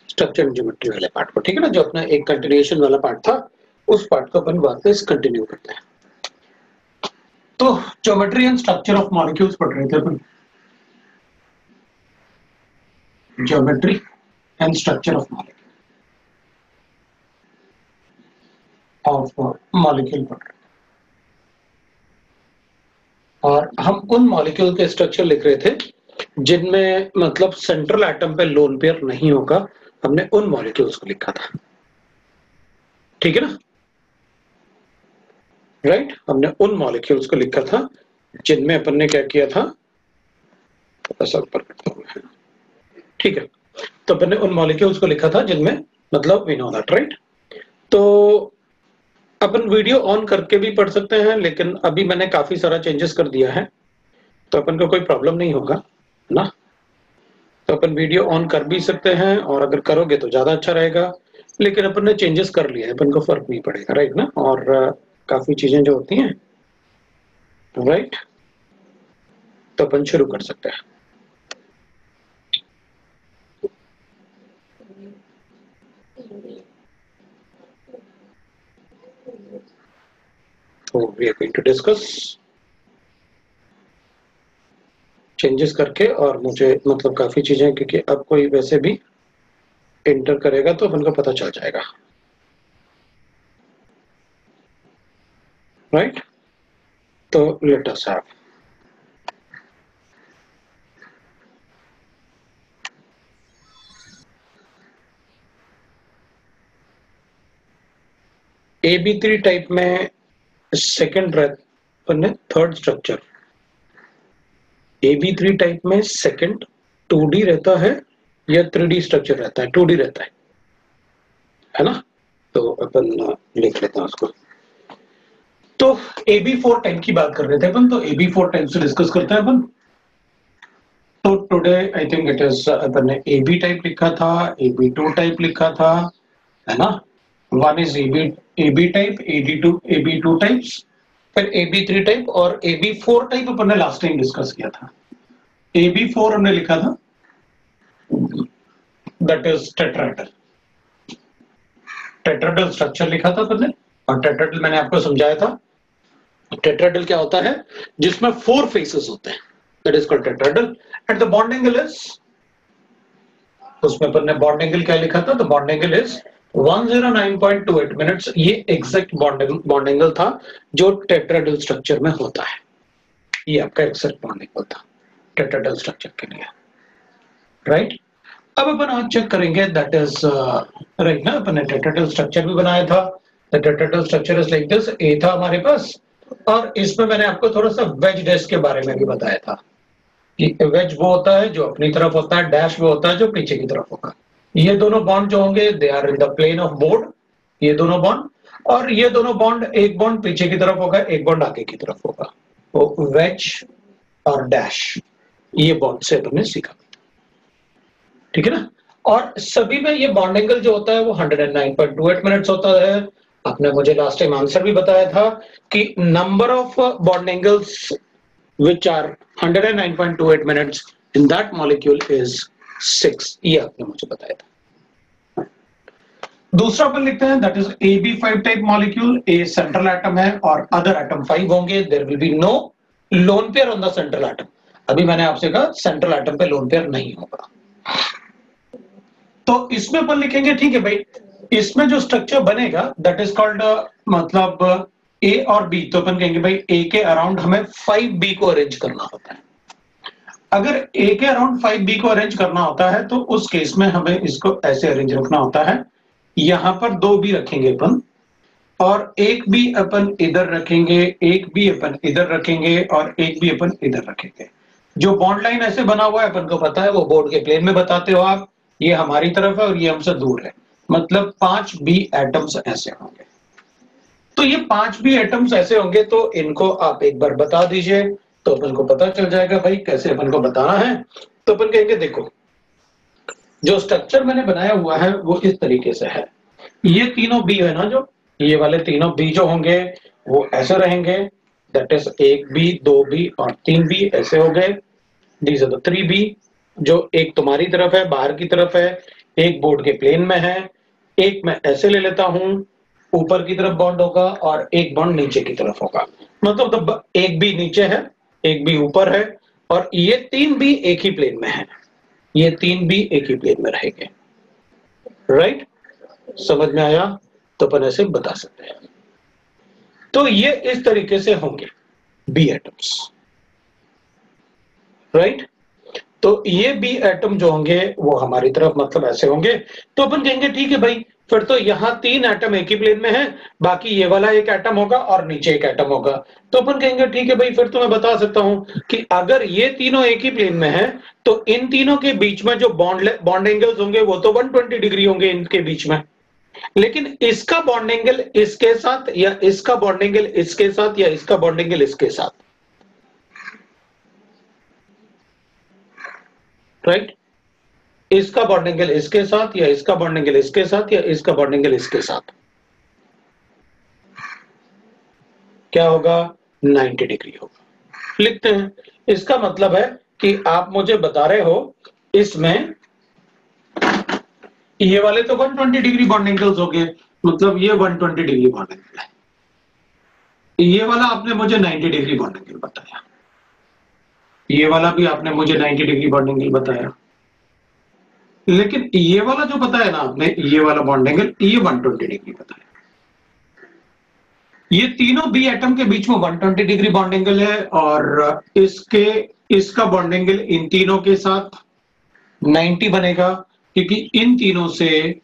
Structure and geometry वाले part को, ठीक है ना, जो अपना एक कंटिन्यूएशन वाला पार्ट था उस पार्ट को अपन वापस कंटिन्यू करते हैं। तो geometry and structure of molecules पढ़ रहे थे अपन, geometry and structure of molecule पढ़ रहे थे, और हम उन मॉलिक्यूल के स्ट्रक्चर लिख रहे थे जिनमें मतलब सेंट्रल एटम पे लोन पेयर नहीं होगा। हमने उन मॉलिक्यूल्स को लिखा था, ठीक है ना, राइट। हमने उन मॉलिक्यूल्स को लिखा था जिनमें अपन ने क्या किया था, ऐसा ऊपर करता हूं मैं, ठीक है। तो अपन ने उन मॉलिक्यूल्स को लिखा था जिनमें मतलब वी नो दैट, राइट। तो अपन वीडियो ऑन करके भी पढ़ सकते हैं, लेकिन अभी मैंने काफी सारा चेंजेस कर दिया है तो अपन को कोई प्रॉब्लम नहीं होगा ना। तो अपन वीडियो ऑन कर भी सकते हैं, और अगर करोगे तो ज्यादा अच्छा रहेगा, लेकिन अपन ने चेंजेस कर लिया है, अपन को फर्क नहीं पड़ेगा, राइट ना। और काफी चीजें जो होती हैं, राइट, तो अपन शुरू कर सकते हैं। So we are going to discuss changes करके, और मुझे मतलब काफी चीजें, क्योंकि अब कोई वैसे भी एंटर करेगा तो अपन को पता चल जाएगा, राइट। तो let us have AB3 type में सेकंड रहता है थर्ड स्ट्रक्चर। AB3 टाइप में सेकंड 2D रहता है या 3D स्ट्रक्चर रहता है? 2D रहता है ना। तो अपन लिख लेते हैं उसको। तो AB4 टाइप की बात कर रहे थे अपन, तो AB4 टाइप से डिस्कस करते हैं अपन। तो today I think it is, अपन ने AB टाइप लिखा था, AB2 टाइप लिखा था, है ना। One is AB type, AB2 types, फिर AB3 टाइप और AB4 टाइप अपन ने लास्ट टाइम डिस्कस किया था। AB4 हमने लिखा था that is tetrahedral, tetrahedral structure लिखा था अपन ने। और टेट्राहेड्रल मैंने आपको समझाया था, टेट्राहेड्रल क्या होता है, जिसमें 4 फेसेस होते हैं, that is called tetrahedral. And the bond angle is, उसमें अपन ने बॉन्ड एंगल क्या लिखा था, the bond angle is 109.28 minutes. ये एग्जैक्ट बॉन्ड एंगल था जो टेट्राहेड्रल स्ट्रक्चर में होता है। ये आपका एग्जैक्ट बॉन्ड एंगल था टेट्राहेड्रल स्ट्रक्चर के लिए, राइट। अब अपन आज चेक करेंगे, दैट इज राइट ना। अपन ने टेट्राहेड्रल स्ट्रक्चर भी बनाया था। The tetrahedral structure is like this. A था हमारे पास, और इसमें मैंने आपको थोड़ा सा वेज डैश के बारे में भी बताया था कि वेज वो होता है जो अपनी तरफ होता है, डैश वो होता है जो पीछे की तरफ होगा। ये दोनों बॉन्ड जो होंगे they are in the plane of board, ये दोनों बॉन्ड, और ये दोनों बॉन्ड, एक बॉन्ड पीछे की तरफ होगा, एक बॉन्ड आगे की तरफ होगा। तो वेज और डैश, ये बॉन्ड से अपन ने सीखा, ठीक है ना। और सभी में ये बॉन्ड एंगल जो होता है वो 109.28 मिनट्स होता है। आपने मुझे लास्ट टाइम आंसर भी बताया था कि number of bond angles which are 109.28 minutes in that molecule is 6, ये आपने मुझे बताया था। दूसरा अपन लिखते हैं that is AB5 type molecule. A central atom है और अदर एटम 5 होंगे। There will be no lone pair on the central atom. अभी मैंने आपसे कहा सेंट्रल एटम पे लोन पेयर नहीं होगा। तो इसमें अपन लिखेंगे, ठीक है भाई, इसमें जो स्ट्रक्चर बनेगा दैट इज कॉल्ड, मतलब ए और बी। तो अपन कहेंगे भाई ए के अराउंड हमें 5B को अरेंज करना होता है। अगर ए के अराउंड 5B को अरेंज करना होता है तो उस केस में हमें इसको ऐसे अरेंज रखना होता है। यहां पर 2B रखेंगे अपन, और एक भी अपन इधर रखेंगे, एक भी अपन इधर रखेंगे, और एक भी अपन इधर रखेंगे। जो बॉन्ड लाइन ऐसे बना हुआ है अपन को पता है, वो बोर्ड के प्लेन में बताते हो आप। ये हमारी तरफ है और ये हमसे दूर है, मतलब 5B एटम्स ऐसे होंगे। तो ये 5B एटम्स ऐसे होंगे, तो इनको आप एक बार बता दीजिए तो अपन को पता चल जाएगा भाई कैसे अपन को बताना है। तो अपन कहेंगे देखो, जो स्ट्रक्चर मैंने बनाया हुआ है वो इस तरीके से है। ये तीनों B है ना, जो ये वाले तीनों B जो होंगे वो ऐसे रहेंगे, दैट इज 1B, 2B और 3B ऐसे हो गए। These are the 3B। जो एक तुम्हारी तरफ है, बाहर की तरफ है, एक बोर्ड के प्लेन में है, एक मैं ऐसे ले लेता हूं, ऊपर की तरफ बॉन्ड होगा और एक बॉन्ड नीचे की तरफ होगा, मतलब एक भी नीचे है, एक भी ऊपर है, और ये तीन भी एक ही प्लेन में है, ये तीन भी एक ही प्लेन में रहेंगे। राइट, समझ में आया? तो अपन ऐसे बता सकते हैं। तो ये इस तरीके से होंगे बी एटम्स। राइट, तो ये बी एटम जो होंगे वो हमारी तरफ मतलब ऐसे होंगे। तो अपन कहेंगे ठीक है भाई, फिर तो यहां तीन एटम एक ही प्लेन में है, बाकी ये वाला एक एटम होगा और नीचे एक एटम होगा। तो अपन कहेंगे ठीक है भाई, फिर तो मैं बता सकता हूं कि अगर ये तीनों एक ही प्लेन में है तो इन तीनों के बीच में जो बॉन्ड एंगल्स होंगे वो तो 120 डिग्री होंगे इनके बीच में, लेकिन इसका बॉन्ड एंगल इसके साथ या इसका बॉन्ड एंगल इसके साथ या इसका बॉन्ड एंगल इसके साथ। राइट, इसका बॉन्ड एंगल इसके साथ या इसका बॉन्ड एंगल इसके साथ या इसका बॉन्ड एंगल इसके साथ क्या होगा? 90 डिग्री होगा। लिखते हैं, इसका मतलब है कि आप मुझे बता रहे हो इसमें ये वाले तो 120 डिग्री बॉन्ड एंगल्स हो गए, मतलब ये 120 डिग्री बॉन्ड एंगल है, ये वाला आपने मुझे 90 डिग्री बॉन्ड एंगल बताया, ये वाला भी आपने मुझे 90 डिग्री बॉन्ड एंगल बताया, लेकिन ये वाला जो बताया ना आपने, ये वाला बॉन्ड एंगल, ये 120 डिग्री बताया। ये तीनों बी एटम के बीच में 120 डिग्री बॉन्ड एंगल है, और इसका बॉन्ड एंगल इन तीनों के साथ 90 बनेगा, क्योंकि इन तीनों से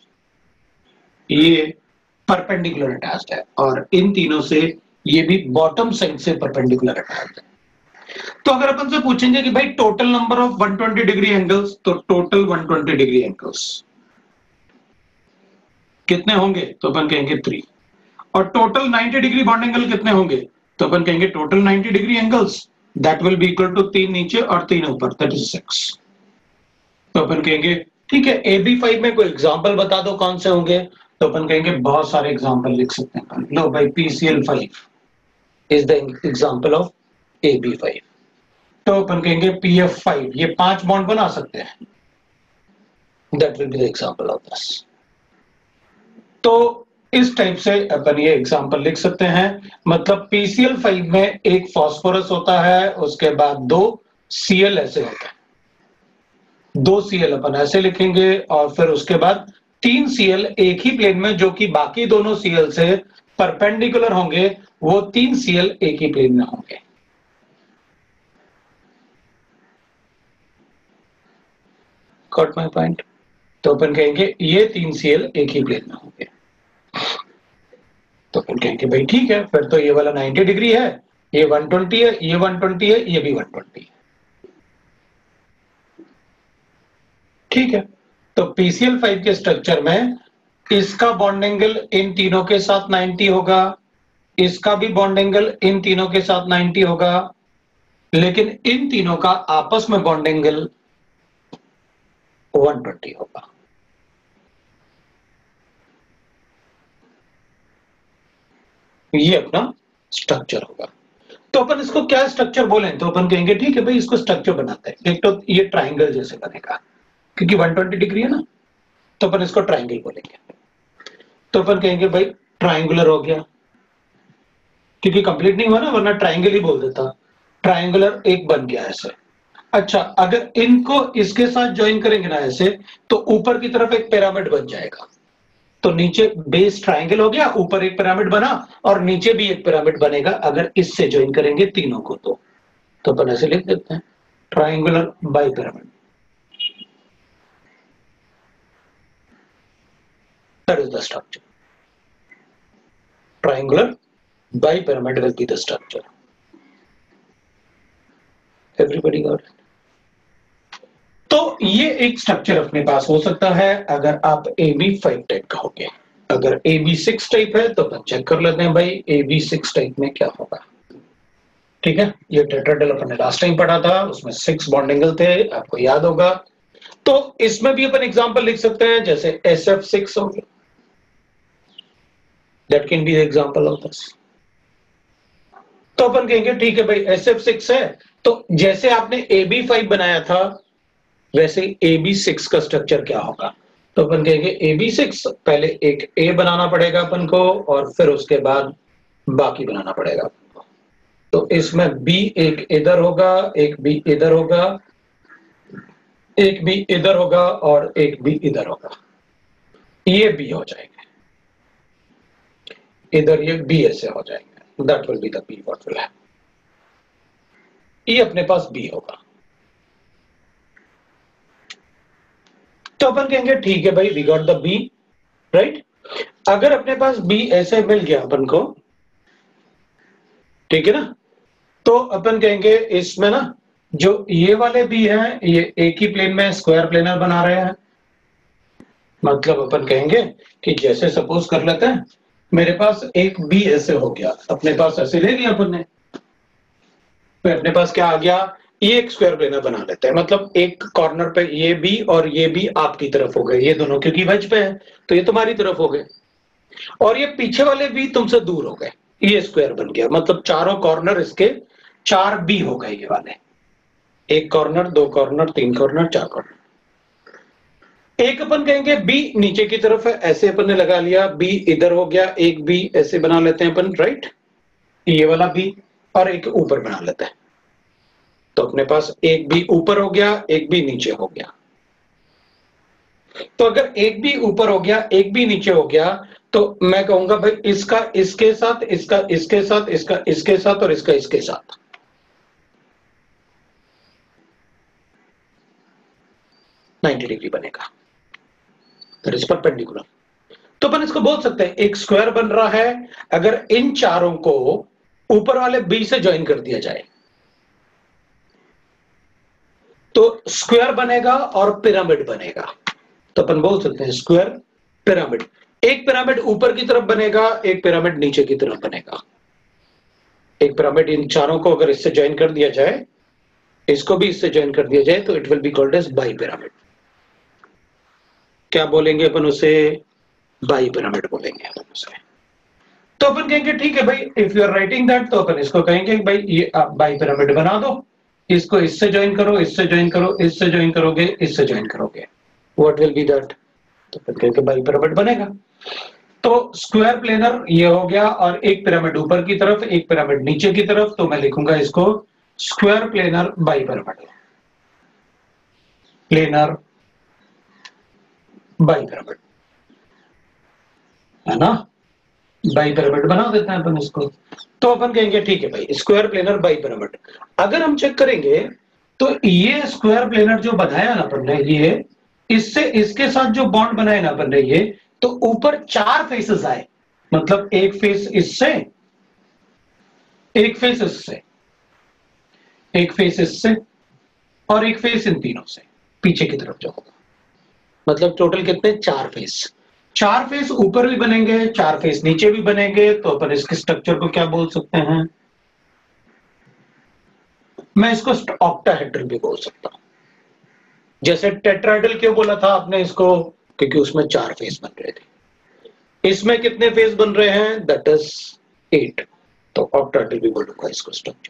ये परपेंडिकुलर अटैच्ड है और इन तीनों से ये भी बॉटम साइड से परपेंडिकुलर अटैच्ड है। तो अगर अपन से पूछेंगे कि भाई total number of 120 degree angles, तो टोटल 120 डिग्री एंगल्स कितने होंगे? तो अपन कहेंगे 3। और टोटल 90 डिग्री बॉन्ड एंगल कितने होंगे? तो अपन कहेंगे total 90 degree angles that will be equal to 3 नीचे और 3 ऊपर, दैट इज 6। तो अपन कहेंगे ठीक है, AB5 में कोई एग्जांपल बता दो कौन से होंगे? तो अपन कहेंगे बहुत सारे एग्जांपल लिख सकते हैं। लो भाई, PCl5 is the example of AB5। तो अपन कहेंगे PF5, ये 5 बॉन्ड बना सकते हैं, that will be the example of this. तो इस टाइप से अपन ये एग्जांपल लिख सकते हैं, मतलब PCl5 में एक फास्फोरस होता है, उसके बाद 2 Cl ऐसे होता है, 2 Cl अपन ऐसे लिखेंगे, और फिर उसके बाद 3 Cl एक ही प्लेन में, जो कि बाकी दोनों Cl से परपेंडिकुलर होंगे, वो 3 Cl एक ही प्लेन में होंगे। Got my point? तो अपन कहेंगे ये 3 Cl एक ही प्लेन में होंगे। तो अपन कहेंगे भाई ठीक है, फिर तो ये वाला 90 डिग्री है, ये 120 है, ये 120 है, ये भी 120 है। ठीक है, तो PCl5 के स्ट्रक्चर में इसका बॉन्ड एंगल इन तीनों के साथ 90 होगा, इसका भी बॉन्ड एंगल इन तीनों के साथ 90 होगा, लेकिन इन तीनों का आपस में बॉन्ड एंगल 120 होगा। ये अपना स्ट्रक्चर होगा। तो अपन इसको क्या स्ट्रक्चर बोलें? तो अपन कहेंगे ठीक है भाई, इसको स्ट्रक्चर बनाते हैं। एक तो ये ट्राइंगल जैसे बनेगा, क्योंकि 120 डिग्री है ना, तो अपन इसको ट्राइंगल बोलेंगे। तो अपन कहेंगे भाई ट्राइंगुलर हो गया, क्योंकि कंप्लीट नहीं हुआ ना, वरना ट्राइंगल ही बोल देता। ट्राइंगुलर एक बन गया ऐसे। अच्छा, अगर इनको इसके साथ ज्वाइन करेंगे ना ऐसे, तो ऊपर की तरफ एक पिरामिड बन जाएगा। तो नीचे बेस ट्राइंगल हो गया, ऊपर एक पिरामिड बना, और नीचे भी एक पिरामिड बनेगा अगर इससे ज्वाइन करेंगे तीनों को। तो अपन ऐसे लिख देते हैं, triangular bipyramid, that is the structure. Triangular bipyramid will be the structure. Everybody got it? तो ये एक स्ट्रक्चर अपने पास हो सकता है अगर आप AB5 टाइप का होगे। अगर AB6 टाइप है तो अपन चेक कर लेते हैं भाई AB6 टाइप में क्या होगा। ठीक है, ये टेट्राहेड्रल अपन ने लास्ट टाइम पढ़ा था, उसमें 6 बॉन्ड एंगल थे, आपको याद होगा। तो इसमें भी अपन एग्जांपल लिख सकते हैं, जैसे SF6 हो गया, that can be the example of this. तो अपन कहेंगे ठीक है भाई SF6 है, तो जैसे आपने AB5 बनाया था वैसे AB6 का स्ट्रक्चर क्या होगा? तो अपन कहेंगे AB6, पहले एक A बनाना पड़ेगा अपन को और फिर उसके बाद बाकी बनाना पड़ेगा अपन को। तो इसमें B एक इधर होगा, एक B इधर होगा, एक B इधर होगा और एक B इधर होगा। ये B हो जाएंगे, इधर ये B ऐसे हो जाएंगे। That will be the B what will have. ये अपने पास B होगा। तो अपन कहेंगे ठीक है भाई, we got the B, right. अगर अपने पास B ऐसे मिल गया अपन को, ठीक है ना, तो अपन कहेंगे इसमें ना जो ये वाले B हैं ये एक ही प्लेन में स्क्वायर प्लेनर बना रहे हैं। मतलब अपन कहेंगे कि जैसे सपोज कर लेते हैं मेरे पास एक B ऐसे हो गया, अपने पास ऐसे ले लिया अपन ने, तो अपने पास क्या आ गया, ये एक स्क्वायर प्लेनर बना लेते हैं। मतलब एक कॉर्नर पे ये B और ये B आपकी तरफ हो गए, ये दोनों क्योंकि वेज पे है तो ये तुम्हारी तरफ हो गए, और ये पीछे वाले B तुमसे दूर हो गए, ये स्क्वायर बन गया। मतलब चारों कॉर्नर इसके 4B हो गए ये वाले, एक कॉर्नर, दो कॉर्नर, तीन कॉर्नर, चार कॉर्नर। एक अपन कहेंगे B नीचे की तरफ है, ऐसे अपन ने लगा लिया, B इधर हो गया, एक B ऐसे बना लेते हैं अपन, राइट, ये वाला B, और एक ऊपर बना लेते हैं। तो अपने पास एक B ऊपर हो गया, एक B नीचे हो गया। तो अगर एक B ऊपर हो गया, एक B नीचे हो गया, तो मैं कहूंगा भाई इसका इसके साथ, इसका इसके साथ, इसका इसके साथ और इसका इसके साथ, नाइन्टी डिग्री बनेगा, दैट इज परपेंडिकुलर। तो अपन इसको बोल सकते हैं एक स्क्वायर बन रहा है अगर इन चारों को ऊपर वाले B से ज्वाइन कर दिया जाए, तो स्क्वायर बनेगा और पिरामिड बनेगा। तो अपन बोल सकते हैं स्क्वायर पिरामिड। एक पिरामिड ऊपर की तरफ बनेगा, एक पिरामिड नीचे की तरफ बनेगा। एक पिरामिड इन चारों को अगर इससे ज्वाइन कर दिया जाए, इसको भी इससे ज्वाइन कर दिया जाए, तो it will be called as bipyramid. क्या बोलेंगे अपन उसे, बाई पिरामिड बोलेंगे अपन उसे। तो अपन कहेंगे ठीक है भाई, if you are writing that, तो अपन इसको कहेंगे भाई ये आप बाई पिरामिड बना दो, इसको इससे ज्वाइन करो, इससे ज्वाइन करो, इससे ज्वाइन करोगे, इससे ज्वाइन करोगे, व्हाट विल बी दैट, तो फिर कहेंगे बाई पिरामिड बनेगा। तो स्क्वायर प्लेनर ये हो गया, और एक पिरामिड ऊपर की तरफ, एक पिरामिड नीचे की तरफ, तो मैं लिखूंगा इसको square planar bipyramid, planar bipyramid, है ना, बाई पिरामिड बना देते हैं अपन इसको। तो अपन कहेंगे ठीक है भाई स्क्वायर प्लेनर बाई पिरामिड। अगर हम चेक करेंगे तो ये स्क्वायर प्लेनर जो बनाया ना अपन ने, ये इससे इसके साथ जो बॉन्ड बनाए ना अपन ने, ये तो ऊपर चार फेसेस आए, मतलब एक फेस इससे, एक फेस इससे, एक फेस इससे, और एक फेस इन तीनों से पीछे की तरफ जो होगा। मतलब टोटल कितने, चार फेस। चार फेस ऊपर भी बनेंगे, चार फेस नीचे भी बनेंगे, तो अपन इसके स्ट्रक्चर को क्या बोल सकते हैं, मैं इसको ऑक्टाहेड्रल भी बोल सकता हूं। जैसे टेट्राहेड्रल क्यों बोला था आपने इसको, क्योंकि उसमें चार फेस बन रहे थे। इसमें कितने फेस बन रहे हैं, दैट इज 8, तो ऑक्टाहेड्रल भी बोलूंगा इसको स्ट्रक्चर।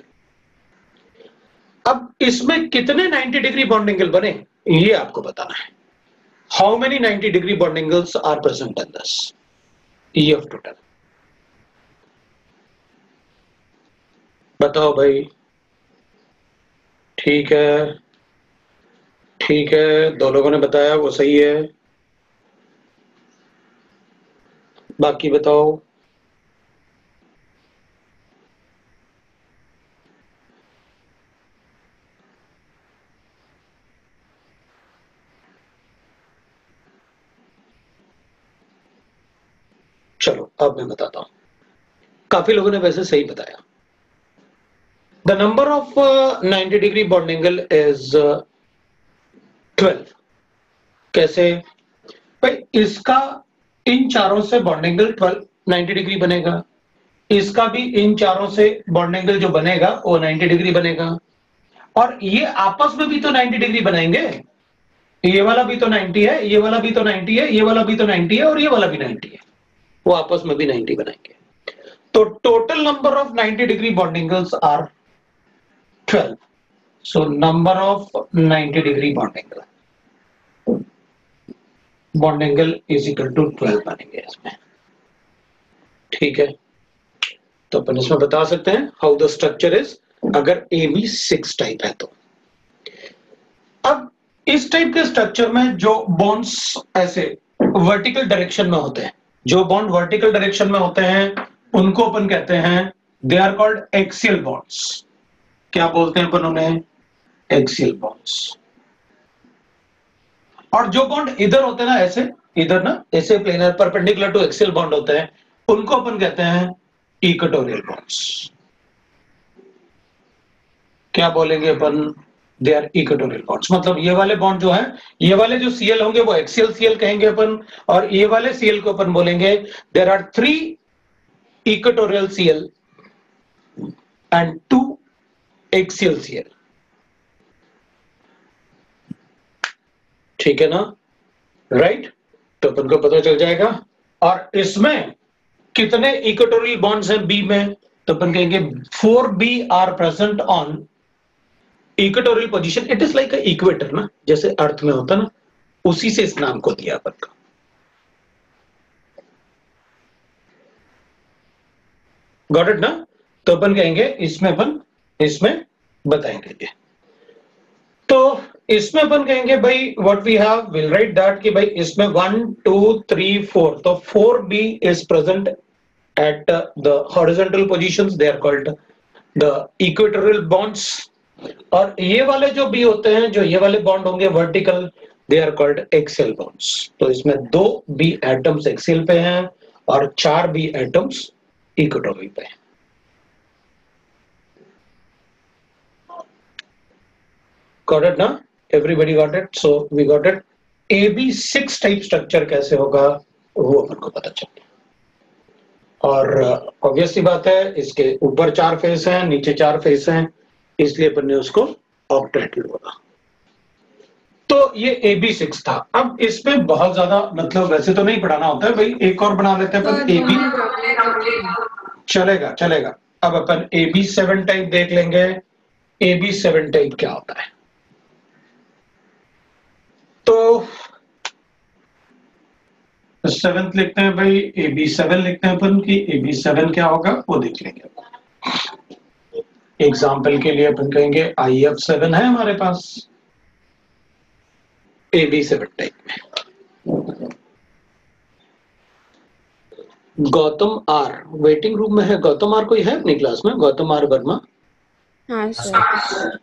अब इसमें कितने 90 डिग्री बॉन्ड एंगल बने ये आपको बताना है। How many 90 degree bond angles are present in this, ये ऑफ टोटल बताओ भाई। ठीक है, ठीक है, दो लोगों ने बताया वो सही है, बाकी बताओ। चलो अब मैं बताता हूं, काफी लोगों ने वैसे सही बताया। The number of 90 degree bond angle is 12। कैसे भाई, इसका इन चारों से बॉन्ड एंगल 12 90 डिग्री बनेगा, इसका भी इन चारों से बॉन्ड एंगल जो बनेगा वो 90 डिग्री बनेगा, और ये आपस में भी तो 90 डिग्री बनाएंगे। ये वाला भी तो 90 है, ये वाला भी तो 90 है, ये वाला भी तो 90 है, और ये वाला भी 90 है, वो आपस में भी 90 बनाएंगे। तो total number of 90 degree bond angles are 12। So number of 90 degree bond angle, bond angle is equal to 12 बनेंगे इसमें, ठीक है। तो अपन इसमें बता सकते हैं हाउ द स्ट्रक्चर इज, अगर AB6 टाइप है तो। अब इस टाइप के स्ट्रक्चर में जो बॉन्ड्स ऐसे वर्टिकल डायरेक्शन में होते हैं, जो बॉन्ड वर्टिकल डायरेक्शन में होते हैं उनको अपन कहते हैं they are called axial bonds. क्या बोलते हैं अपन उन्हें? Axial bonds. और जो बॉन्ड इधर होते हैं ना, ऐसे इधर ना ऐसे planar perpendicular to axial bond होते हैं, उनको अपन कहते हैं इक्वेटोरियल बॉन्ड्स। क्या बोलेंगे अपन? They are equatorial bonds. मतलब ये वाले बॉन्ड जो है, ये वाले जो सीएल होंगे वो एक्सियल सीएल कहेंगे अपन, और ये वाले सीएल को अपन बोलेंगे there are 3 equatorial CL and 2 axial CL, ठीक है ना, राइट? तो अपन को पता चल जाएगा। और इसमें कितने इक्वेटोरियल बॉन्ड्स हैं बी में? तो अपन कहेंगे 4B are present on equatorial position. It is like a equator ना, जैसे अर्थ में होता ना, उसी से इस नाम को दिया अपन का। गॉट इट ना? तो अपन कहेंगे इसमें अपन इसमें बताएंगे ये। तो इसमें अपन कहेंगे भाई what we have, will write that कि भाई इसमें 1 2 3 4, तो 4B is present at the horizontal positions, they are called the equatorial bonds। और ये वाले जो B होते हैं, जो ये वाले बॉन्ड होंगे vertical, they are called axial bonds। तो इसमें 2 B एटम्स एक्सियल पे हैं और 4 B एटम्स इक्वेटोरियल पे हैं। Got it ना? Everybody got it? So we got it। AB6 type structure कैसे होगा वो अपन को पता चल गया। और ऑब्वियस सी बात है, इसके ऊपर 4 फेस हैं, नीचे 4 फेस हैं, इसलिए अपन ने उसको ऑक्टेट्राहेड्रल बोला। तो ये AB6 था। अब इसमें बहुत ज्यादा मतलब वैसे तो नहीं पढ़ाना होता है भाई, एक और बना लेते हैं अपन AB। चलेगा चलेगा। अब अपन AB7 टाइप देख लेंगे। AB7 टाइप क्या होता है? तो 7th लिखते हैं भाई, AB7 लिखते हैं अपन की AB7 क्या होगा वो देख लेंगे। एग्जाम्पल के लिए अपन कहेंगे IF7 है हमारे पास AB7 टाइप में। गौतम आर वेटिंग रूम में है। गौतम आर कोई है अपनी क्लास में? गौतम आर वर्मा? हाँ सर।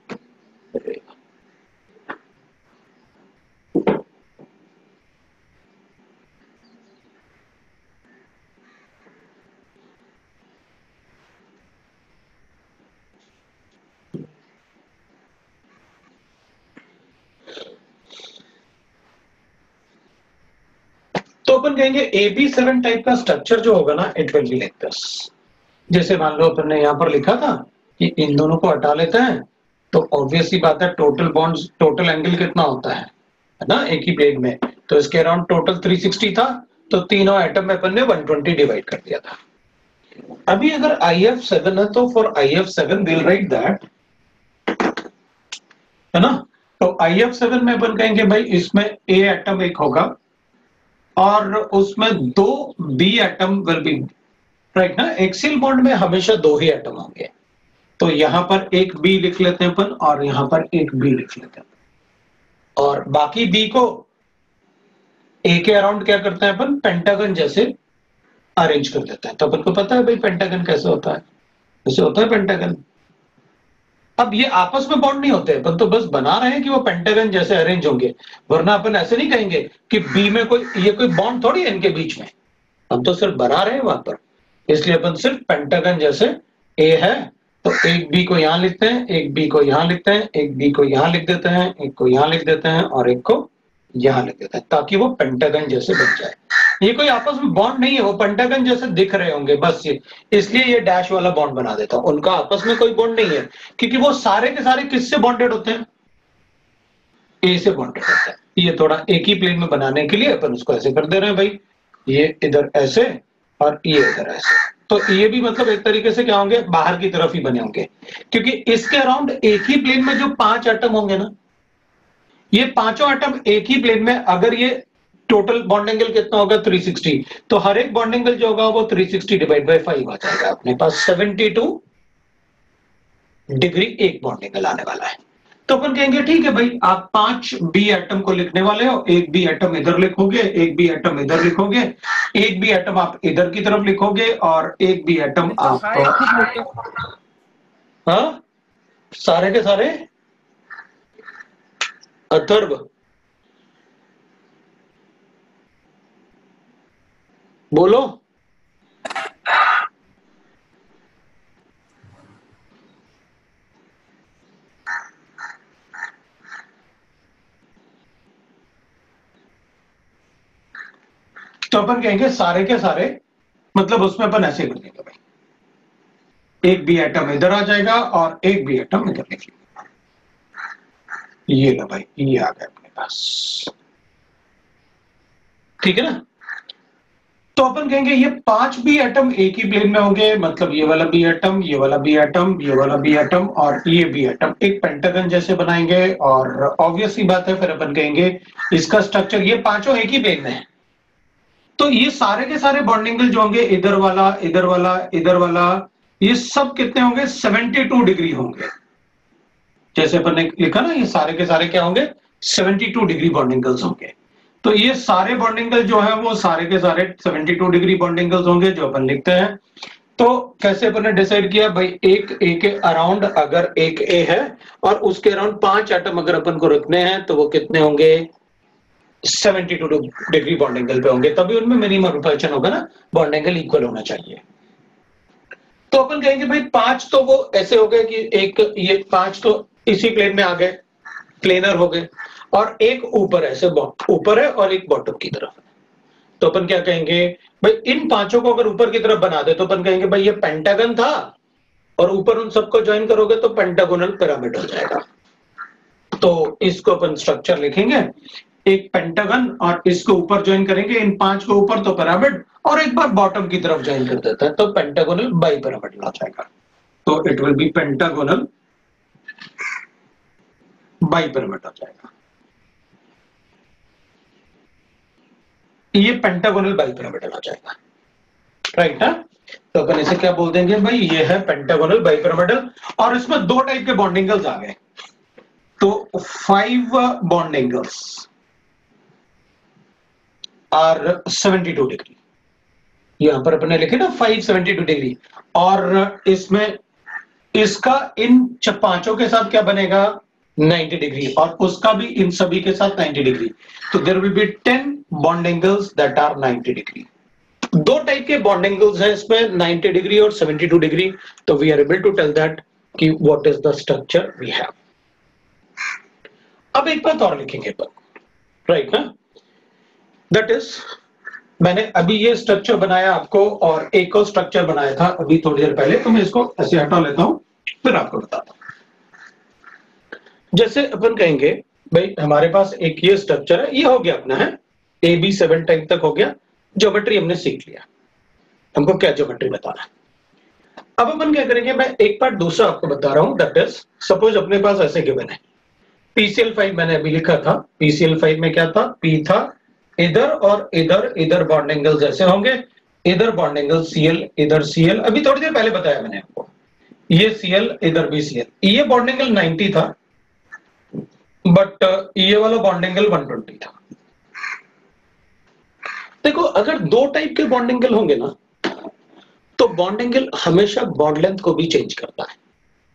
तो अपन कहेंगे AB7 टाइप का स्ट्रक्चर जो होगा ना, it will be like this. जैसे मान लो अपन ने यहां पर लिखा था कि इन दोनों को हटा लेते हैं, तो ऑब्वियसली बात है टोटल बॉन्ड्स, टोटल एंगल कितना होता है ना एक ही प्लेन में? तो इसके अराउंड टोटल 360 था, तो तीनों एटम में अपन ने 120 डिवाइड कर दिया था। अभी अगर IF7 है तो for IF7 will write that, है ना? तो IF7 में अपन कहेंगे भाई इसमें A एटम एक होगा और उसमें 2 B atom will be right ना। एक्सियल बॉन्ड में हमेशा 2 ही एटम होंगे, तो यहां पर एक B लिख लेते हैं अपन और यहां पर एक B लिख लेते हैं, और बाकी B को A के अराउंड क्या करते हैं अपन? पेंटागन जैसे अरेंज कर देते हैं। तो अपन को पता है भाई पेंटागन कैसे होता है, कैसे होता है पेंटागन। अब ये आपस में बॉन्ड नहीं होते, अपन तो बस बना रहे हैं कि वो पेंटागन जैसे अरेंज होंगे, वरना अपन ऐसे नहीं कहेंगे कि बी में ये कोई बॉन्ड थोड़ी है इनके बीच में, हम तो सिर्फ बना रहे हैं वहां पर। इसलिए अपन सिर्फ पेंटागन जैसे ए है तो एक बी को यहां लिखते हैं, एक बी को यहां लिखते हैं, एक बी को यहां लिख देते हैं, एक को यहां लिख देते हैं और एक को यहां लिख देते हैं, ताकि वो पेंटागन जैसे बन जाए। ये कोई आपस में बॉन्ड नहीं है, वो पेंटागन जैसे दिख रहे होंगे बस, ये इसलिए ये डैश वाला बॉन्ड बना देता हूं। उनका आपस में कोई बॉन्ड नहीं है, क्योंकि वो सारे के सारे किससे बॉन्डेड होते हैं? ए से बॉन्डेड होता है। ये थोड़ा एक ही प्लेन में बनाने के लिए अपन उसको ऐसे कर दे रहे हैं भाई, ये इधर ऐसे और ये इधर ऐसे। तो ये भी मतलब एक तरीके से क्या होंगे? बाहर की तरफ ही बने होंगे, क्योंकि इसके अराउंड एक ही प्लेन में जो 5 एटम होंगे ना, ये पांचों एटम एक ही प्लेन में अगर ये टोटल बॉन्ड एंगल कितना होगा 360, तो हर एक बॉन्ड एंगल जो होगा वो 360 डिवाइड बाय 5 आ जाएगा, अपने पास 72 डिग्री एक बॉन्ड एंगल आने वाला है। तो अपन कहेंगे ठीक है भाई, आप 5 बी एटम को लिखने वाले हो, एक बी एटम इधर लिखोगे, एक बी एटम इधर लिखोगे, एक बी एटम आप इधर की तरफ लिखोगे और एक बी एटम आप हाँ सारे के सारे अथर्व बोलो। तो अपन कहेंगे सारे के सारे, मतलब उसमें अपन ऐसे कर देंगे भाई, एक बी एटम इधर आ जाएगा और एक बी एटम इधर लिख लेंगे, ये लो भाई, ये आ गया अपने पास, ठीक है ना। तो अपन कहेंगे ये 5 बी एटम एक ही प्लेन में होंगे, मतलब ये वाला बी एटम, ये वाला बी एटम, ये वाला बी एटम और ये बी एटम एक पेंटागन जैसे बनाएंगे, और ऑब्वियस सी बात है फिर अपन कहेंगे इसका स्ट्रक्चर, ये पांचों एक ही प्लेन में है, तो ये सारे के सारे बॉन्ड एंगल जो होंगे, इधर वाला इधर वाला इधर वाला, ये सब कितने होंगे 72 डिग्री होंगे, जैसे अपन ने लिखा ना, ये सारे के सारे क्या होंगे 72 डिग्री बॉन्ड एंगल्स होंगे। तो ये सारे बॉन्ड एंगल जो है वो सारे के सारे 72 डिग्री बॉन्ड एंगल्स होंगे जो अपन लिखते हैं। तो कैसे अपन ने डिसाइड किया भाई, एक ए के अराउंड अगर एक ए है और उसके अराउंड 5 एटम अगर अपन को रखने हैं तो वो कितने होंगे 72 डिग्री बॉन्ड एंगल पे होंगे, तभी उनमें मिनिमम रिपल्शन होगा ना, बॉन्ड एंगल इक्वल होना चाहिए। तो अपन कहेंगे भाई 5 तो वो ऐसे हो गए कि एक ये 5 तो इसी प्लेन में आ गए, प्लेनर हो गए, और एक ऊपर ऐसे ऊपर है और एक बॉटम की तरफ है। तो अपन क्या कहेंगे भाई, इन पांचों को अगर ऊपर की तरफ बना दे तो अपन कहेंगे भाई ये पेंटागन था, और ऊपर उन सबको ज्वाइन करोगे तो पेंटागोनल पिरामिड हो जाएगा। तो इसको अपन स्ट्रक्चर लिखेंगे, एक पेंटागन और इसको ऊपर ज्वाइन करेंगे, इन 5 को ऊपर तो पिरामिड, और एक बार बॉटम की तरफ ज्वाइन कर देता है तो पेंटागोनल बाई पिरामिड हो जाएगा। तो it will be pentagonal bipyramid हो जाएगा, ये पेंटागोनल बाई पिरामिडल हो जाएगा, राइट ना। तो अपन इसे क्या बोल देंगे भाई, ये है पेंटागोनल बाई पिरामिडल, और इसमें 2 टाइप के बॉन्ड एंगल्स आ गए, तो 5 बॉन्ड एंगल्स आर 72 डिग्री, यहां पर अपने लिखे ना 572 डिग्री, और इसमें इसका इन पांचों के साथ क्या बनेगा 90 डिग्री, और उसका भी इन सभी के साथ 90 डिग्री, तो there will be 10 bond angles that are 90 degree. 2 type के बॉन्ड एंगल्स हैं इसमें, 90 डिग्री और 72 डिग्री, तो we are able to tell that कि what is the structure we have. अब एक बात और लिखेंगे अपन, राइट ना, दैट इज मैंने अभी ये स्ट्रक्चर बनाया आपको, और एक और स्ट्रक्चर बनाया था अभी थोड़ी देर पहले, तो मैं इसको ऐसे हटा लेता हूं फिर आपको बताता हूं। जैसे अपन कहेंगे भाई हमारे पास एक ये स्ट्रक्चर है, ये हो गया अपना है AB 7 टाइप तक हो गया, ज्योमेट्री हमने सीख लिया, हमको क्या ज्योमेट्री बताना है। अब अपन क्या करेंगे, मैं एक पार्ट दूसरा आपको बता रहा हूं, दैट इज सपोज अपने पास ऐसे गिवन है, PCl5 मैंने अभी लिखा था, PCl5 में क्या था, P था, इधर और इधर, इधर बॉन्ड एंगल्स ऐसे होंगे, इधर बॉन्ड एंगल Cl, इधर Cl, अभी थोड़ी देर पहले बताया मैंने आपको, ये Cl इधर भी Cl, ये बॉन्ड एंगल 90 था, बट ये वाला बॉन्ड एंगल 120 था। देखो अगर 2 टाइप के बॉन्ड एंगल होंगे ना, तो बॉन्ड एंगल हमेशा बॉन्ड लेंथ को भी चेंज करता है,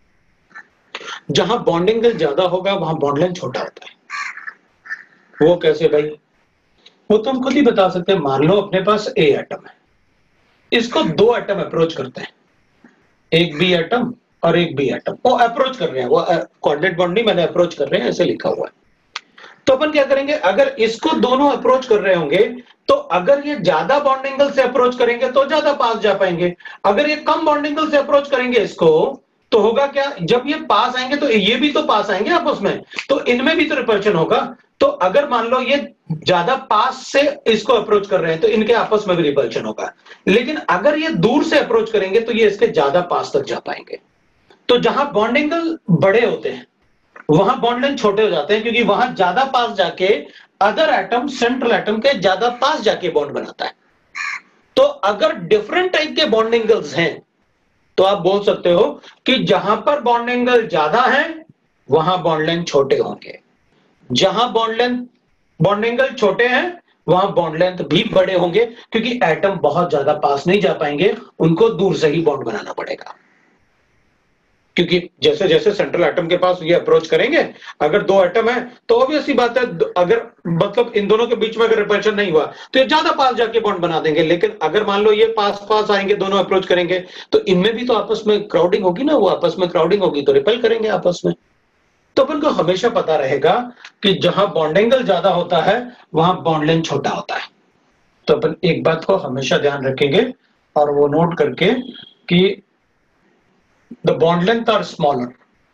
जहां बॉन्ड एंगल ज्यादा होगा वहां बॉन्ड लेंथ छोटा होता है। वो कैसे भाई, वो तो हम खुद ही बता सकते हैं। मान लो अपने पास A एटम है, इसको 2 एटम अप्रोच करते हैं, एक B एटम और एक B एटम, वो अप्रोच कर रहे हैं, वो कोऑर्डिनेट बॉन्ड नहीं, मैंने अप्रोच कर रहे हैं ऐसे लिखा हुआ है। तो अपन क्या करेंगे, अगर इसको दोनों अप्रोच कर रहे होंगे तो अगर ये ज्यादा बॉन्ड एंगल से अप्रोच करेंगे तो ज्यादा पास जा पाएंगे, अगर ये कम बॉन्ड एंगल से अप्रोच करेंगे इसको तो होगा क्या, जब ये पास आएंगे तो ये भी तो पास आएंगे आपस में, तो इनमें भी तो रिपल्शन होगा। तो अगर मान लो ये ज्यादा पास से इसको अप्रोच कर रहे हैं तो इनके आपस में भी रिपल्शन होगा, लेकिन अगर ये दूर से अप्रोच करेंगे तो ये इसके ज्यादा पास तक जा पाएंगे। तो जहां बॉन्ड एंगल बड़े होते हैं वहां बॉन्ड लेंथ छोटे हो जाते हैं, क्योंकि वहां ज्यादा पास जाके अदर एटम सेंट्रल एटम के ज्यादा पास जाके बॉन्ड बनाता है। तो अगर डिफरेंट टाइप के बॉन्ड एंगल्स हैं तो आप बोल सकते हो कि जहां पर बॉन्ड एंगल ज्यादा है वहां बॉन्ड लेंथ छोटे होंगे, जहां बॉन्ड एंगल छोटे हैं वहां बॉन्ड लेंथ भी बड़े होंगे, क्योंकि एटम बहुत ज्यादा पास नहीं जा पाएंगे, उनको दूर से ही बॉन्ड बनाना पड़ेगा। क्योंकि जैसे जैसे सेंट्रल एटम के पास ये अप्रोच करेंगे, अगर दो एटम है तो ऑब्वियस सी बात है, अगर मतलब इन दोनों के बीच में अगर रिपल्शन नहीं हुआ तो ये ज्यादा पास जाके बॉन्ड बना देंगे। लेकिन अगर मान लो ये पास पास आएंगे, दोनों अप्रोच करेंगे, तो इनमें भी तो आपस में क्राउडिंग होगी ना, वो आपस में क्राउडिंग होगी तो रिपेल करेंगे आपस में। तो अपन को हमेशा पता रहेगा कि जहां बॉन्ड एंगल ज्यादा होता है वहां बॉन्ड लेंथ छोटा होता है। तो अपन एक बात को हमेशा ध्यान रखेंगे और वो नोट करके कि the bond length are smaller,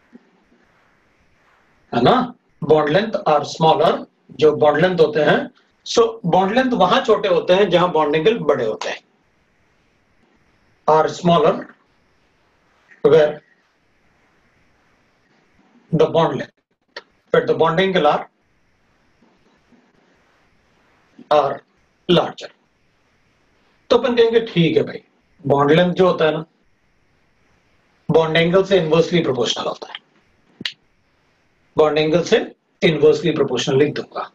है ना, बॉन्ड लेंथ आर स्मॉलर, जो बॉन्ड लेंथ होते हैं, सो बॉन्ड लेंथ वहां छोटे होते हैं जहां बॉन्ड एंगल बड़े होते हैं, are smaller where the bond length but the bond angle are larger. तो अपन कहेंगे ठीक है भाई, बॉन्ड लेंथ जो होता है ना बॉन्ड एंगल से इनवर्सली प्रोपोर्शनल होता है, बॉन्ड एंगल से इनवर्सली प्रोपोर्शनल लिख दूंगा,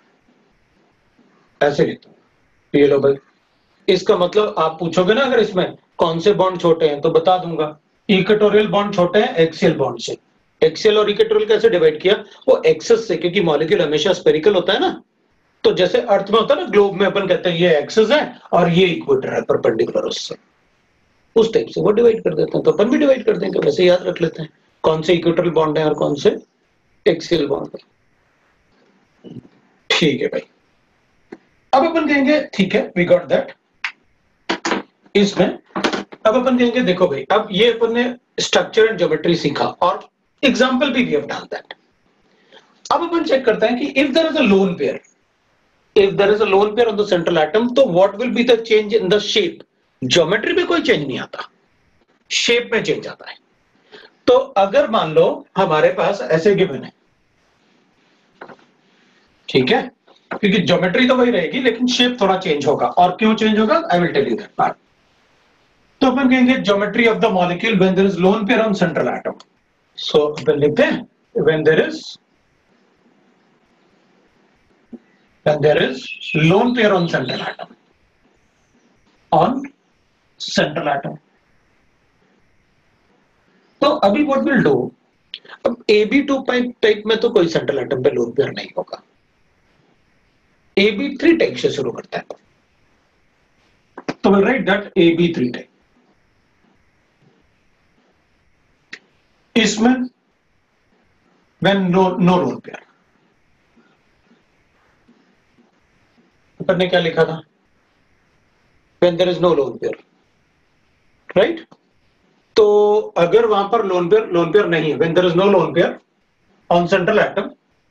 ऐसे लिख दूंगा। ये लो भाई, इसका मतलब आप पूछोगे ना अगर इसमें कौन से बॉन्ड छोटे हैं तो बता दूंगा, इक्वेटोरियल बॉन्ड छोटे हैं एक्सियल बॉन्ड से। एक्सियल और इक्वेटोरियल कैसे डिवाइड किया, वो एक्सिस से, क्योंकि मॉलिक्यूल हमेशा स्फेरिकल होता है ना, तो जैसे अर्थ में होता है ना, ग्लोब में अपन कहते हैं ये एक्सिस है और ये इक्वेटर है परपेंडिकुलर उससे, उस टाइप से वो डिवाइड कर देते हैं। तो अपन भी डिवाइड कर देंगे, वैसे याद रख लेते हैं कौन से इक्वेटोरियल बॉन्ड है और कौन से एक्सियल बॉन्ड है। ठीक है भाई, अब अपन कहेंगे ठीक है, वी गॉट दैट। इसमें अब अपन कहेंगे देखो भाई, अब ये अपन ने स्ट्रक्चर एंड ज्योमेट्री सीखा और एग्जांपल भी वी हैव डन दैट। अब अपन चेक करते हैं कि if there is a lone pair, if there is a lone pair on the central atom, तो what will be the change in the shape. Geometry में कोई change नहीं आता, shape में चेंज आता है। तो अगर मान लो हमारे पास ऐसे गिवन है, ठीक है, क्योंकि ज्योमेट्री तो वही रहेगी लेकिन शेप थोड़ा चेंज होगा, और क्यों चेंज होगा I will tell you that part. तो अपन कहेंगे geometry of the molecule when there is lone pair on central atom. So अपन लिखते हैं when there is lone pair on central atom, on central atom. तो अभी what will do, अब AB2 type में तो कोई सेंट्रल एटम पे लोन पेयर नहीं होगा, AB3 टाइप से शुरू करता है, तो will write that AB3 type. इसमें when no lone pair, ऊपर ने क्या लिखा था, when there is no lone pair, right? तो अगर वहां पर लोन पेयर नहीं है, when there is no lone pair on central atom,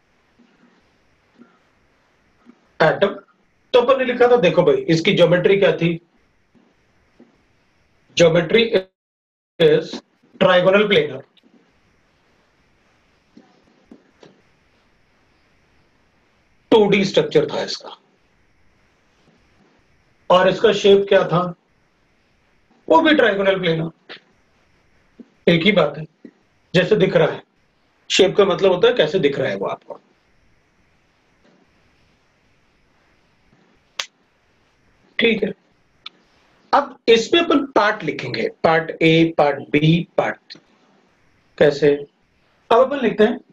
तो अपन ने लिखा था देखो भाई इसकी ज्योमेट्री क्या थी, geometry is trigonal planar, two D structure था इसका, और इसका शेप क्या था, वो भी ट्राइगोनल प्लेनर, एक ही बात है, जैसे दिख रहा है। शेप का मतलब होता है कैसे दिख रहा है वो आपको। ठीक है, अब इसमें अपन पार्ट लिखेंगे, part A, part B, part कैसे। अब अपन लिखते हैं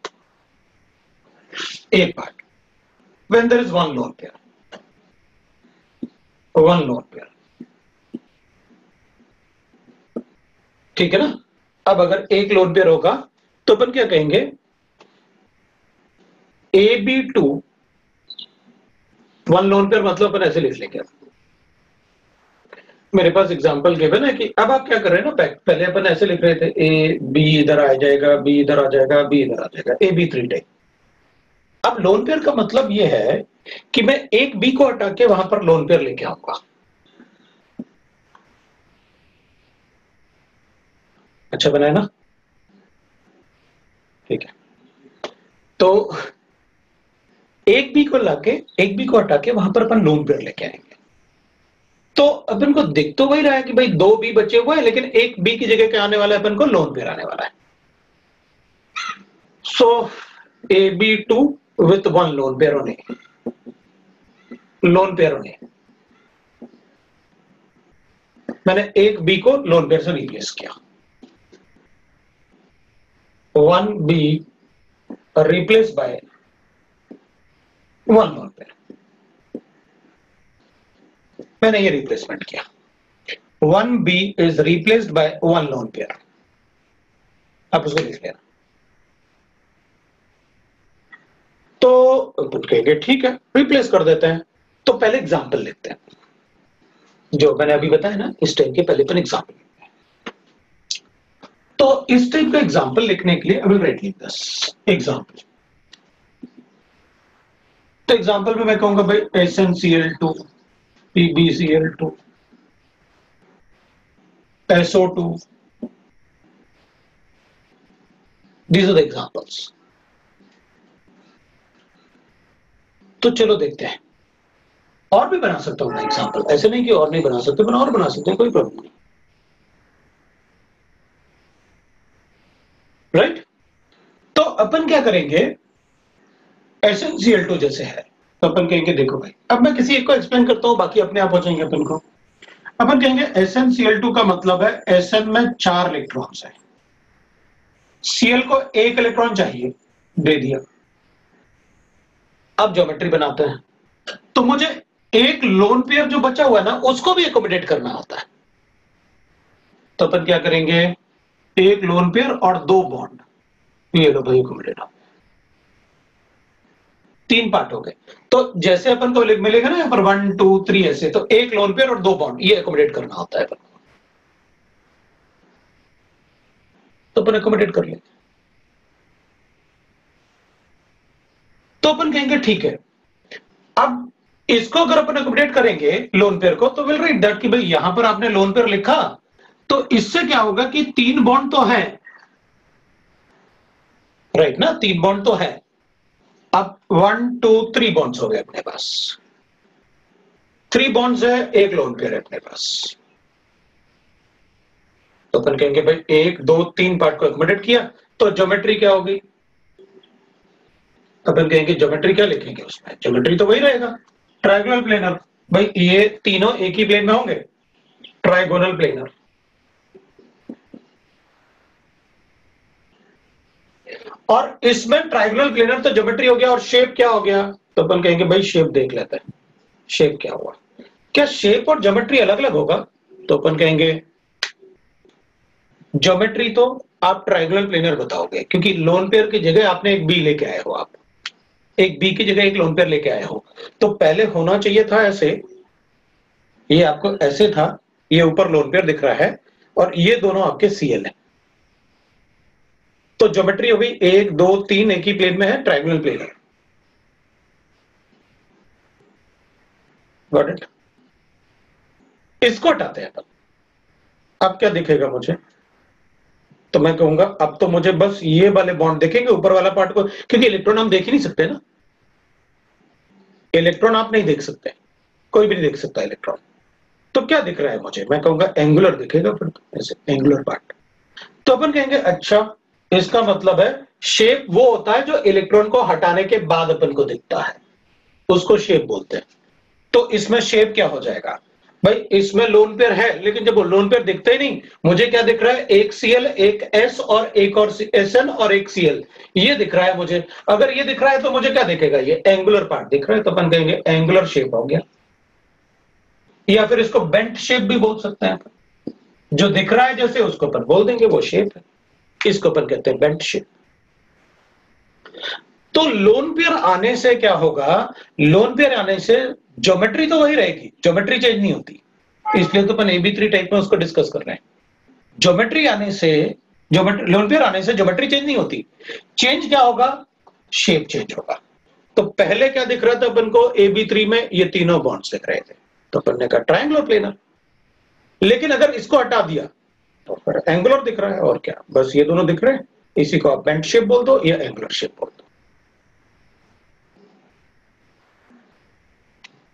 A part, when there is one lone pair, one lone pair, ठीक है ना। अब अगर एक लोन पेयर होगा तो अपन क्या कहेंगे, AB2 वन लोन पेयर, मतलब अपन ऐसे लिख लेंगे। मेरे पास एग्जांपल गिवन है कि अब आप क्या कर रहे हैं ना, पहले अपन ऐसे लिख रहे थे ए बी इधर आ जाएगा, बी इधर आ जाएगा, बी इधर आ जाएगा, AB3 टाइप। अब लोन पेयर का मतलब ये है कि मैं एक बी को हटा के वहां पर लोन पेयर लेके आऊंगा। अच्छा बनाया ना, ठीक है। तो एक बी को हटा के वहां पर अपन लोन पेयर लेके आएंगे। तो अपन को दिख तो वही रहा है कि भाई 2 बी बचे हुए हैं, लेकिन एक बी की जगह क्या आने वाला है, अपन को लोन पेयर आने वाला है। सो AB2 विथ 1 लोन पेयर होने, मैंने एक बी को लोन पेयर से रिप्लेस किया। 1 B replace by 1 lone pair, मैंने ये रिप्लेसमेंट किया। 1 B is replaced by 1 lone pair, आप उसको लिख लेना। तो अपन कहेंगे ठीक है, रिप्लेस कर देते हैं। तो पहले एग्जांपल लेते हैं, जो मैंने अभी बताया ना, इस टाइप के पहले अपन एग्जांपल लेते हैं। तो इस टाइप का एग्जांपल लिखने के लिए I will write like this example. तो एग्जांपल में मैं कहूंगा भाई SnCl2, PbCl2, SO2, these are the examples। तो चलो देखते हैं, और भी बना सकता हूं मैं एग्जांपल, ऐसे नहीं कि और नहीं बना सकते, और बना सकते हैं, कोई प्रॉब्लम नहीं, राइट। तो अपन क्या करेंगे, SnCl2 जैसे है, तो अपन कहेंगे देखो भाई, अब मैं किसी एक को एक्सप्लेन करता हूं, बाकी अपने आप हो जाएंगे अपन को। अपन कहेंगे SnCl2 का मतलब है Sn में 4 इलेक्ट्रॉन्स है, Cl को 1 इलेक्ट्रॉन चाहिए, दे दिया। अब ज्योमेट्री बनाते हैं, तो मुझे एक लोन पेयर जो बचा हुआ है ना, उसको भी एकोमोडेट करना होता है। तो अपन क्या करेंगे, एक लोन पेयर और 2 बॉन्ड, ये लो भाई एकोमोडेट हो, 3 पार्ट हो गए। तो जैसे अपन को मिलेगा ना यहाँ पर 1 2 3 ऐसे, तो एक लोन पेयर और 2 बॉन्ड, ये एकोमोडेट करना होता है अपन को, तो अपन एकोमोडेट कर लेंगे। तो अपन कहेंगे ठीक है, अब इसको अगर अपन एकोमोडेट करेंगे लोन पेयर को, तो विल राइट दैट कि भाई यहां पर आपने लोन पेयर लिखा, तो इससे क्या होगा कि 3 बॉन्ड तो है, राइट ना, 3 बॉन्ड तो है। अब 1 2 3 बॉन्ड्स हो गए अपने पास, 3 बॉन्ड्स है, एक लोन पेयर है अपने पास। तो अपन कहेंगे भाई 1 2 3 पार्ट को एकोमोडेट किया, तो ज्योमेट्री क्या होगी, अपन कहेंगे ज्योमेट्री क्या लिखेंगे उसमें, ज्योमेट्री तो वही रहेगा, ट्रायगोनल प्लेनर। भाई ये तीनों एक ही प्लेन में होंगे, ट्रायगोनल प्लेनर। और इसमें ट्रायगोनल प्लेनर तो ज्योमेट्री हो गया, और शेप क्या हो गया, तो अपन कहेंगे भाई शेप देख लेते हैं, शेप क्या हुआ, क्या शेप और ज्योमेट्री अलग अलग होगा, तो अपन कहेंगे ज्योमेट्री तो आप ट्रायगोनल प्लेनर बताओगे, क्योंकि लोन पेयर की जगह आपने एक बी लेके आए हो, आप एक बी की जगह एक लोन पेयर लेके आए हो, तो पहले होना चाहिए था ऐसे, ये आपको ऐसे था, ये ऊपर लोन पेयर दिख रहा है, और ये दोनों आपके Cl है। तो ज्योमेट्री हो गई 1 2 3 एक ही प्लेन में है, ट्रायगोनल प्लेनर। Got it. इसको हटाते हैं अपन, अब क्या दिखेगा मुझे, तो मैं कहूंगा अब तो मुझे बस ये वाले बॉन्ड देखेंगे, ऊपर वाला पार्ट को, क्योंकि इलेक्ट्रॉन हम देख ही नहीं सकते ना, इलेक्ट्रॉन आप नहीं देख सकते, कोई भी नहीं देख सकता इलेक्ट्रॉन। तो क्या दिख रहा है मुझे, मैं कहूंगा एंगुलर दिखेगा, फिर ऐसे एंगुलर पार्ट। तो अपन कहेंगे अच्छा, इसका मतलब है शेप वो होता है जो इलेक्ट्रॉन को हटाने के बाद अपन को दिखता है, उसको शेप बोलते हैं। तो इसमें शेप क्या हो जाएगा, भाई इसमें लोन पेयर है, लेकिन जब वो लोन पेयर दिखता ही नहीं, मुझे क्या दिख रहा है, एक Cl एक S और एक और Sn और एक Cl, ये दिख रहा है मुझे। अगर ये दिख रहा है तो मुझे क्या दिखेगा, ये एंगुलर पार्ट दिख रहा है, तो अपन कहेंगे एंगुलर शेप हो गया, या फिर इसको बेंट शेप भी बोल सकते हैं, जो दिख रहा है जैसे उसको अपन बोल देंगे वो शेप है, इसको अपन कहते हैं बेंट शेप। तो लोन पेयर आने से क्या होगा, लोन पेयर आने से ज्योमेट्री तो वही रहेगी, ज्योमेट्री चेंज नहीं होती, इसलिए तो अपन AB3 टाइप में उसको डिस्कस कर रहे हैं। ज्योमेट्री आने से, ज्योमेट्री लोन पेयर आने से ज्योमेट्री चेंज नहीं होती, चेंज क्या होगा, शेप चेंज होगा। तो पहले क्या दिख रहा था अपन को, AB3 में ये तीनों बॉन्ड्स दिख रहे थे, तो अपन ने कहा ट्रायंगुलर प्लेनर। लेकिन अगर इसको हटा दिया तो फिर एंगुलर दिख रहा है, और क्या, बस ये दोनों दिख रहे हैं, इसी को आप बेंट शेप बोल दो या एंगुलर शेप बोल दो।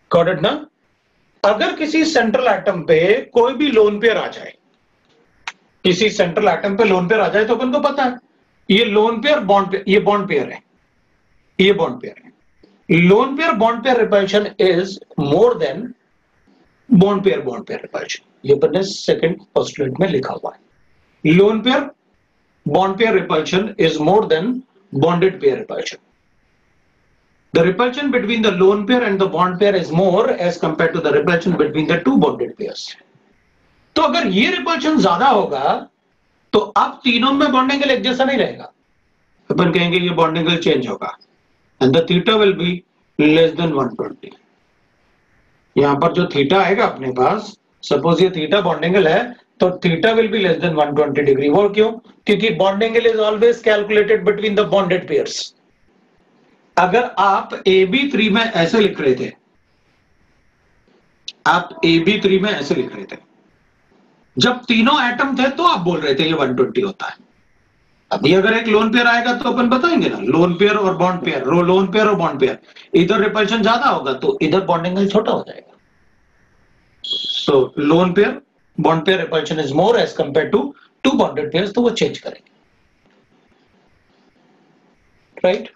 गॉट इट ना? अगर किसी सेंट्रल एटम पे कोई भी लोन पेयर आ जाए, किसी सेंट्रल एटम पे लोन पेयर आ जाए, तो अपन को पता है ये लोन पेयर बॉन्ड पेयर, ये बॉन्ड पेयर है, ये बॉन्ड पेयर है। Lone pair bond pair repulsion is more than bond pair repulsion, ये अपन ने सेकंड पोस्टुलेट में लिखा हुआ है। Lone pair bond pair repulsion is more than bonded pair repulsion. The repulsion between the lone pair and the bond pair is more as compared to the repulsion between the two bonded pairs. तो अगर ये repulsion ज्यादा होगा तो अब तीनों में bond angle एक जैसा नहीं रहेगा, अपन कहेंगे ये bond angle change होगा and the theta will be less than 120. यहां पर जो थीटा आएगा अपने पास, सपोज ये थीटा बॉन्ड एंगल है, तो theta will be less than 120 degree. वो क्यों? क्योंकि bond angle is always calculated between the bonded pairs. अगर आप AB3 में ऐसे लिख रहे थे, आप AB3 में ऐसे लिख रहे थे, जब तीनों एटम थे तो आप बोल रहे थे ये 120 होता है। अभी अगर एक लोन पेयर आएगा तो अपन बताएंगे ना, लोन पेयर और बॉन्ड पेयर, लोन पेयर और बॉन्ड पेयर, इधर रिपल्शन ज्यादा होगा तो इधर बॉन्ड एंगल छोटा हो जाएगा। So lone pair bond pair repulsion is more as compare to two bonded pairs, तो वो चेंज करेंगे, राइट?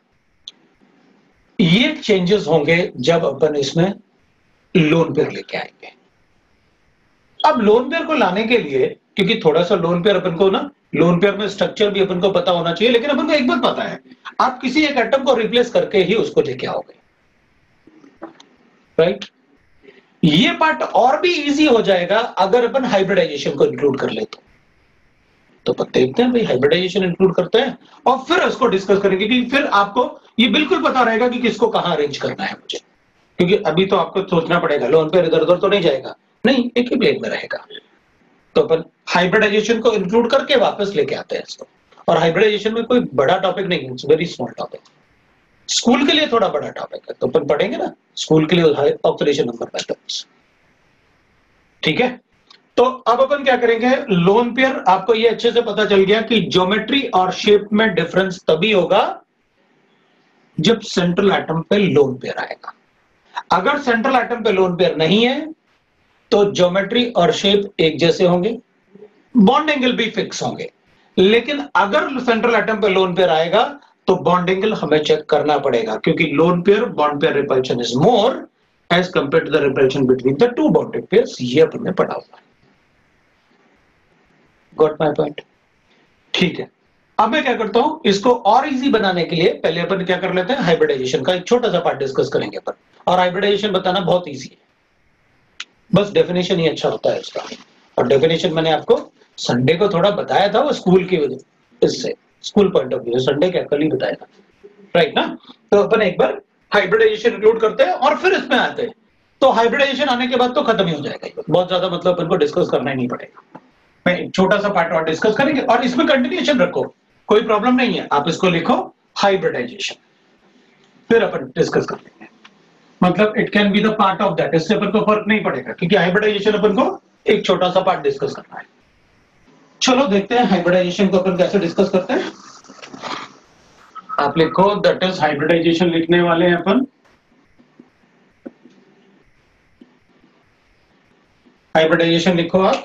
ये चेंजेस होंगे जब अपन इसमें लोन पेयर लेके आएंगे। अब लोन पेयर को लाने के लिए, क्योंकि थोड़ा सा लोन पेयर अपन को ना, लोन पेयर में स्ट्रक्चर भी अपन को पता होना चाहिए, लेकिन अपन को एक बात पता है, आप किसी एक एटम को रिप्लेस करके ही उसको लेके आओगे, राइट? ये पार्ट और भी इजी हो जाएगा अगर अपन हाइब्रिडाइजेशन को इंक्लूड कर ले तो अपन देखते हैं भाई, हाइब्रिडाइजेशन इंक्लूड करते हैं और फिर उसको डिस्कस करेंगे, कि फिर आपको ये बिल्कुल पता रहेगा कि किसको कहां अरेंज करना है मुझे, क्योंकि अभी तो आपको सोचना पड़ेगा लोन पेयर इधर उधर तो नहीं जाएगा, नहीं, एक ही प्लेन में रहेगा। तो अपन हाइब्रिडाइजेशन को इंक्लूड करके वापस लेके आते हैं इसको। और हाइब्रिडाइजेशन में कोई बड़ा टॉपिक नहीं है, it's very small topic. School के लिए थोड़ा बड़ा टॉपिक है, तो अपन पढ़ेंगे ना स्कूल के लिए ऑक्सीडेशन नंबर मेथड्स, ठीक है? तो अब अपन क्या करेंगे, लोन पेयर आपको ये अच्छे से पता चल गया कि ज्योमेट्री और शेप में डिफरेंस तभी होगा जब सेंट्रल एटम पे लोन पेयर आएगा। अगर सेंट्रल एटम पे लोन पेयर नहीं है तो ज्योमेट्री और शेप एक जैसे होंगे, बॉन्ड एंगल भी फिक्स होंगे। लेकिन अगर सेंट्रल एटम पे लोन पेयर आएगा तो बॉन्ड एंगल हमें चेक करना पड़ेगा, क्योंकि lone pair bond pair repulsion is more as compare to the repulsion between the two bonded pairs. ये अपन ने पढ़ा हुआ है। Got my point? ठीक है, अब मैं क्या करता हूं, इसको और इजी बनाने के लिए पहले अपन क्या कर लेते हैं, हाइब्रिडाइजेशन का एक छोटा सा पार्ट डिस्कस करेंगे अपन। और हाइब्रिडाइजेशन बताना बहुत इजी है, बस डेफिनेशन ही अच्छा होता है इसका। और डेफिनेशन मैंने आपको संडे को थोड़ा बताया था, वो स्कूल की वजह, इससे school point of view, Sunday क्या कल ही बताया था, राइट ना? तो अपन एक बार हाइब्रिडाइजेशन इंक्लूड करते हैं और फिर इसमें आते हैं। तो हाइब्रिडाइजेशन आने के बाद तो खत्म ही हो जाएगा, बहुत ज्यादा मतलब अपन को डिस्कस करना ही नहीं पड़ेगा। मैं एक छोटा सा पार्ट और डिस्कस करेंगे और इसमें कंटिन्यूएशन रखो, कोई प्रॉब्लम नहीं है, आप इसको लिखो हाइब्रिडाइजेशन, फिर अपन डिस्कस कर लेंगे। मतलब it can be the part of that, इससे अपन को फर्क नहीं पड़ेगा, क्योंकि हाइब्रिडाइजेशन अपन को एक छोटा सा पार्ट डिस्कस करना है। चलो देखते हैं हाइब्रिडाइजेशन को अपन कैसे डिस्कस करते हैं। आप लिखो दैट इज हाइब्रिडाइजेशन, लिखने वाले हैं अपन हाइब्रिडाइजेशन, लिखो आप,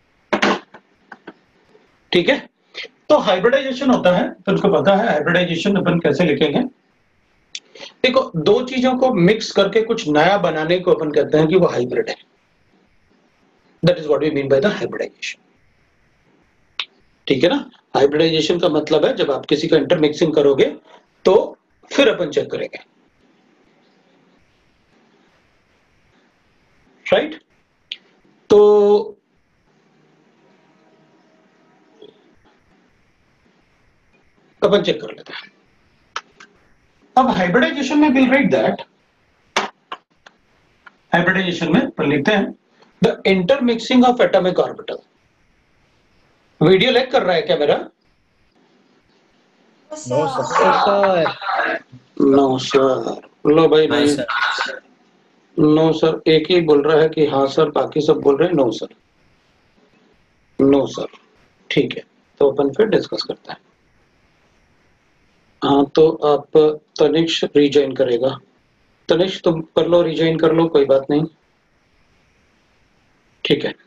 ठीक है? तो हाइब्रिडाइजेशन होता है, तो उसको पता है हाइब्रिडाइजेशन अपन कैसे लिखेंगे। देखो, दो चीजों को मिक्स करके कुछ नया बनाने को अपन कहते हैं कि वो हाइब्रिड है। That is what we mean by the hybridization, ठीक है ना? हाइब्रिडाइजेशन का मतलब है जब आप किसी का इंटरमिक्सिंग करोगे तो फिर अपन चेक करेंगे, राइट? तो अपन चेक कर लेते हैं। अब हाइब्रिडाइजेशन में विल राइट दैट, हाइब्रिडाइजेशन में अपन लिखते हैं the intermixing of atomic orbital. Video lag कर रहा है क्या मेरा? No sir. नो सर, लो भाई, नहीं नो सर, एक ही बोल रहा है कि हाँ सर, बाकी सब बोल रहे हैं नो सर, नो सर। ठीक है, तो अपन फिर डिस्कस करते हैं। हाँ, तो आप तनिष्क रीजॉइन करेगा, तनिष तुम कर लो, रिजॉइन कर लो, कोई बात नहीं, ठीक है।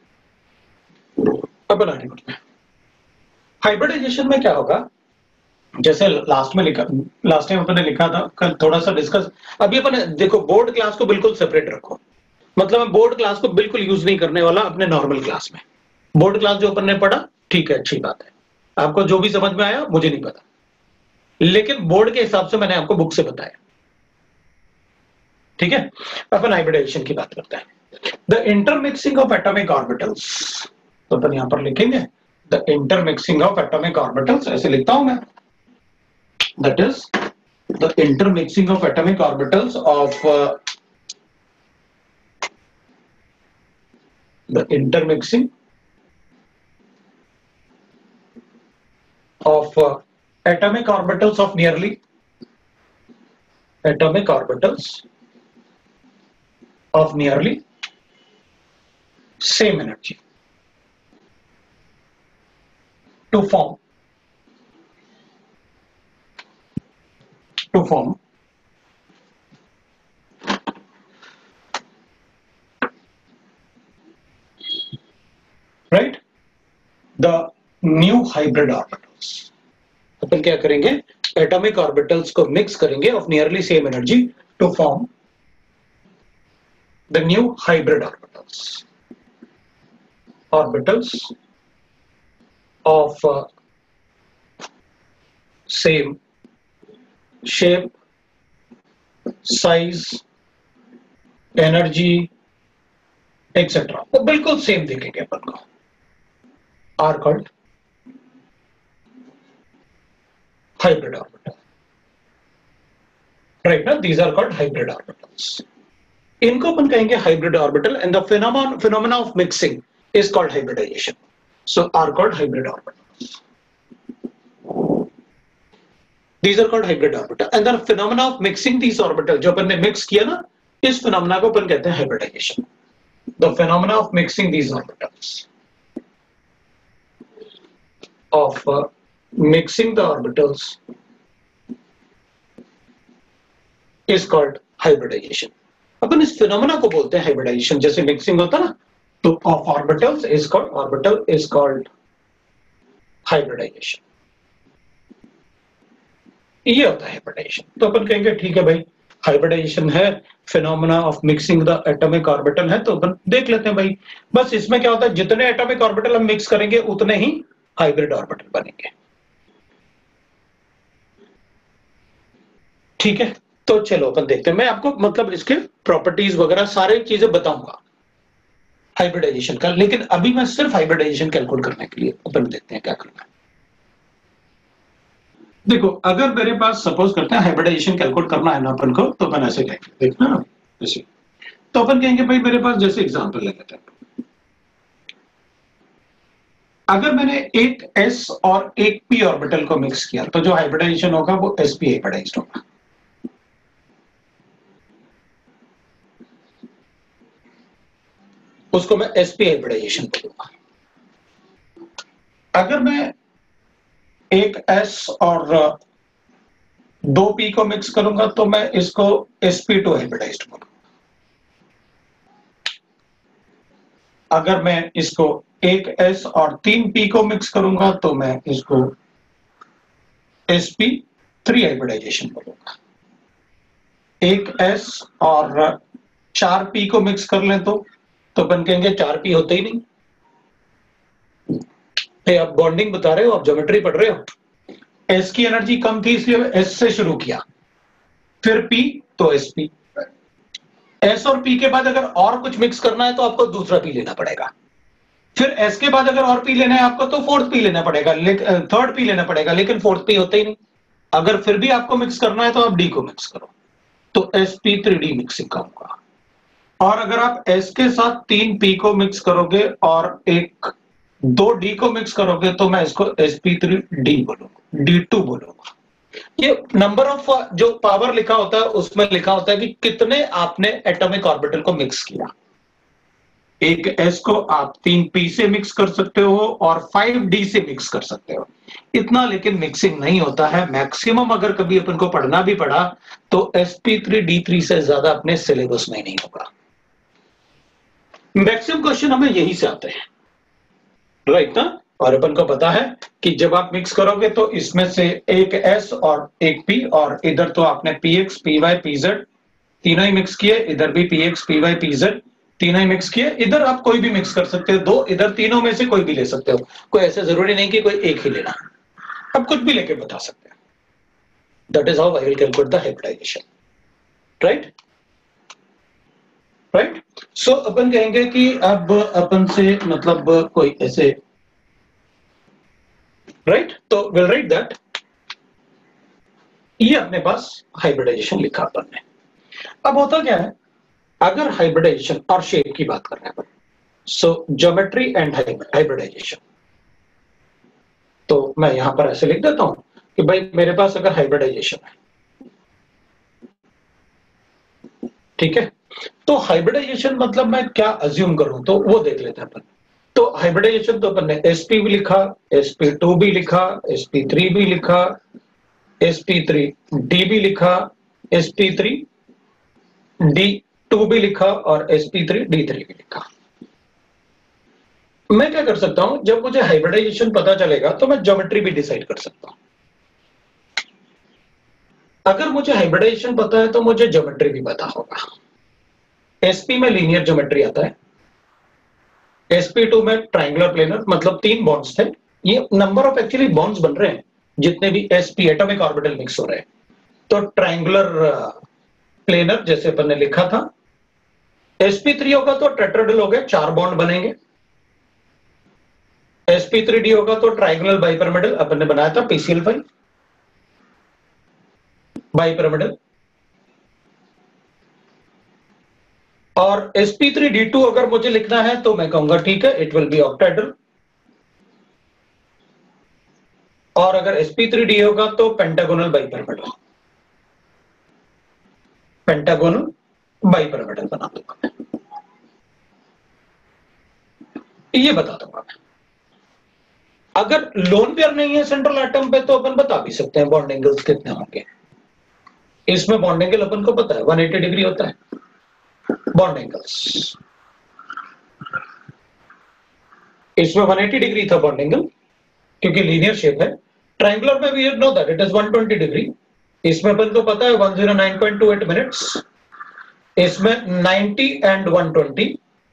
अब आगे बढ़ते हैं। हाइब्रिडाइजेशन में क्या होगा, जैसे लास्ट टाइम अपन ने लिखा था, कल थोड़ा सा डिस्कस, अभी अपन देखो बोर्ड क्लास को बिल्कुल सेपरेट रखो, मतलब मैं बोर्ड क्लास को बिल्कुल यूज नहीं करने वाला अपने नॉर्मल क्लास में। बोर्ड क्लास जो अपन ने पढ़ा ठीक है, अच्छी बात है, आपको जो भी समझ में आया मुझे नहीं पता, लेकिन बोर्ड के हिसाब से मैंने आपको बुक से बताया, ठीक है। अपन हाइब्रिडाइजेशन की बात करते हैं। The intermixing of atomic orbitals, तो अपन यहां पर लिखेंगे the intermixing of atomic orbitals, ऐसे लिखता हूं मैं, that is the intermixing of atomic orbitals of the intermixing of atomic orbitals of nearly same energy to form right the new hybrid orbitals। अपन क्या करेंगे, एटॉमिक ऑर्बिटल्स को mix करेंगे of nearly same energy to form the new hybrid orbitals of same shape, size, energy etcetera, वो बिल्कुल same देखेंगे अपन को, are called hybrid orbital, right now these are called hybrid orbitals। इनको अपन कहेंगे hybrid orbital and the phenomena of mixing is called hybridization, so are called hybrid orbitals, these are called hybrid orbital and the phenomena of mixing these orbitals, जो अपन ने mix किया ना, इस phenomena को अपन कहते हैं hybridization, the phenomena of mixing these orbitals of mixing the orbitals is called hybridization। अपन इस फिनोमेना को बोलते हैं हाइब्रिडाइजेशन, जैसे मिक्सिंग होता ना, तो of orbitals is called hybridization, ये होता है हाइब्रिडाइजेशन। तो अपन कहेंगे ठीक है भाई, हाइब्रिडाइजेशन है, phenomena of mixing the atomic orbital है, तो अपन देख लेते हैं भाई, बस इसमें क्या होता है, जितने एटॉमिक ऑर्बिटल हम मिक्स करेंगे उतने ही हाइब्रिड ऑर्बिटल बनेंगे, ठीक है। तो चलो अपन देखते हैं, मैं आपको मतलब इसके प्रॉपर्टीज वगैरह सारी चीजें बताऊंगा हाइब्रिडाइजेशन का, लेकिन अभी मैं सिर्फ हाइब्रिडाइजेशन कैलकुलेट करने के लिए अपन देखते हैं क्या करना है। देखो अगर मेरे पास सपोज करते हैं हाइब्रिडाइजेशन कैलकुलेट करना है ना अपन को, तो अपन ऐसे कहेंगे, देखना ना ऐसे, तो अपन कहेंगे भाई मेरे पास जैसे एग्जांपल ले लेते हैं, अगर मैंने एक s और एक p ऑर्बिटल को मिक्स किया तो जो हाइब्रिडाइजेशन होगा वो sp हाइब्रिडाइज्ड होगा, उसको मैं sp हाइब्रिडाइजेशन बोलूंगा। अगर मैं एक s और 2p को मिक्स करूंगा तो मैं इसको sp2 हाइब्रिडाइज्ड बोलूंगा। अगर मैं इसको एक s और 3p को मिक्स करूंगा तो मैं इसको sp3 हाइब्रिडाइजेशन बोलूंगा। एक s और 4p को मिक्स कर लें तो अपन कहेंगे 4p होते ही नहीं, आप बॉन्डिंग बता रहे हो, आप ज्योमेट्री पढ़ रहे हो, s की एनर्जी कम थी इसलिए s से शुरू किया, फिर p तो sp, s और p के बाद अगर और कुछ मिक्स करना है तो आपको दूसरा p लेना पड़ेगा, फिर s के बाद अगर और p लेना है आपको तो फोर्थ p लेना पड़ेगा, थर्ड p लेना पड़ेगा, लेकिन फोर्थ p होता ही नहीं। अगर फिर भी आपको मिक्स करना है तो आप d को मिक्स करो, तो sp3d मिक्सिंग का होगा। और अगर आप s के साथ 3p को मिक्स करोगे और एक 2d को मिक्स करोगे तो मैं इसको sp3d बोलूंगा, d2 बोलूंगा। ये नंबर ऑफ जो पावर लिखा होता है उसमें लिखा होता है कि कितने आपने एटॉमिक ऑर्बिटल को मिक्स किया, एक S को आप 3P से मिक्स कर सकते हो और 5D से मिक्स कर सकते हो, इतना लेकिन मिक्सिंग नहीं होता है। मैक्सिमम अगर कभी अपन को पढ़ना भी पड़ा तो sp3d3 से ज्यादा अपने सिलेबस में नहीं होगा। मैक्सिमम क्वेश्चन हमें यही से आते हैं, राइट ना। और अपन को पता है कि जब आप मिक्स करोगे तो इसमें से एक S और एक P, और इधर तो आपने PX PY PZ तीनों ही मिक्स किए, इधर भी PX PY PZ तीनों ही मिक्स किए, इधर आप कोई भी मिक्स कर सकते हो, दो इधर तीनों में से कोई भी ले सकते हो, कोई ऐसा जरूरी नहीं कि कोई एक ही लेना, आप कुछ भी लेके बता सकते हैं। That is how I will calculate the hybridization, right right. So अपन कहेंगे कि अब अपन से मतलब कोई ऐसे, राइट, तो विल राइट दैट, ये अपने पास हाइब्रिडाइजेशन लिखा अपन ने। अब होता क्या है, अगर हाइब्रिडाइजेशन और शेप की बात कर रहे हैं अपन, सो ज्योमेट्री एंड हाइब्रिडाइजेशन, तो मैं यहां पर ऐसे लिख देता हूं कि भाई मेरे पास अगर हाइब्रिडाइजेशन है, ठीक है, तो हाइब्रिडाइजेशन मतलब मैं क्या अज्यूम करूं, तो वो देख लेते हैं अपन। तो हाइब्रिडाइजेशन तो अपन ने sp भी लिखा, sp2 भी लिखा, sp3 भी लिखा, sp3d भी लिखा, sp3d2 भी लिखा और sp3d3 भी लिखा। मैं क्या कर सकता हूं, जब मुझे हाइब्रिडाइजेशन पता चलेगा तो मैं ज्योमेट्री भी डिसाइड कर सकता हूं। अगर मुझे हाइब्रिडाइजेशन पता है तो मुझे ज्योमेट्री भी पता होगा। एसपी में लीनियर ज्योमेट्री आता है, sp2 में ट्राइंगुलर प्लेनर, मतलब 3 बॉन्ड्स थे, ये नंबर ऑफ एक्चुअली बॉन्ड्स बन रहे हैं जितने भी sp एटॉमिक ऑर्बिटल मिक्स हो रहे हैं, तो ट्राइंगुलर प्लेनर जैसे अपन ने लिखा था। sp3 होगा तो टेट्राहेड्रल हो गए, 4 बॉन्ड बनेंगे। sp3d होगा तो ट्राइंगुलर बाइपिरामिडल, अपन ने बनाया था PCl5 बाइपिरामिडल। और sp3d2 अगर मुझे लिखना है तो मैं कहूंगा ठीक है, इट विल बी ऑक्टाहेड्रल। और अगर sp3d होगा तो पेंटागोनल बाइपिरामिडल, पेंटागोनल बाइपिरामिडल बना दूंगा मैं, ये बता दूंगा मैं। अगर लोन पेयर नहीं है सेंट्रल एटम पे तो अपन बता भी सकते हैं बॉन्ड एंगल्स कितने होंगे। इसमें बॉन्ड एंगल अपन को पता है 180 डिग्री होता है बॉन्ड एंगल्स, इसमें 180 डिग्री था बॉन्ड एंगल क्योंकि लीनियर शेप है। ट्रायंगुलर में we know that it is 120 degree, इसमें अपन को पता है 109.28 मिनट्स, इसमें 90 एंड 120,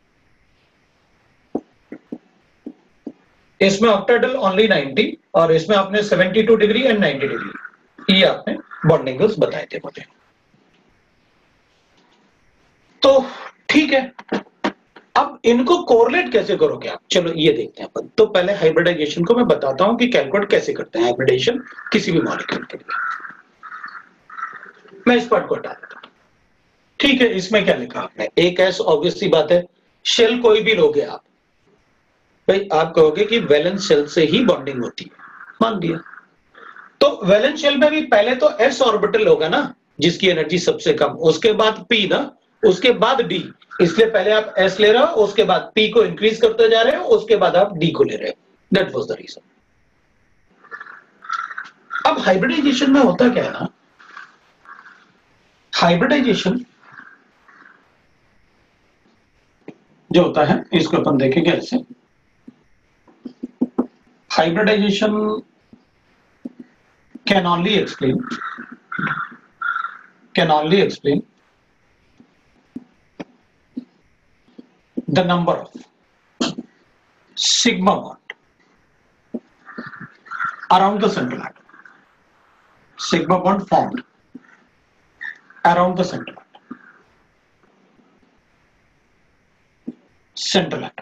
इसमें ऑक्टाहेड्रल ओनली 90, और इसमें आपने 72 डिग्री एंड 90 डिग्री, ये आपने बॉन्ड एंगल्स बताए थे मुझे। तो ठीक है, अब इनको कोरिलेट कैसे करोगे आप, चलो ये देखते हैं अपन। तो पहले हाइब्रिडाइजेशन को मैं बताता हूं कि कैलकुलेट कैसे करते हैं हाइब्रिडाइजेशन किसी भी मॉलिक्यूल के लिए। मैं इस पार्ट को हटा देता हूं, ठीक है। इसमें क्या लिखा आपने, एक एस, ऑब्वियस सी बात है, शेल कोई भी लोगे आप, भाई आप कहोगे कि वैलेंस शेल से ही बॉन्डिंग होती है, मान लिया। तो वैलेंस शेल में भी पहले तो एस ऑर्बिटल होगा ना, जिसकी एनर्जी सबसे कम, उसके बाद पी ना, उसके बाद डी, इसलिए पहले आप एस ले रहे हो, उसके बाद पी को इंक्रीज करते जा रहे हो, उसके बाद आप डी को ले रहे हो, दैट वाज द रीजन। अब हाइब्रिडाइजेशन में होता क्या है ना, हाइब्रिडाइजेशन जो होता है इसको अपन देखेंगे ऐसे। Hybridization can only explain the number of sigma bond around the central atom, sigma bond formed around the central atom।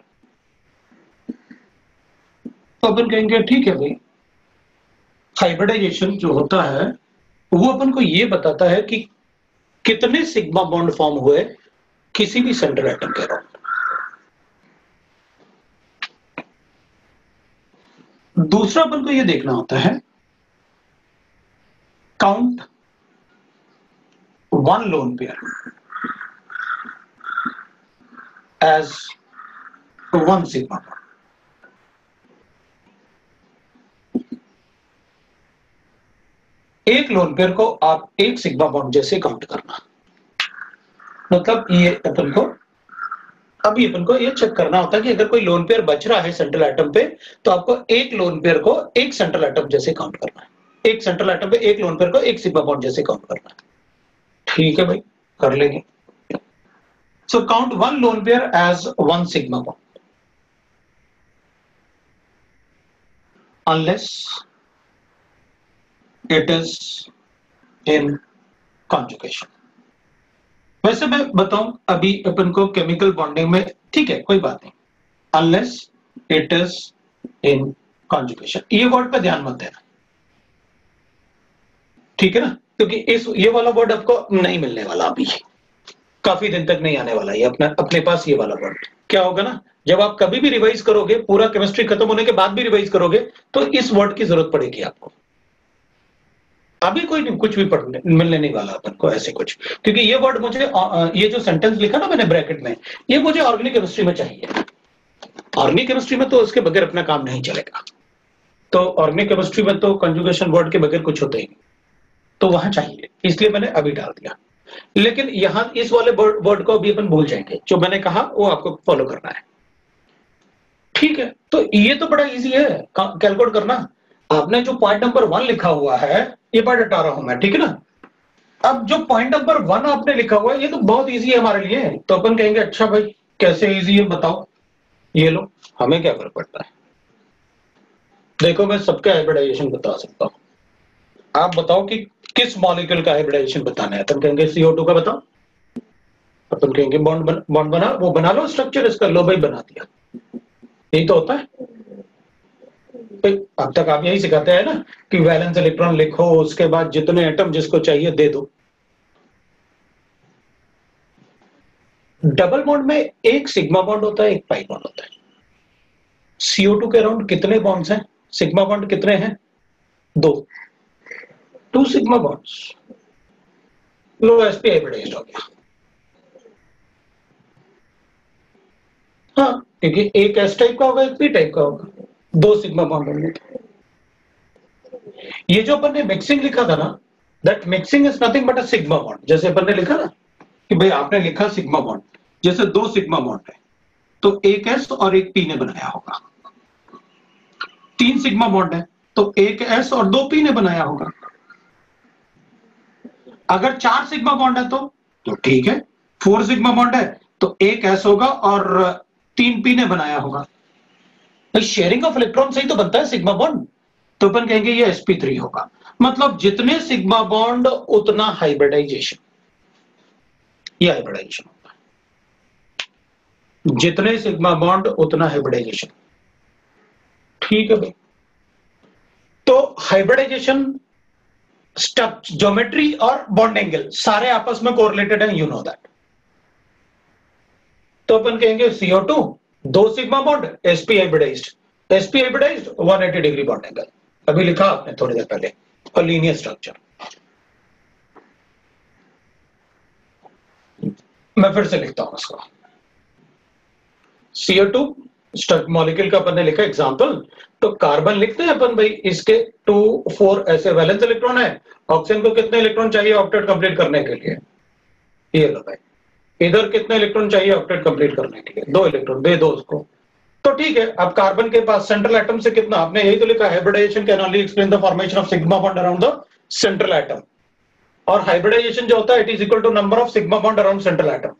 तो अपन कहेंगे ठीक है भाई, हाइब्रिडाइजेशन जो होता है वो अपन को ये बताता है कि कितने सिग्मा बॉन्ड फॉर्म हुए किसी भी सेंट्रल एटम के अराउंड। दूसरा अपन को ये देखना होता है count one lone pair as तो 1 सिग्मा बॉन्ड। एक लोन पेयर को आप एक सिग्मा बॉन्ड जैसे काउंट करना, मतलब ये अपन को अभी अपन को ये चेक करना होता है कि अगर कोई लोन पेयर बच रहा है सेंट्रल एटम पे, तो आपको एक लोन पेयर को एक सेंट्रल एटम जैसे काउंट करना है, एक सेंट्रल एटम पे एक लोन पेयर को एक सिग्मा बॉन्ड जैसे काउंट करना है। ठीक है भाई, कर लेंगे। So count 1 lone pair as 1 sigma bond unless it is in conjugation। वैसे मैं बताऊं अभी अपन को केमिकल बॉन्डिंग में, ठीक है कोई बात नहीं, unless it is in conjugation, ये वर्ड पे ध्यान मत देना, ठीक है ना, क्योंकि ये वाला वर्ड आपको नहीं मिलने वाला, अभी काफी दिन तक नहीं आने वाला ये अपने पास। ये वाला वर्ड क्या होगा ना, जब आप कभी भी रिवाइज करोगे, पूरा केमिस्ट्री खत्म होने के बाद भी रिवाइज करोगे, तो इस वर्ड की जरूरत पड़ेगी आपको। अभी कोई नहीं, कुछ भी पढ़ने मिलने नहीं वाला अपन को ऐसे कुछ, क्योंकि ये वर्ड मुझे, ये जो सेंटेंस लिखा ना मैंने ब्रैकेट में, ये मुझे ऑर्गेनिक केमिस्ट्री में चाहिए। ऑर्गेनिक केमिस्ट्री में तो उसके बगैर अपना काम नहीं चलेगा, तो ऑर्गेनिक केमिस्ट्री में तो कंजुगेशन वर्ड के बगैर कुछ होता ही नहीं, तो वहां चाहिए, इसलिए मैंने अभी डाल दिया। लेकिन यहां इस वाले वर्ड को अभी अपन भूल जाएंगे, जो मैंने कहा वो आपको फॉलो करना है। ठीक है, तो ये तो बड़ा इजी है कैलकुलेट करना। आपने जो पॉइंट नंबर 1 लिखा हुआ है, ये पॉइंट हटा रहा हूं मैं, ठीक है ना। अब जो पॉइंट नंबर 1 आपने लिखा हुआ है, ये तो बहुत इजी है हमारे लिए, तो अपन कहेंगे अच्छा भाई कैसे इजी है बताओ, ये लो, हमें क्या फर्क पड़ता है। देखो मैं सबका हाइब्रिडाइजेशन बता सकता हूं, आप बताओ कि किस मॉलिक्यूल का हाइब्रिडाइजेशन बताना है। अपन कहेंगे CO2 का बताओ, अपन कहेंगे बॉन्ड बना, वो बना लो स्ट्रक्चर इसका, लो भाई बना दिया, यही तो होता है। अब तक आप यही सिखाते हैं ना कि वैलेंस इलेक्ट्रॉन लिखो, उसके बाद जितने एटम जिसको चाहिए दे दो। डबल बॉन्ड में एक सिग्मा बॉन्ड होता है, एक पाई बॉन्ड होता है। CO2 के अराउंड कितने बॉन्ड्स हैं, सिग्मा बॉन्ड कितने हैं, 2 सिग्मा बॉन्ड्स। लो sp हाइब्रिडाइज्ड हो गया। हाँ, क्योंकि एक s टाइप का होगा, एक p टाइप का होगा, 2 सिग्मा बॉन्ड होंगे। ये जो अपन ने मिक्सिंग लिखा था ना, that mixing is nothing but a sigma bond. जैसे अपन ने लिखा ना कि भाई आपने लिखा सिग्मा बॉन्ड, जैसे 2 सिग्मा बॉन्ड है, तो एक s और एक p ने बनाया होगा। 3 सिग्मा बॉन्ड है, तो एक s और 2 p ने बनाया होगा। अगर 4 सिग्मा बॉन्ड है तो ठीक है, 4 सिग्मा बॉन्ड है तो एक s होगा और 3 p ने बनाया होगा। शेयरिंग ऑफ इलेक्ट्रॉन से ही तो बनता है सिग्मा बॉन्ड, तो अपन कहेंगे ये sp3 होगा। मतलब जितने सिग्मा बॉन्ड उतना हाइब्रिडाइजेशन, ये हाइब्रिडाइजेशन होता है, जितने सिग्मा बॉन्ड उतना हाइब्रिडाइजेशन। ठीक है भाई, तो हाइब्रिडाइजेशन स्टेप, ज्योमेट्री और बॉन्ड एंगल सारे आपस में कोरिलेटेड हैं, यू नो दैट। तो अपन कहेंगे CO2 2 sigma bond, sp hybridized, sp hybridized 180 degree bond angle. अभी लिखा आपने थोड़ी देर पहले, और लीनियर स्ट्रक्चर। मैं फिर से लिखता हूं इसको, CO2 मॉलिक्यूल का अपन ने लिखा एग्जांपल, तो कार्बन लिखते हैं अपन भाई, इसके 2 4 ऐसे वैलेंस इलेक्ट्रॉन है, ऑक्सीजन को कितने इलेक्ट्रॉन चाहिए ऑक्टेट कंप्लीट करने के लिए, ये लो भाई। इधर कितने इलेक्ट्रॉन चाहिए ऑक्टेट कंप्लीट करने के लिए, 2 इलेक्ट्रॉन दे दो उसको। तो ठीक है, अब कार्बन के पास सेंट्रल एटम से कितना, आपने यही तो लिखा, hybridization can only explain the formation of sigma bond around the central atom, और हाइब्रिडाइजेशन जो होता है it is equal to number of sigma bond around central atom.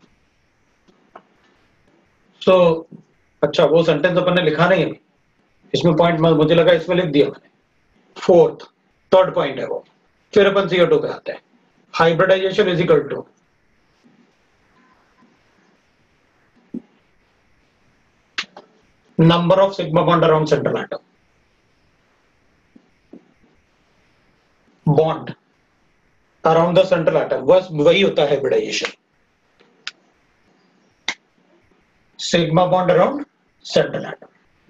So अच्छा, वो सेंटेंस अपन ने लिखा नहीं है इसमें, पॉइंट मुझे लगा इसमें लिख दिया मैंने, थर्ड पॉइंट है वो। फिर अपन CO2 पे आते हैं, hybridization is equal to number of sigma bond around central atom, bond around the central atom, बस वही होता है hybridization, sigma bond around central atom,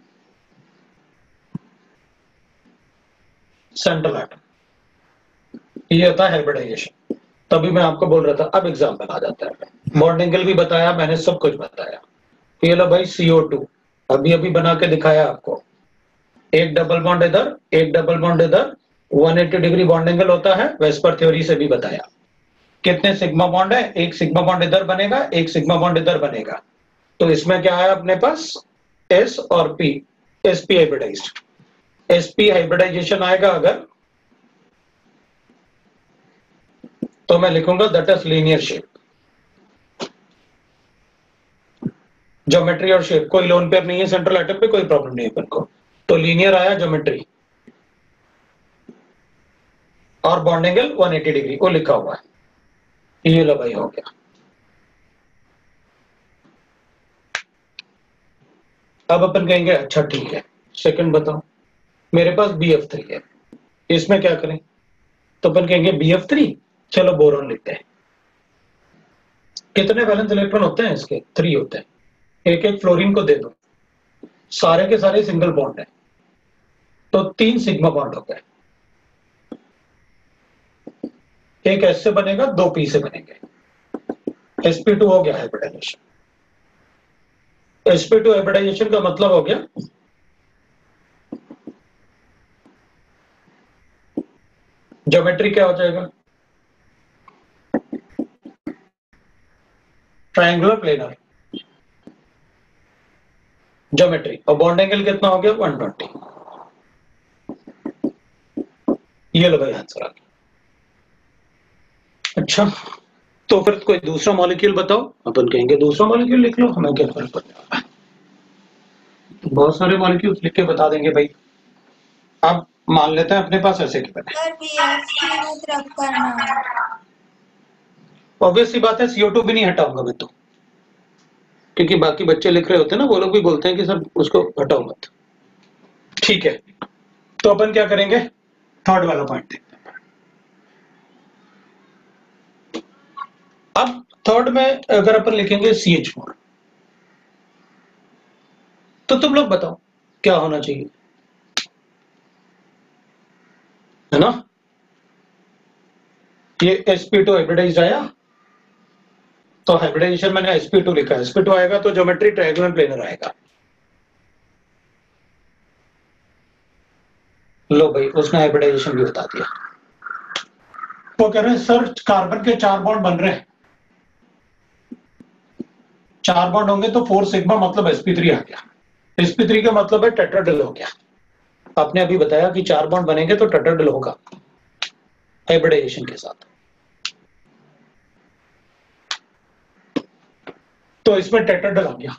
central atom, ये होता है हाइब्रिडाइजेशन। तभी मैं आपको बोल रहा था, अब एग्जांपल आ जाता है, बॉन्ड एंगल भी बताया मैंने, सब कुछ बताया। ये लो भाई CO2 अभी अभी बना के दिखाया आपको, एक डबल बॉन्ड इधर, एक डबल बॉन्ड इधर, 180 डिग्री बॉन्ड एंगल होता है, वेस्पर थ्योरी से भी बताया। कितने सिग्मा बॉन्ड है, एक सिग्मा बॉन्ड इधर बनेगा, एक सिग्मा बॉन्ड इधर बनेगा, तो इसमें क्या है अपने पास, एस और P, SP hybridized. SP hybridization आएगा अगर, तो मैं लिखूंगा that is linear shape. Geometry और शेप कोई लोन पेयर नहीं है, सेंट्रल एटम पे कोई प्रॉब्लम नहीं है अपन को, तो लीनियर आया ज्योमेट्री, और बॉन्ड एंगल 180 डिग्री वो लिखा हुआ है, ये लो भाई हो गया। अब अपन कहेंगे अच्छा ठीक है, सेकंड बताओ, मेरे पास BF3 है, इसमें क्या करें, तो अपन कहेंगे BF3, चलो बोरॉन लिखते हैं। कितने वैलेंस इलेक्ट्रॉन होते हैं इसके, 3 होते हैं, एक एक फ्लोरीन को दे दो, सारे के सारे सिंगल बॉन्ड है, तो 3 सिग्मा बॉन्ड हो गए, एक S से बनेगा, 2 P से बनेंगे, sp2 हो गया हाइब्रिडाइजेशन। sp2 हाइब्रिडाइजेशन का मतलब हो गया ज्योमेट्री क्या हो जाएगा, ट्रायंगुलर प्लेनर ज्योमेट्री, और बॉन्ड एंगल कितना हो गया 120। ये लो भाई आंसर आ गया। अच्छा, तो फिर कोई दूसरा मॉलिक्यूल बताओ, अपन कहेंगे दूसरा मॉलिक्यूल लिख लो, हमें क्या फर्क पड़ने वाला है, बहुत सारे मॉलिक्यूल्स लिख के बता देंगे भाई। अब मान लेते हैं अपने पास ऐसे के बने, सर BF3 मत रब करना। ऑब्वियस सी बात है CO2 भी नहीं हटाऊंगा मैं तो, क्योंकि बाकी बच्चे लिख रहे होते हैं ना, वो लोग भी बोलते हैं कि सर उसको हटाओ मत। ठीक है, तो अपन क्या करेंगे, थर्ड वाला पॉइंट देखते हैं। अब थर्ड में अगर अपन लिखेंगे CH4, तो तुम लोग बताओ क्या होना चाहिए, है ना, ये sp2 हाइब्रिडाइज्ड आया, तो हाइब्रिडाइजेशन मैंने sp2 लिखा है, sp2 आएगा तो ज्योमेट्री ट्रायंगुलर प्लेनर आएगा। लो भाई उसने हाइब्रिडाइजेशन भी बता दिया। वो कह रहे हैं सर कार्बन के 4 बॉन्ड बन रहे हैं, 4 बॉन्ड होंगे तो 4 सिग्मा मतलब sp3 आ गया, sp3 का मतलब है टेट्राडेल हो गया। आपने अभी बताया कि 4 बॉन्ड बनेंगे तो टेट्राडेल होगा हाइब्रिडाइजेशन के साथ, तो इसमें टेट्राडेल आ गया।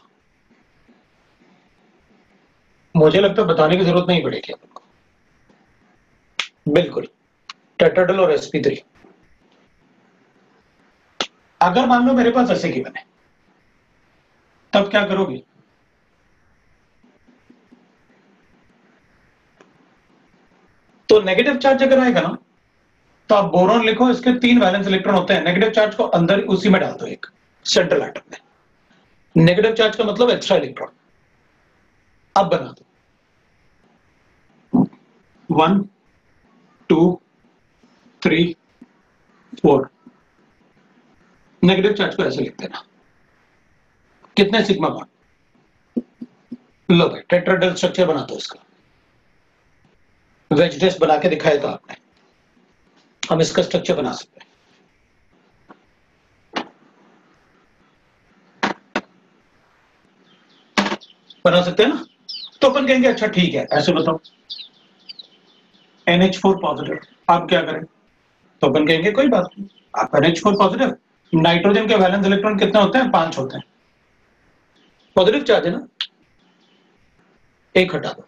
मुझे लगता है बताने की जरूरत नहीं पड़ेगी आपको, बिल्कुल टेट्राडेल और sp3। अगर मान लो मेरे पास ऐसे की बने, तब क्या करोगे, तो नेगेटिव चार्ज अगर आएगा ना, तो आप बोरॉन लिखो, इसके 3 वैलेंस इलेक्ट्रॉन होते हैं, नेगेटिव चार्ज को अंदर उसी में डाल दो, एक सेंट्रल एटम में, नेगेटिव चार्ज का मतलब एक्स्ट्रा इलेक्ट्रॉन। अब बना दो 1 2 3 4, नेगेटिव चार्ज को ऐसे लिख देना, कितने सिग्मा बॉन्ड, लो भाई टेट्राहेड्रल स्ट्रक्चर बना दो इसका, वेज ड्रेस बना के दिखाया था आपने, हम इसका स्ट्रक्चर बना सकते हैं। बना सकते हैं ना, तो अपन कहेंगे अच्छा ठीक है, ऐसे बताओ NH4 पॉजिटिव, आप क्या करें, तो अपन कहेंगे कोई बात नहीं, आप NH4 पॉजिटिव, नाइट्रोजन के वैलेंस इलेक्ट्रॉन कितने होते हैं, 5 होते हैं, पॉजिटिव चार्ज है ना, एक हटा दो।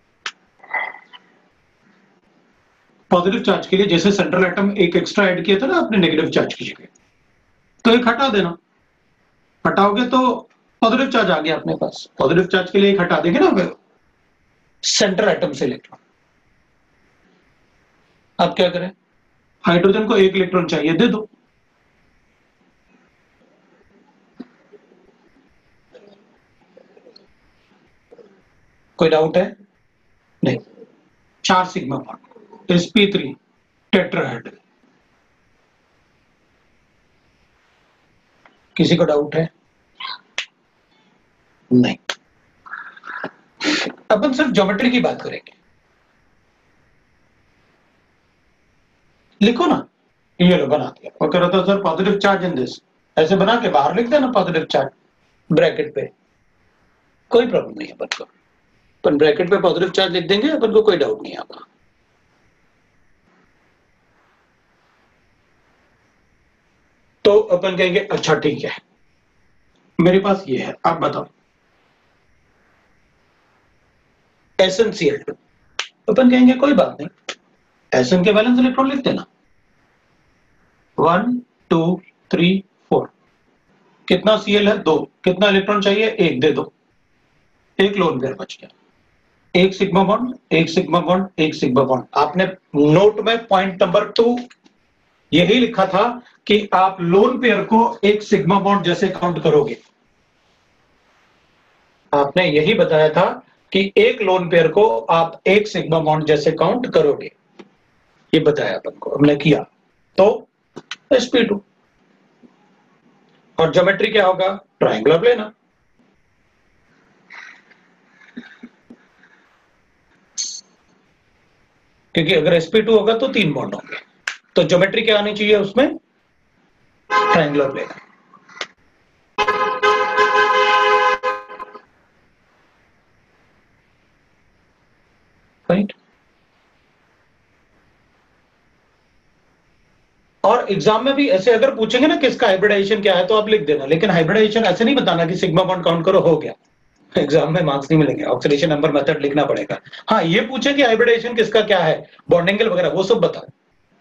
पॉजिटिव चार्ज के लिए जैसे सेंट्रल एटम एक एक्स्ट्रा ऐड किया था ना आपने नेगेटिव चार्ज की जगह, तो एक हटा देना, हटाओगे तो पॉजिटिव चार्ज आ गया अपने पास, पॉजिटिव चार्ज के लिए एक हटा देंगे ना सेंट्रल एटम से इलेक्ट्रॉन। अब क्या करें, हाइड्रोजन को 1 इलेक्ट्रॉन चाहिए, दे दो, कोई डाउट है, नहीं, 4 सिग्मा बॉन्ड sp3 टेट्राहेड्रल, किसी को डाउट है, नहीं, अपन सिर्फ ज्योमेट्री की बात करेंगे। लिखो ना, ये लो बना दिया। और कह रहा था sir positive charge in this, ऐसे बना के बाहर लिख देना पॉजिटिव चार्ज ब्रैकेट पे, कोई प्रॉब्लम नहीं है अपन को। अपन ब्रैकेट पे पॉजिटिव चार्ज लिख देंगे, अपन को कोई डाउट नहीं आता। तो अपन कहेंगे अच्छा ठीक है, मेरे पास ये है, आप बताओ। SnCl2, अपन कहेंगे कोई बात नहीं, Sn के वैलेंस इलेक्ट्रॉन लिख देना 1 2 3 4। कितना Cl है? 2। कितना इलेक्ट्रॉन चाहिए? 1, दे दो। एक लोन पेयर बच गया, एक सिग्मा बॉन्ड, एक सिग्मा बॉन्ड, एक सिग्मा बॉन्ड। आपने नोट में पॉइंट नंबर 2 यही लिखा था कि आप लोन पेयर को एक सिग्मा बॉन्ड जैसे काउंट करोगे। आपने यही बताया था कि एक लोन पेयर को आप एक सिग्मा बॉन्ड जैसे काउंट करोगे, ये बताया अपन को, हमने किया। तो sp2 और ज्योमेट्री क्या होगा? ट्रायंगुलर लेना। क्योंकि अगर sp2 होगा तो 3 बॉन्ड होंगे, तो ज्योमेट्री क्या आनी चाहिए उसमें? ट्रायंगुलर लेना। राइट। और एग्जाम में भी ऐसे अगर पूछेंगे ना किसका हाइब्रिडाइजेशन क्या है, तो आप लिख देना, लेकिन हाइब्रिडाइजेशन ऐसे नहीं बताना कि सिग्मा बॉन्ड काउंट करो हो गया। एग्जाम में मार्क्स नहीं मिलेंगे, ऑक्सीडेशन नंबर मेथड लिखना पड़ेगा। हाँ, ये पूछे कि हाइब्रिडाइजेशन किसका क्या है, बॉन्ड एंगल वगैरह, वो सब बताओ।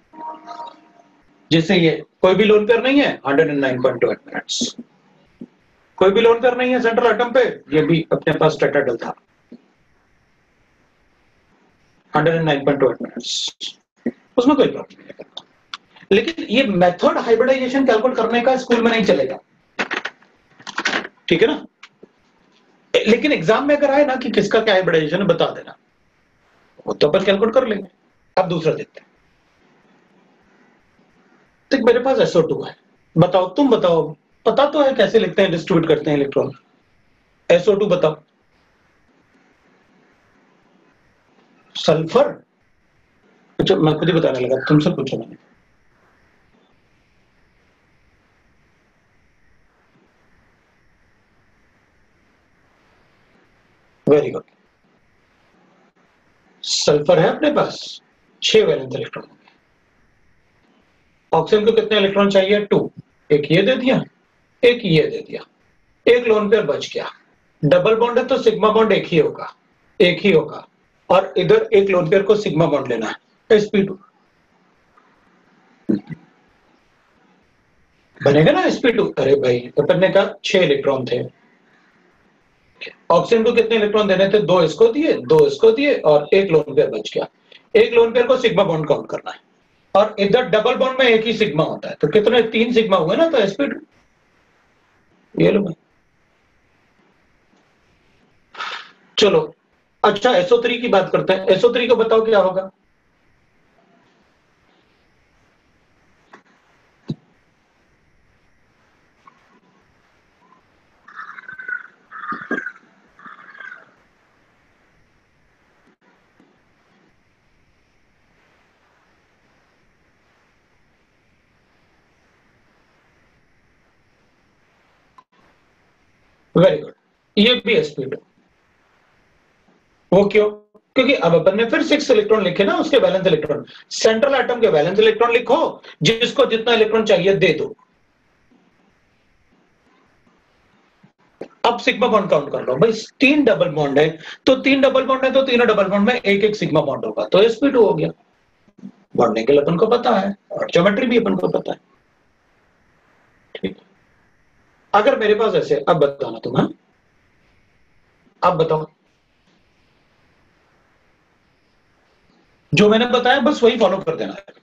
जैसे ये कोई भी लोन पेयर नहीं है 109.28 मिनट्स, कोई भी लोन पेयर नहीं है सेंट्रल एटम पे, ये भी अपने पास टेट्राहेड्रल था 109.28 मिनट्स, उसमें कोई प्रॉब्लम नहीं है। लेकिन ये मेथड हाइब्रिडाइजेशन कैलकुलेट करने का स्कूल में नहीं चलेगा, ठीक है ना। लेकिन एग्जाम में अगर आए ना कि किसका क्या हाइब्रिडाइजेशन बता देना, वो तो अपन कैलकुलेट कर लेंगे। अब दूसरा देखते हैं। तो मेरे पास SO2 है, बताओ, तुम बताओ, पता तो है कैसे लिखते हैं, डिस्ट्रीब्यूट करते हैं इलेक्ट्रॉन। SO2 बताओ। सल्फर? अच्छा, मैं खुद ही बताने लगा, तुमसे पूछो मैंने। Very good. सल्फर है अपने पास 6 वैलेंस इलेक्ट्रॉन। ऑक्सीजन को कितने इलेक्ट्रॉन चाहिए? 2। एक ये दे दिया, एक ये दे दिया, एक लोन पेयर बच गया। डबल बॉन्ड है तो सिग्मा बॉन्ड एक ही होगा, एक ही होगा। और इधर एक लोन पेयर को सिग्मा बॉन्ड लेना है, sp2 बनेगा ना sp2। अरे भाई, अपन ने कहा 6 इलेक्ट्रॉन थे, ऑक्सीजन को कितने इलेक्ट्रॉन देने थे? 2 इसको दिए, 2 इसको दिए, और एक लोन पेयर बच गया। एक लोन पेयर को सिग्मा बॉन्ड काउंट करना है, और इधर डबल बॉन्ड में एक ही सिग्मा होता है, तो कितने? 3 सिग्मा हुए ना, तो sp2। ये लो भाई। चलो, अच्छा SO3 की बात करते हैं। SO3 को बताओ क्या होगा? वेरी गुड, ये भी sp2। वो क्यों? क्योंकि अब अपन ने फिर 6 इलेक्ट्रॉन लिखे ना, उसके वैलेंस इलेक्ट्रॉन। सेंट्रल एटम के वैलेंस इलेक्ट्रॉन लिखो, जिसको जितना इलेक्ट्रॉन चाहिए दे दो। अब सिग्मा बॉन्ड काउंट कर लो भाई, 3 डबल बॉन्ड है, तो 3 डबल बॉन्ड है, तो तीनों डबल बॉन्ड में एक एक सिग्मा बॉन्ड होगा, तो sp2 हो गया। बॉन्ड एंगल अपन को पता है, और ज्योमेट्री भी अपन को पता है, ठीक। अगर मेरे पास ऐसे, अब बताना तुम, हाँ? अब बताओ, जो मैंने बताया बस वही फॉलो कर देना है।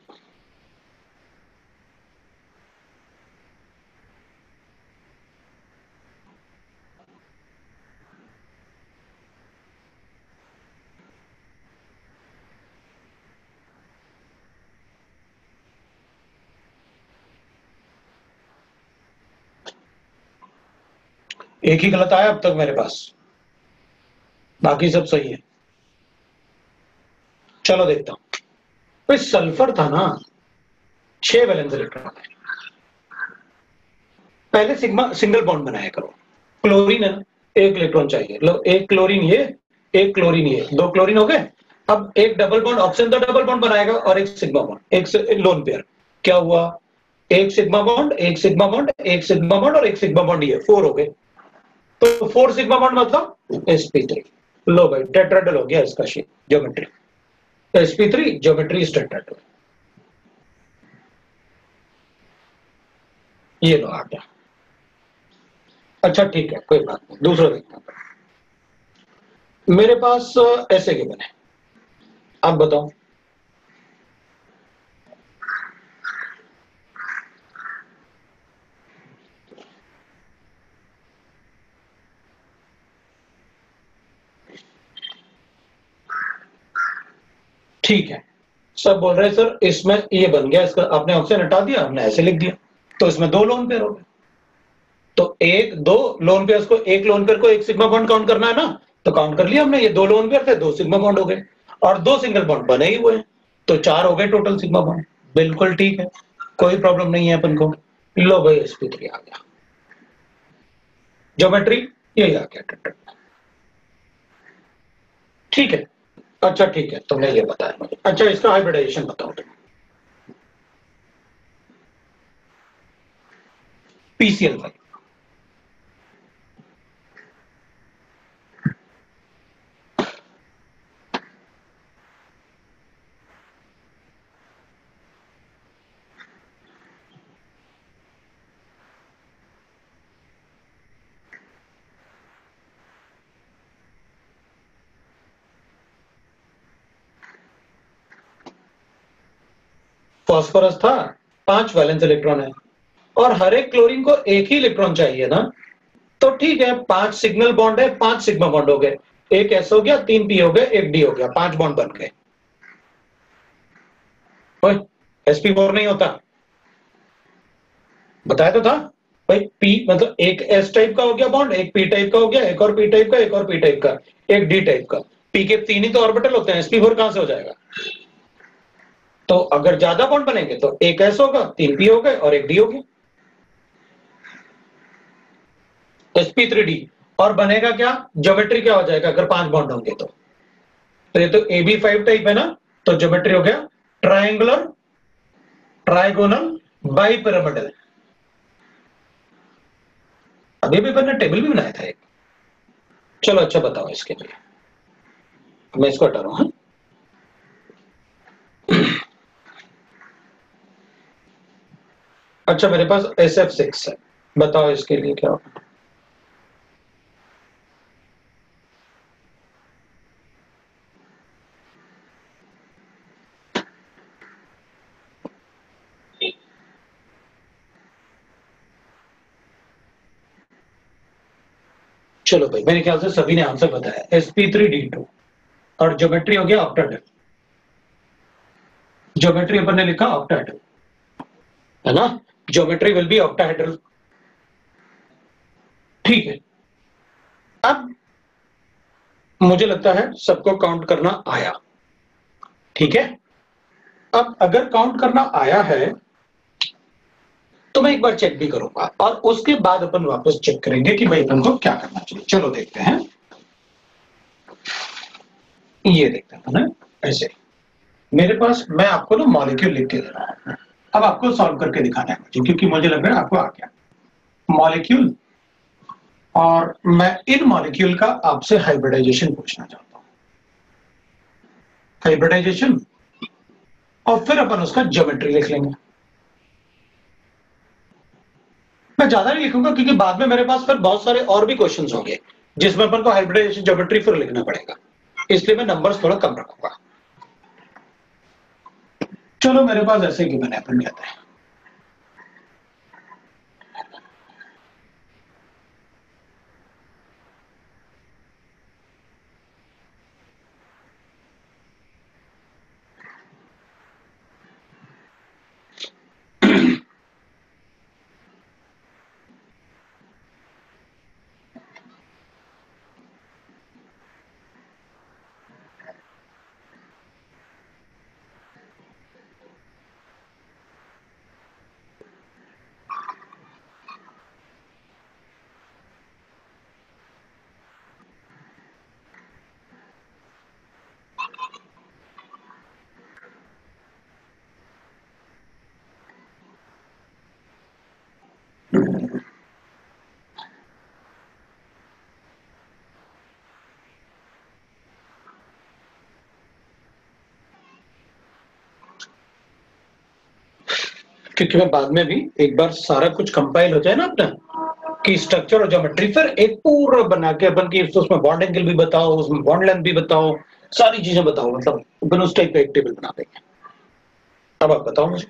एक ही गलत आया अब तक मेरे पास। बाकी सब सही है। चलो देखता हूं। भाई सल्फर था ना, 6 वैलेंस इलेक्ट्रॉन है। पहले सिग्मा सिंगल बॉन्ड बनाया करो। क्लोरीन है ना, एक इलेक्ट्रॉन चाहिए, लो एक क्लोरीन ये, एक क्लोरीन ये, 2 क्लोरीन हो गए। अब एक डबल बॉन्ड, ऑक्सीजन तो डबल बॉन्ड बनाएगा और एक सिग्मा बॉन्ड, एक लोन पेयर। क्या हुआ? एक सिग्मा बॉन्ड, एक सिग्मा बॉन्ड, एक सिग्मा बॉन्ड और एक सिग्मा बॉन्ड, ये 4 हो गए। तो 4 सिग्मा बॉन्ड मतलब sp3। लो भाई टेट्राहेड्रल हो गया इसका shape, geometry sp3, geometry is tetrahedral. ये लो आ गया। अच्छा ठीक है, कोई बात नहीं, दूसरा देखते हैं। मेरे पास ऐसे गिवन है, आप बताओ। ठीक है, सब बोल रहे हैं सर इसमें ये बन गया, इसका आपने ऑप्शन हटा दिया, हमने ऐसे लिख दिया, तो इसमें 2 लोन पेयर हो गए। तो एक 2 लोन पेयर को, एक लोन पेयर को एक सिग्मा बॉन्ड काउंट करना है ना, तो काउंट कर लिया हमने, ये 2 लोन पेयर थे, 2 सिग्मा बॉन्ड हो गए और 2 सिंगल बॉन्ड बने ही हुए हैं, तो 4 हो गए टोटल सिग्मा बॉन्ड। बिल्कुल ठीक है, कोई प्रॉब्लम नहीं है अपन को। लो भाई sp3 आ गया, ज्योमेट्री यही आ गया। ठीक है, अच्छा ठीक है, तुमने ये बताया मुझे। अच्छा इसका हाइब्रिडाइजेशन बताओ तुम। PCl5। फास्फोरस था, 5 वैलेंस इलेक्ट्रॉन है और हर एक क्लोरीन को एक ही इलेक्ट्रॉन चाहिए ना, तो ठीक है, 5 सिग्नल बॉन्ड है, 5 सिग्मा बॉन्ड हो गए, एक एस हो गया, 3 पी हो गए, एक डी हो गया, 5 बॉन्ड बन गए। sp4 नहीं होता, बताया तो था भाई। पी मतलब एक एस टाइप का हो गया बॉन्ड, एक पी टाइप का हो गया, एक और पी टाइप का, एक और पी टाइप का, एक डी टाइप का। पी के 3 ही तो ऑर्बिटल होते हैं, sp4 कहां से हो जाएगा? तो अगर ज्यादा बॉन्ड बनेंगे तो एक एस होगा, 3 पी हो गए और एक डी हो गया, sp3d। और बनेगा क्या, ज्योमेट्री क्या हो जाएगा अगर 5 बॉन्ड होंगे तो ये तो ab5 टाइप है ना, तो ज्योमेट्री हो गया ट्रायंगुलर, ट्राइगोनल, बाइपिरामिडल। अभी भी मैंने टेबल भी बनाया था एक। चलो अच्छा बताओ इसके लिए, मैं इसको हटा रहा हूं। अच्छा मेरे पास SF6 है, बताओ इसके लिए क्या होगा। चलो भाई, मेरे ख्याल से सभी ने आंसर बताया, sp3d2। और ज्योमेट्री हो गया ऑक्टाहेड्रल, ज्योमेट्री अपन ने लिखा ऑक्टाहेड्रल, है ना, ज्योमेट्री विल बी ऑक्टाहेड्रल। ठीक है, अब मुझे लगता है सबको काउंट करना आया। ठीक है, अब अगर काउंट करना आया है तो मैं एक बार चेक भी करूंगा और उसके बाद अपन वापस चेक करेंगे कि भाई अपन को क्या करना चाहिए। चलो देखते हैं, ये देखते हैं ना, ऐसे मेरे पास, मैं आपको ना मॉलिक्यूल लिख के दे रहा हूं, अब आपको सॉल्व करके दिखाना है मुझे, क्योंकि मुझे लग रहा है आपको आ गया मॉलिक्यूल। और मैं इन मॉलिक्यूल का आपसे हाइब्रिडाइजेशन पूछना चाहता हूं, हाइब्रिडाइजेशन, और फिर अपन उसका ज्योमेट्री लिख लेंगे। मैं ज्यादा नहीं लिखूंगा क्योंकि बाद में मेरे पास फिर बहुत सारे और भी क्वेश्चंस होंगे जिसमें अपन को हाइब्रिडाइजेशन ज्योमेट्री फिर लिखना पड़ेगा, इसलिए मैं नंबर्स थोड़ा कम रखूंगा। चलो मेरे पास ऐसे गिवन है, अपन कहते हैं क्योंकि मैं बाद में भी एक बार सारा कुछ कंपाइल हो जाए ना अपना कि स्ट्रक्चर और ज्योमेट्री, फिर एक पूरा बना के अपन की उसमें बॉन्ड एंगल भी बताओ, उसमें बॉन्ड लेंथ भी बताओ, सारी चीजें बताओ, मतलब अपन उस टाइप का एक टेबल बना देंगे। अब आप बताओ मुझे।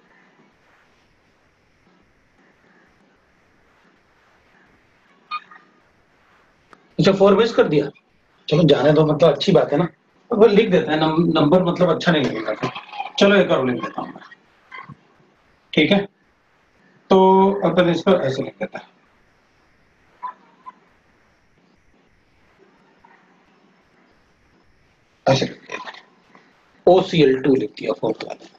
अच्छा 4 मिस कर दिया, चलो जाने दो, मतलब अच्छी बात है ना, वो लिख देते हैं नंबर, मतलब अच्छा नहीं लगेगा फिर। चलो एक और लिख देता हूँ मैं, ठीक है। तो अपन इसको ऐसे लिख देता है, ऐसे लिख दिया, OCl2 लिख दिया फोर्थ वाला।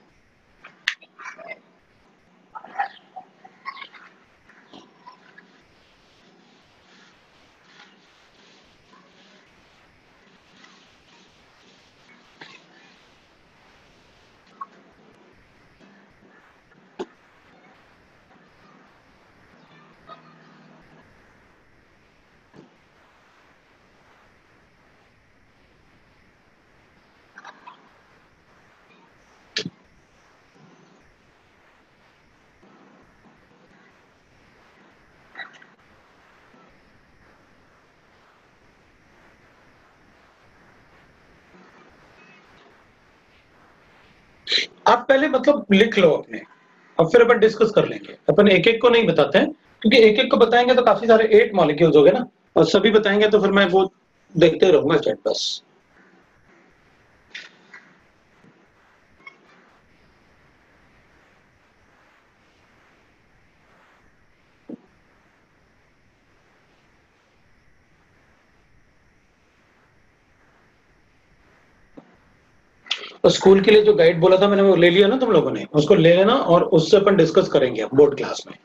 आप पहले मतलब लिख लो अपने, अब फिर अपन डिस्कस कर लेंगे। अपन एक एक को नहीं बताते हैं, क्योंकि एक एक को बताएंगे तो काफी सारे 8 मॉलिक्यूल्स हो गए ना, और सभी बताएंगे तो फिर मैं वो देखते रहूंगा चैट बस। तो स्कूल के लिए जो गाइड बोला था मैंने, वो ले लिया ना तुम लोगों ने, उसको ले लेना और उससे अपन डिस्कस करेंगे बोर्ड क्लास में।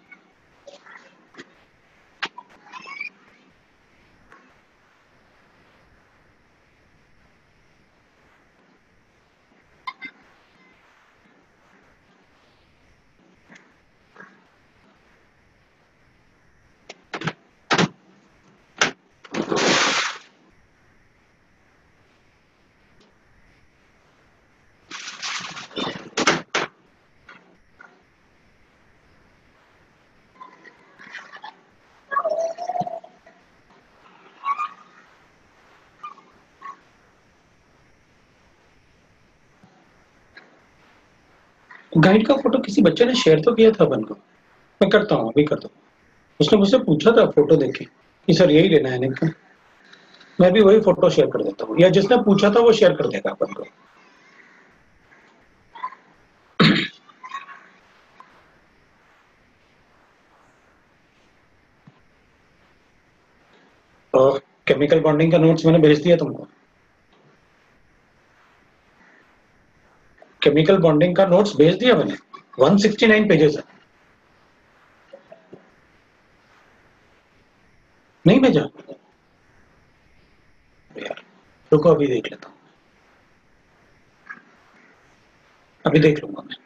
गाइड का फोटो किसी बच्चे ने शेयर तो किया था अपन को, मैं करता हूँ, अभी करता हूँ। उसने मुझसे पूछा था फोटो देखे कि सर यही लेना है नहीं, मैं भी वही फोटो शेयर कर देता हूँ, या जिसने पूछा था वो शेयर कर देगा अपन को। और केमिकल बॉन्डिंग का नोट्स मैंने भेज दिया तुमको, केमिकल बॉन्डिंग का नोट्स भेज दिया मैंने, 169 पेजेस है। नहीं भेजा यार, रुको अभी देख लेता हूँ, अभी देख लूंगा मैं।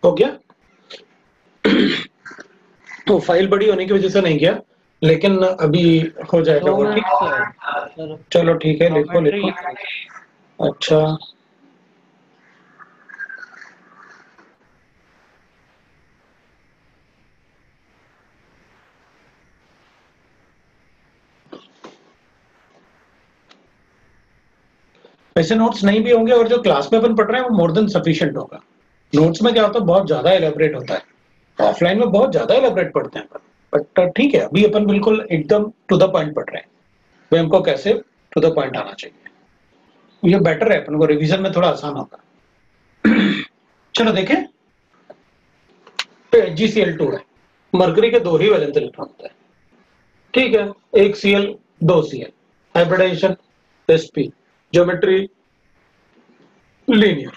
हो गया। तो फाइल बड़ी होने की वजह से नहीं किया, लेकिन अभी हो जाएगा दो वो, मिनट ठीक। सर चलो ठीक है, लिखो ज्योमेट्री लिखो। अच्छा, वैसे नोट्स नहीं भी होंगे और जो क्लास में अपन पढ़ रहे हैं वो मोर देन सफिशिएंट होगा। नोट्स में क्या होता है, बहुत ज्यादा एलेबरेट होता है, ऑफलाइन में बहुत ज्यादा एलेबरेट पढ़ते हैं अपन, बट ठीक है, अभी अपन बिल्कुल एकदम टू द पॉइंट पढ़ रहे हैं, वे हमको कैसे टू द पॉइंट आना चाहिए, ये बेटर है, अपन को रिवीजन में थोड़ा आसान होगा। चलो देखें, तो HgCl2 है, मरकरी के दो ही वैलेंस इलेक्ट्रॉन होते हैं, ठीक है, एक Cl दो Cl, hybridization sp, geometry linear.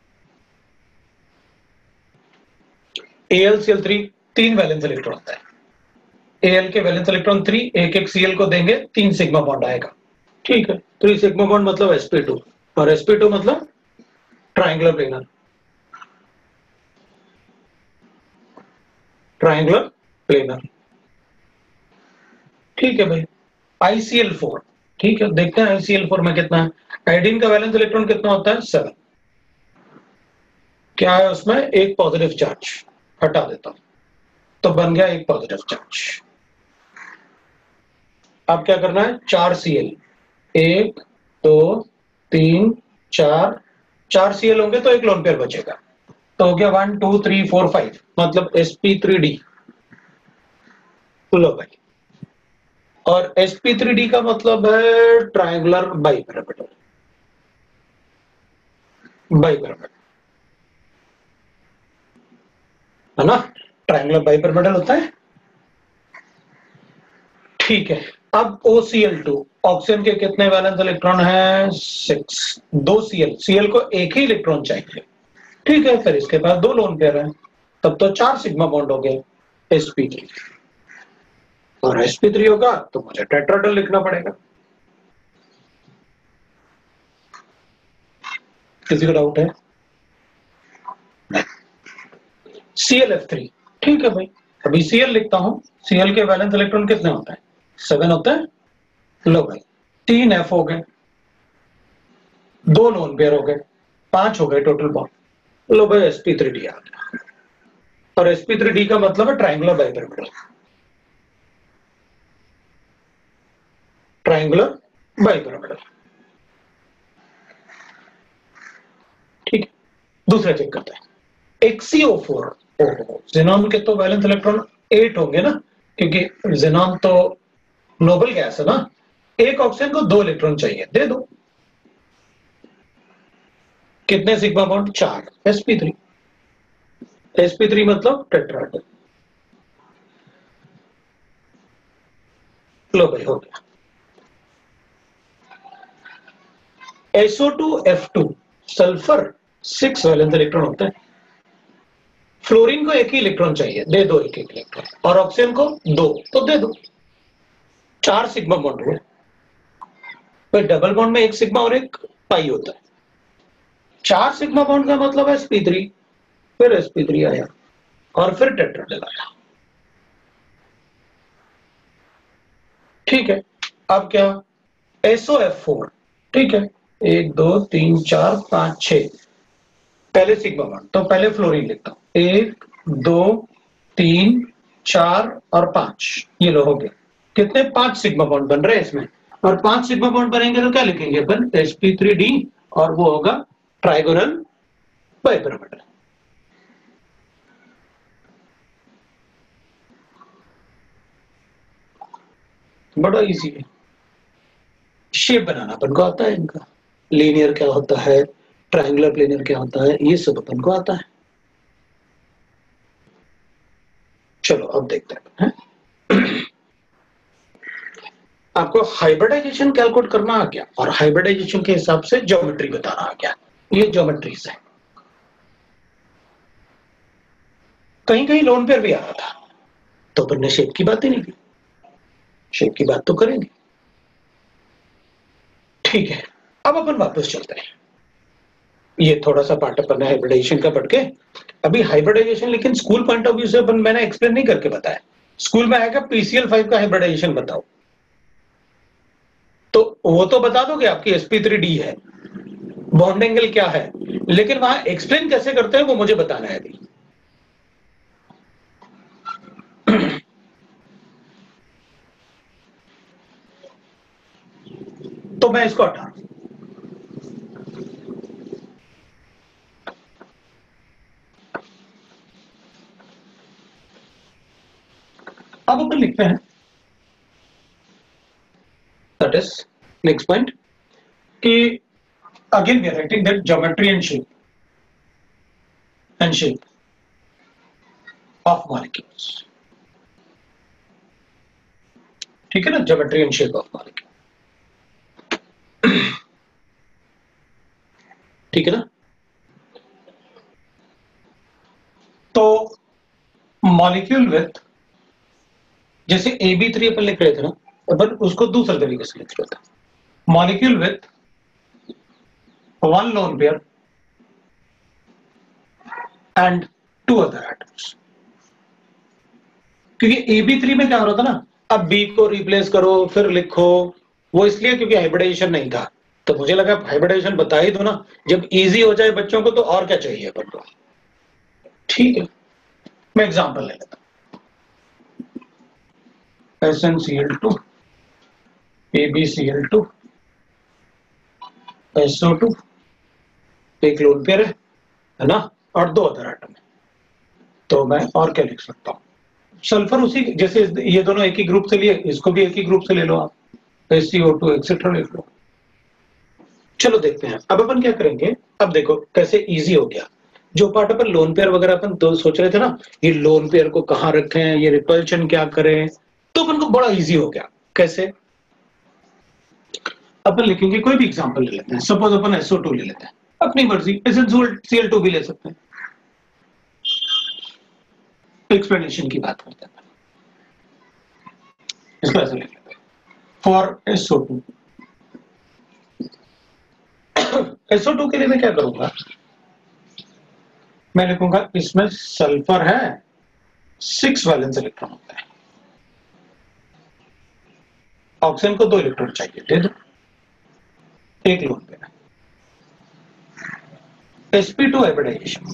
AlCl3 तीन वैलेंस इलेक्ट्रॉन होता है, Al के वैलेंस इलेक्ट्रॉन 3 एक एक Cl को देंगे, 3 सिग्मा बॉन्ड आएगा, ठीक है। 3 सिग्मा बॉन्ड मतलब sp2, और sp2 मतलब ट्रायंगुलर प्लेनर, ट्रायंगुलर प्लेनर, ठीक है भाई। ICl4, ठीक है, देखते हैं ICl4 में कितना है। आयोडीन का वैलेंस इलेक्ट्रॉन कितना होता है, 7। क्या है उसमें, एक पॉजिटिव चार्ज, हटा देता हूं, तो बन गया एक पॉजिटिव चार्ज। अब क्या करना है, 4 Cl, 1 2 3 4, 4 Cl होंगे तो एक लोन पेयर बचेगा, तो हो गया 1 2 3 4 5, मतलब sp3d। लो भाई, और sp3d का मतलब है ट्रायंगुलर बाइपिरामिडल, बाइपिरामिडल है ना, ट्रायंगुलर बाइपिरामिडल होता है, ठीक है। अब OCl2, ऑक्सीजन के कितने वैलेंस इलेक्ट्रॉन है, 6, 2 Cl को एक ही इलेक्ट्रॉन चाहिए, ठीक है, फिर इसके पास दो लोन पेयर है, तब तो 4 सिग्मा बॉन्ड हो गए, sp3, और sp3 होगा तो मुझे टेट्राहेड्रल लिखना पड़ेगा। किसी को डाउट है, ClF3, ठीक है भाई, अभी Cl लिखता हूं, Cl के वैलेंस इलेक्ट्रॉन कितने होते हैं, 7 होते हैं, लो भाई 3 F हो गए, दो लोन पेयर हो गए, 5 हो गए टोटल बॉन्ड, लो भाई sp3d आ गया, और sp3d का मतलब है ट्रायंगुलर बाइपिरामिडल, ट्रायंगुलर बाइपिरामिडल, ठीक है। दूसरा चेक करते हैं, XeO4, जेनॉन के तो वैलेंस इलेक्ट्रॉन 8 होंगे ना, क्योंकि जेनॉन तो नोबल गैस है ना, एक ऑक्सीजन को 2 इलेक्ट्रॉन चाहिए, दे दो, कितने सिग्मा बॉन्ड, 4, sp3, sp3 मतलब टेट्राहेड्रल, लो भाई हो गया। SO2F2, सल्फर 6 वैलेंस इलेक्ट्रॉन होते हैं, फ्लोरीन को एक ही इलेक्ट्रॉन चाहिए, दे दो एक एक इलेक्ट्रॉन, और ऑक्सीजन को 2, तो दे दो, 4 सिग्मा बॉन्ड हुए, फिर डबल बॉन्ड में एक सिग्मा और एक पाई होता है, 4 सिग्मा बॉन्ड का मतलब है sp3, फिर sp3 आया, और फिर टेट्राहेड्रल आया, ठीक है। अब क्या, SOF4, ठीक है, 1 2 3 4 5 6, पहले सिग्मा बॉन्ड, तो पहले फ्लोरीन लिखता हूं, 1 2 3 4 और 5, ये लो हो गया, कितने, 5 सिग्मा बॉन्ड बन रहे हैं इसमें, और 5 सिग्मा बॉन्ड बनेंगे तो क्या लिखेंगे अपन, sp3d, और वो होगा ट्रायंगुलर बाइपिरामिडल। बड़ा इजी है, शेप बनाना अपन को आता है इनका, लीनियर क्या होता है, ट्रायंगुलर प्लेनर क्या होता है, ये सब अपन को आता है। चलो अब देखते हैं, आपको हाइब्रिडाइजेशन कैलकुलेट करना आ गया, और हाइब्रिडाइजेशन के हिसाब से ज्योमेट्री बताना आ गया, ये ज्योमेट्रीज है। कहीं कहीं लोन पेयर भी आ रहा था, तो अपन ने शेप की बात ही नहीं की, शेप की बात तो करेंगे, ठीक है। अब अपन वापस चलते हैं, ये थोड़ा सा पार्ट अपन ने हाइब्रिडाइजेशन का पढ़ के अभी हाइब्रिडाइजेशन लेकिन स्कूल पॉइंट ऑफ व्यू से मैंने एक्सप्लेन नहीं करके बताया। स्कूल में आएगा PCl5 का हाइब्रिडाइजेशन बताओ, तो वो तो बता दोगे आपकी sp3d है, बॉन्ड एंगल क्या है, लेकिन वहां एक्सप्लेन कैसे करते हैं वो मुझे बताना है अभी। तो मैं इसको हटा, अब अपन लिखते हैं दैट इज नेक्स्ट पॉइंट कि again we are writing that geometry and shape of molecules, ठीक है ना, geometry and shape of molecule, ठीक है ना। तो मॉलिक्यूल विथ, जैसे AB3 अपन लिख रहे थे ना, अपन उसको दूसरे तरीके से लिख रहे थे, molecule with 1 lone pair and 2 other atoms, क्योंकि AB3 में क्या हो रहा था ना, अब B को रिप्लेस करो फिर लिखो, वो इसलिए क्योंकि हाइब्रिडाइजेशन नहीं था, तो मुझे लगा हाइब्रिडाइजेशन बता ही दो ना, जब इजी हो जाए बच्चों को तो और क्या चाहिए अपन को। ठीक है, मैं एग्जांपल ले लेता हूं, SnCl2, AbCl2, SO2, एक लोन पेयर है ना, और 2 अदर एटम है। तो मैं और क्या लिख सकता हूं, सल्फर उसी जैसे ये दोनों एक ही ग्रुप से लिए, इसको भी एक ही ग्रुप से ले लो आप, SCO2 एक्सेट्रा लिख लो। चलो देखते हैं अब अपन क्या करेंगे। अब देखो कैसे इजी हो गया, जो पार्ट अपन लोन पेयर वगैरह अपन तो सोच रहे थे ना, ये लोन पेयर को कहां रखें, ये रिपल्शन क्या करें, तो अपन को बड़ा इजी हो गया। कैसे, अपन लिखेंगे, कोई भी एग्जांपल ले लेते हैं, सपोज अपन SO2 ले लेते हैं, अपनी मर्जी, SnCl2 भी ले सकते हैं, एक्सप्लेनेशन की बात करते हैं, इसको ऐसे लिख लेते हैं, फॉर SO2, SO2 के लिए मैं क्या करूंगा, मैं लिखूंगा इसमें सल्फर है, 6 वैलेंस इलेक्ट्रॉन होता है, ऑक्सीजन को 2 इलेक्ट्रॉन चाहिए, दे दो, एक लोन पे है, sp2 हाइब्रिडाइजेशन,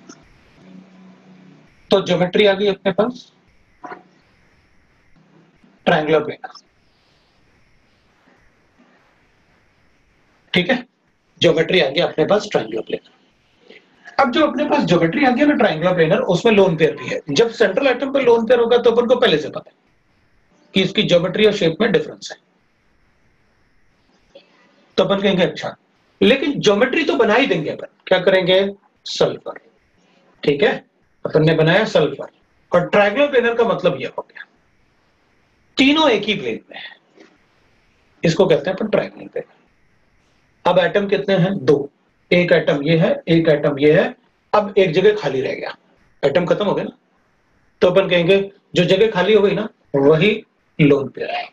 तो ज्योमेट्री आ गई अपने पास ट्रायंगुलर प्लेनर, ठीक है, ज्योमेट्री आ गया अपने पास ट्रायंगुलर प्लेनर। अब जो अपने पास ज्योमेट्री आ गया ना ट्रायंगुलर प्लेनर, उसमें लोन पेयर भी है। जब सेंट्रल एटम पे लोन पेयर होगा तो अपन को पहले से पता है कि इसकी ज्योमेट्री और शेप में डिफरेंस है, तो अपन कहेंगे अच्छा, लेकिन ज्योमेट्री तो बना ही देंगे अपन, क्या करेंगे, सल्फर, ठीक है, अपन ने बनाया सल्फर, और ट्रायंगुलर प्लेनर का मतलब यह हो गया तीनों एक ही प्लेन में है, इसको कहते हैं अपन ट्रायंगुलर प्लेनर। अब एटम कितने हैं, 2, एक एटम ये है, एक एटम ये है, अब एक जगह खाली रह गया, एटम खत्म हो गया ना, तो अपन कहेंगे जो जगह खाली हो गई ना वही लोन पेयर है,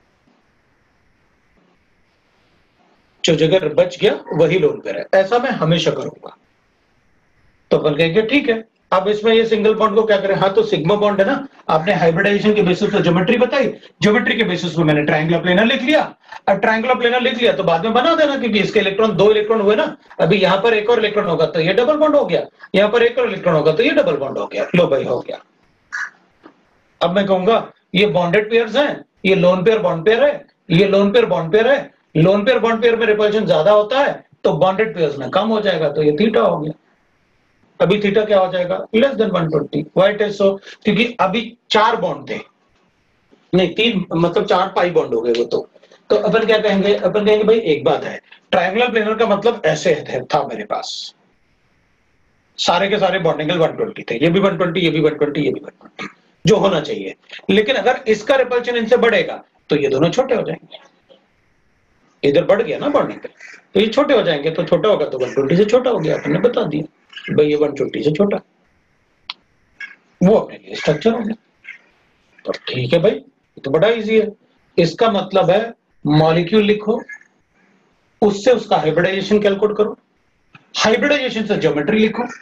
जो जगह बच गया वही लोन पेयर है, ऐसा मैं हमेशा करूंगा। तो अपन कहेंगे ठीक है, अब इसमें ये सिंगल बॉन्ड को क्या करें, हाँ तो सिग्मा बॉन्ड है ना, आपने हाइब्रिडाइजेशन के बेसिस पे ज्योमेट्री बताई, ज्योमेट्री के बेसिस पे मैंने ट्रायंगुलर प्लेनर लिख लिया। अब ट्रायंगुलर प्लेनर लिख लिया तो बाद में बना देना, क्योंकि इसके इलेक्ट्रॉन 2 इलेक्ट्रॉन हुए ना, अभी यहां पर एक और इलेक्ट्रॉन होगा तो ये डबल बॉन्ड हो गया, यहां पर एक और इलेक्ट्रॉन होगा तो ये डबल बॉन्ड हो गया, लो भाई हो गया। अब मैं कहूंगा ये बॉन्डेड पेयर्स हैं, ये लोन पेयर बॉन्ड पेयर है, ये लोन पेयर बॉन्ड पेयर है, लोन पेयर बॉन्ड पेयर में रिपल्शन ज्यादा होता है तो बॉन्डेड पेयर्स में कम हो जाएगा, तो ये थीटा हो गया। अभी थीटा क्या हो जाएगा, less than 120, why it is so, क्योंकि अभी 4 बॉन्ड थे, नहीं 3, मतलब 4 पाई बॉन्ड हो गए वो, तो अपन क्या कहेंगे, अपन कहेंगे भाई एक बात है, ट्रायंगुलर प्लेनर का मतलब ऐसे था मेरे पास, सारे के सारे बॉन्ड एंगल 120 थे, ये भी 120, ये भी 120, ये भी 120, जो होना चाहिए, लेकिन अगर इसका रिपल्शन इनसे बढ़ेगा तो ये दोनों छोटे हो जाएंगे, इधर बढ़ गया ना बॉन्ड एंगल तो ये छोटे हो जाएंगे, तो छोटा होगा तो 120 से छोटा हो गया, अपन ने बता दिया भाई ये 120 से छोटा, वो अपने लिए स्ट्रक्चर हो गया। तो ठीक है भाई, ये तो बड़ा इजी है, इसका मतलब है मॉलिक्यूल लिखो, उससे उसका हाइब्रिडाइजेशन कैलकुलेट करो, हाइब्रिडाइजेशन से ज्योमेट्री लिखो,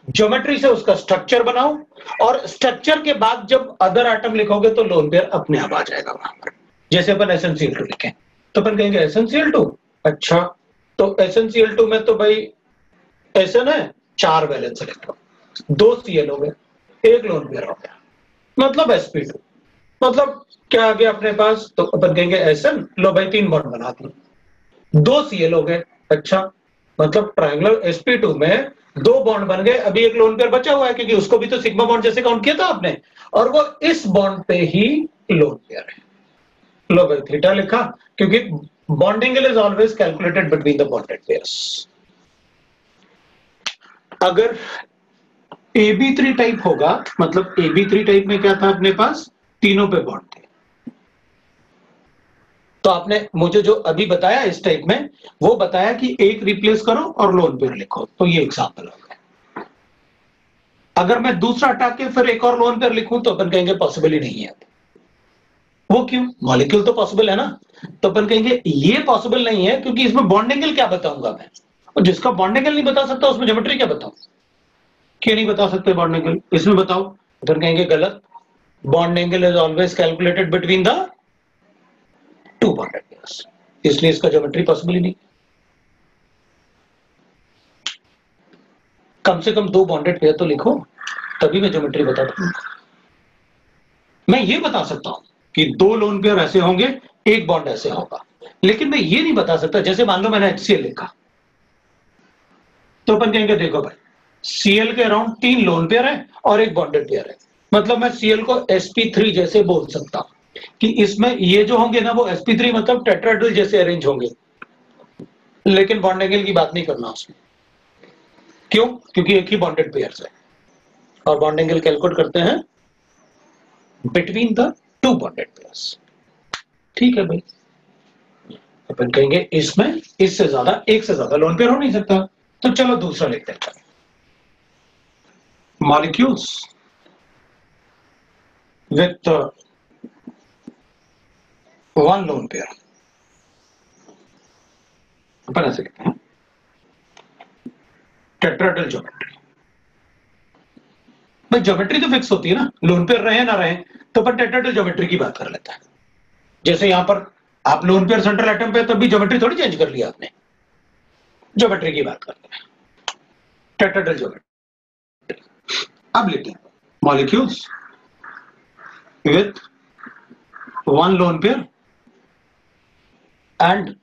ज्योमेट्री से उसका स्ट्रक्चर बनाओ और स्ट्रक्चर के बाद जब अदर आइटम लिखोगे तो लोन पेयर अपने आप आ जाएगा वहां पर। जैसे अपन एसेंशियल2 लिखें तो अपन कहेंगे एसेंशियल2, अच्छा तो एसेंशियल2 में तो भाई एसएन है, 4 वैलेंस इलेक्ट्रॉन, 2 सीएल हो गए, 1 लोन पेयर हो गया, मतलब sp2। मतलब क्या आ गया अपने पास, तो अपन कहेंगे एसएन, लो भाई 3 बॉन्ड बना दिए, 2 सीएल हो गए, अच्छा मतलब ट्रायंगुलर sp2 में 2 बॉन्ड बन गए, अभी 1 लोन पेयर बचा हुआ है क्योंकि उसको भी तो सिग्मा बॉन्ड जैसे काउंट किया था आपने, और वो इस बॉन्ड पे ही लोन पेयर है। लो भाई थीटा लिखा, क्योंकि bond angle is always calculated between the bonded pairs. अगर AB3 टाइप होगा, मतलब AB3 टाइप में क्या था अपने पास, तीनों पे बॉन्ड थे, तो आपने मुझे जो अभी बताया इस टाइप में, वो बताया कि एक रिप्लेस करो और लोन पेयर लिखो, तो ये एग्जांपल हो गया। अगर मैं दूसरा हटा के फिर एक और लोन पेयर लिखूं तो अपन कहेंगे पॉसिबल ही नहीं है। वो क्यों, मॉलिक्यूल तो पॉसिबल है ना, तो अपन कहेंगे ये पॉसिबल नहीं है क्योंकि इसमें बॉन्ड एंगल क्या बताऊंगा मैं, और जिसका बॉन्ड एंगल नहीं बता सकता उसमें ज्योमेट्री क्या बताऊं, क्यों नहीं बता सकते बॉन्ड एंगल, इसमें बताओ, तो कहेंगे गलत, bond angle is always calculated between the 2 bonded pairs, इसलिए इसका ज्योमेट्री पॉसिबल ही नहीं। कम से कम 2 बॉन्डेड पेयर तो लिखो, तभी मैं ज्योमेट्री बता दूंगा। मैं ये बता सकता हूं कि 2 लोन पेयर ऐसे होंगे, 1 बॉन्ड ऐसे होगा, लेकिन मैं ये नहीं बता सकता, जैसे मान लो मैंने HCl लिखा, तो अपन कहेंगे देखो भाई Cl के अराउंड 3 लोन पेयर है और 1 बॉन्डेड पेयर है, मतलब मैं Cl को sp3 जैसे बोल सकता हूं कि इसमें ये जो होंगे ना वो sp3 मतलब टेट्राहेड्रल जैसे अरेंज होंगे, लेकिन बॉन्ड एंगल की बात नहीं करना उसमें, क्यों, क्योंकि एक ही बॉन्डेड पेयर्स है और बॉन्ड एंगल कैलकुलेट करते हैं बिटवीन द 2 बॉन्डेड पेयर्स। ठीक है भाई, अपन कहेंगे इसमें इससे ज्यादा, एक से ज्यादा लोन पेयर हो नहीं सकता, तो चलो दूसरा लिखते हैं, molecules with 1 lone pair, अपन ऐसे लिखते हैं टेट्राहेड्रल ज्योमेट्री। भाई ज्योमेट्री तो फिक्स होती है ना, लोन पेयर रहे ना रहे, तो अपन टेट्राहेड्रल ज्योमेट्री की बात कर लेते हैं। जैसे यहां पर आप लोन पेयर सेंट्रल एटम पे, तब भी ज्योमेट्री थोड़ी चेंज कर लिया आपने, ज्योमेट्री की बात करते हैं, टेट्राहेड्रल ज्योमेट्री। अब लेते हैं molecules with 1 lone pair and